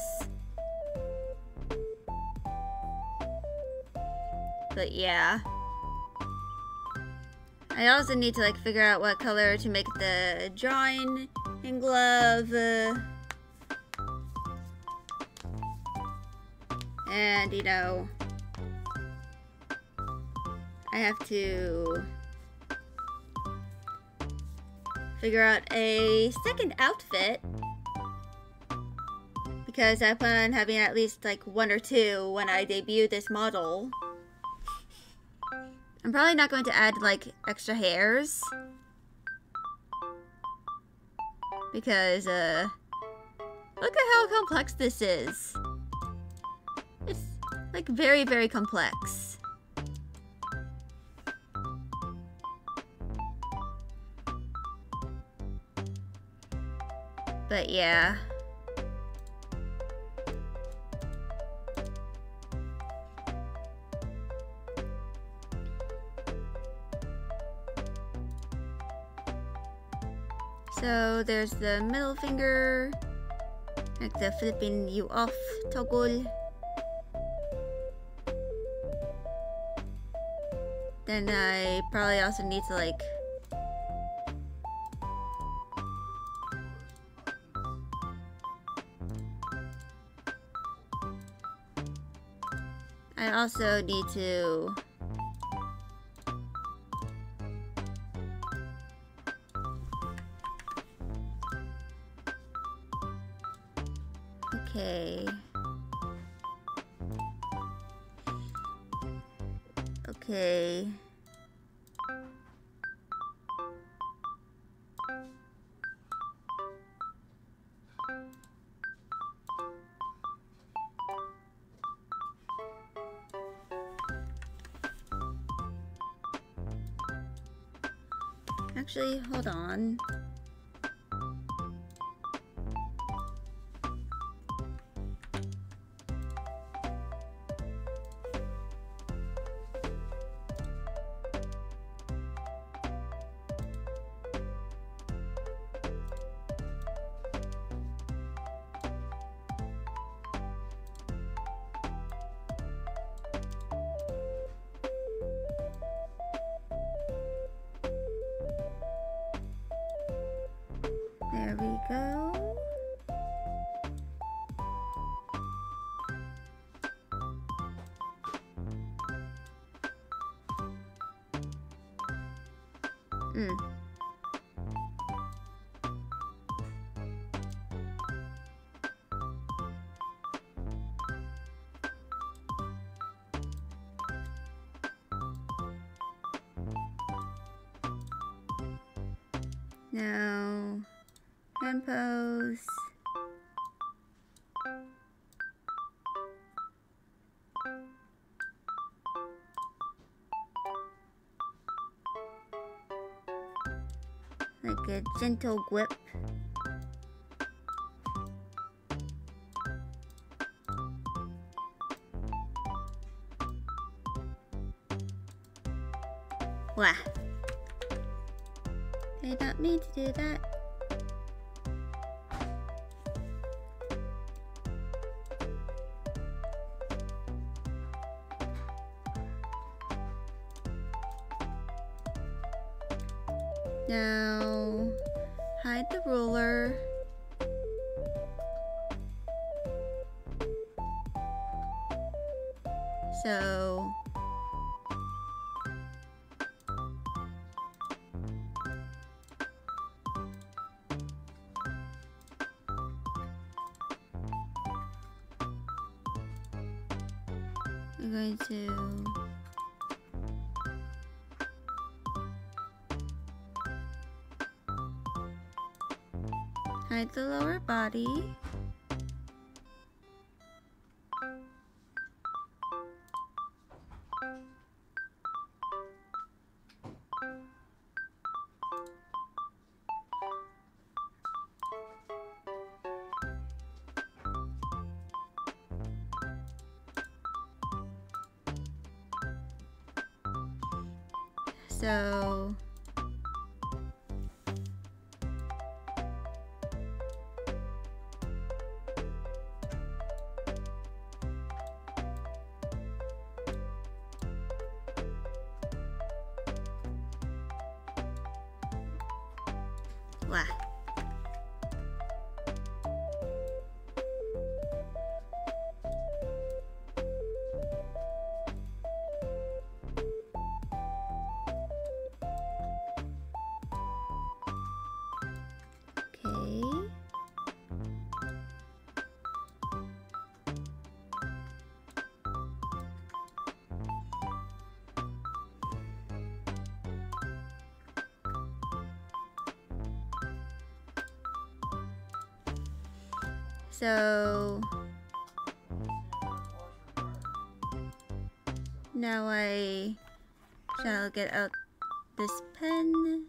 But yeah, I also need to like figure out what color to make the drawing and glove. And you know, I have to figure out a second outfit, because I plan on having at least like one or two when I debut this model. I'm probably not going to add like extra hairs, because look at how complex this is. It's like very, very complex. But yeah. So there's the middle finger, like the flipping you off toggle. Then I probably also need to like I also need to okay. Okay. Actually, hold on. There we go. Now, hand pose. Like a gentle grip. Wah. Did not mean to do that. Now, hide the ruler. So, we're going to hide the lower body. So, wow. Okay. So now I shall get out this pen.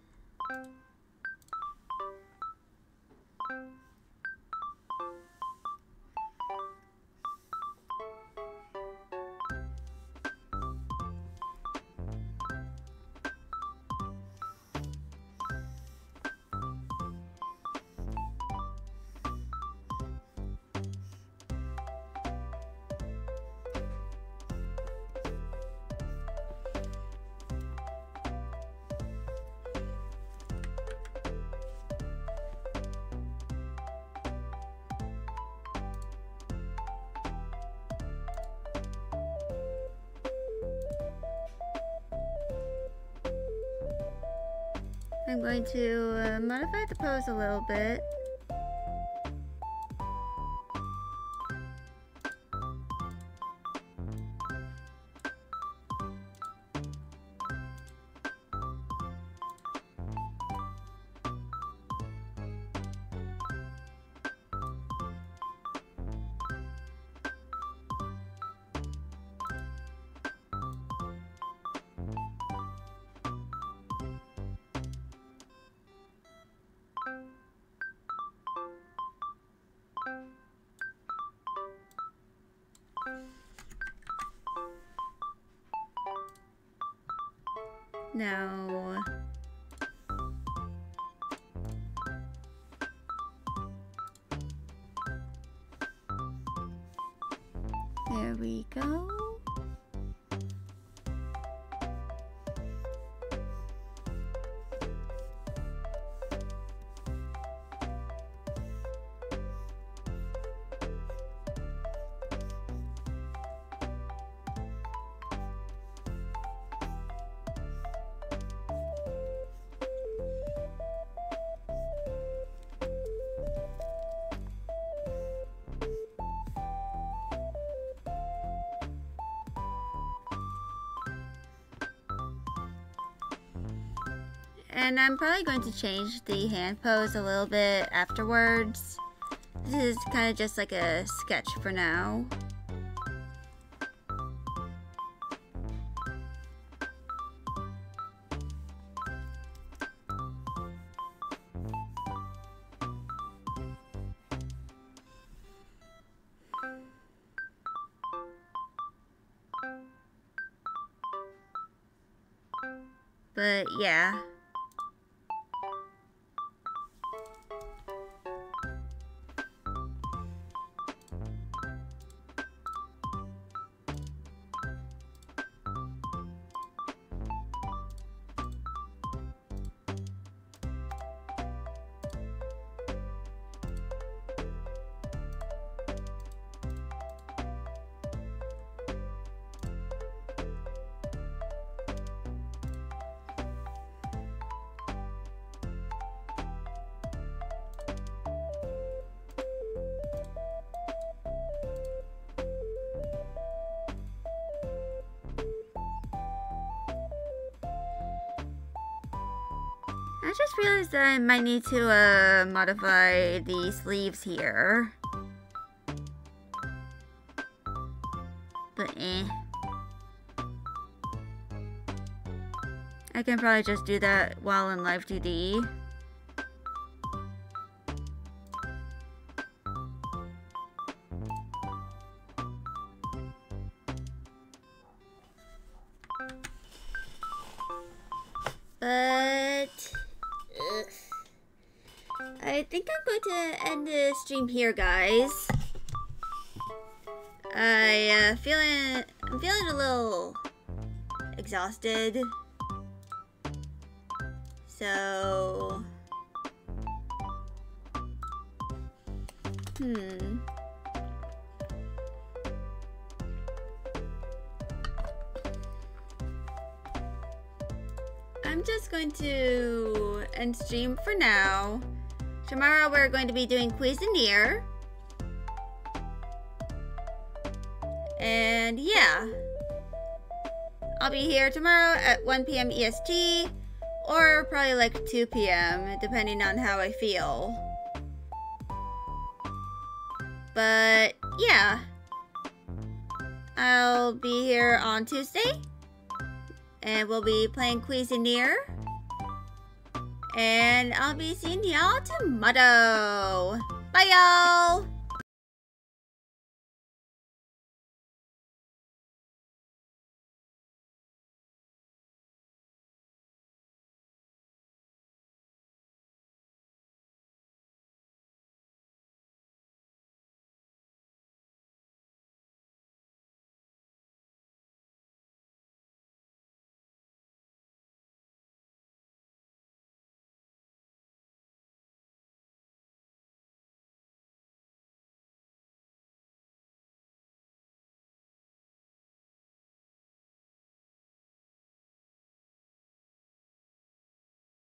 I'm going to modify the pose a little bit. Now, there we go. And I'm probably going to change the hand pose a little bit afterwards. This is kind of just like a sketch for now. But yeah. I just realized that I might need to modify the sleeves here. But I can probably just do that while in live 2D. But I think I'm going to end the stream here, guys. I'm feeling a little exhausted. So I'm just going to end stream for now. Tomorrow we're going to be doing Cuisinier. And yeah. I'll be here tomorrow at 1 PM EST. Or probably like 2 PM, depending on how I feel. But yeah. I'll be here on Tuesday. And we'll be playing Cuisinier. And I'll be seeing y'all tomorrow. Bye, y'all!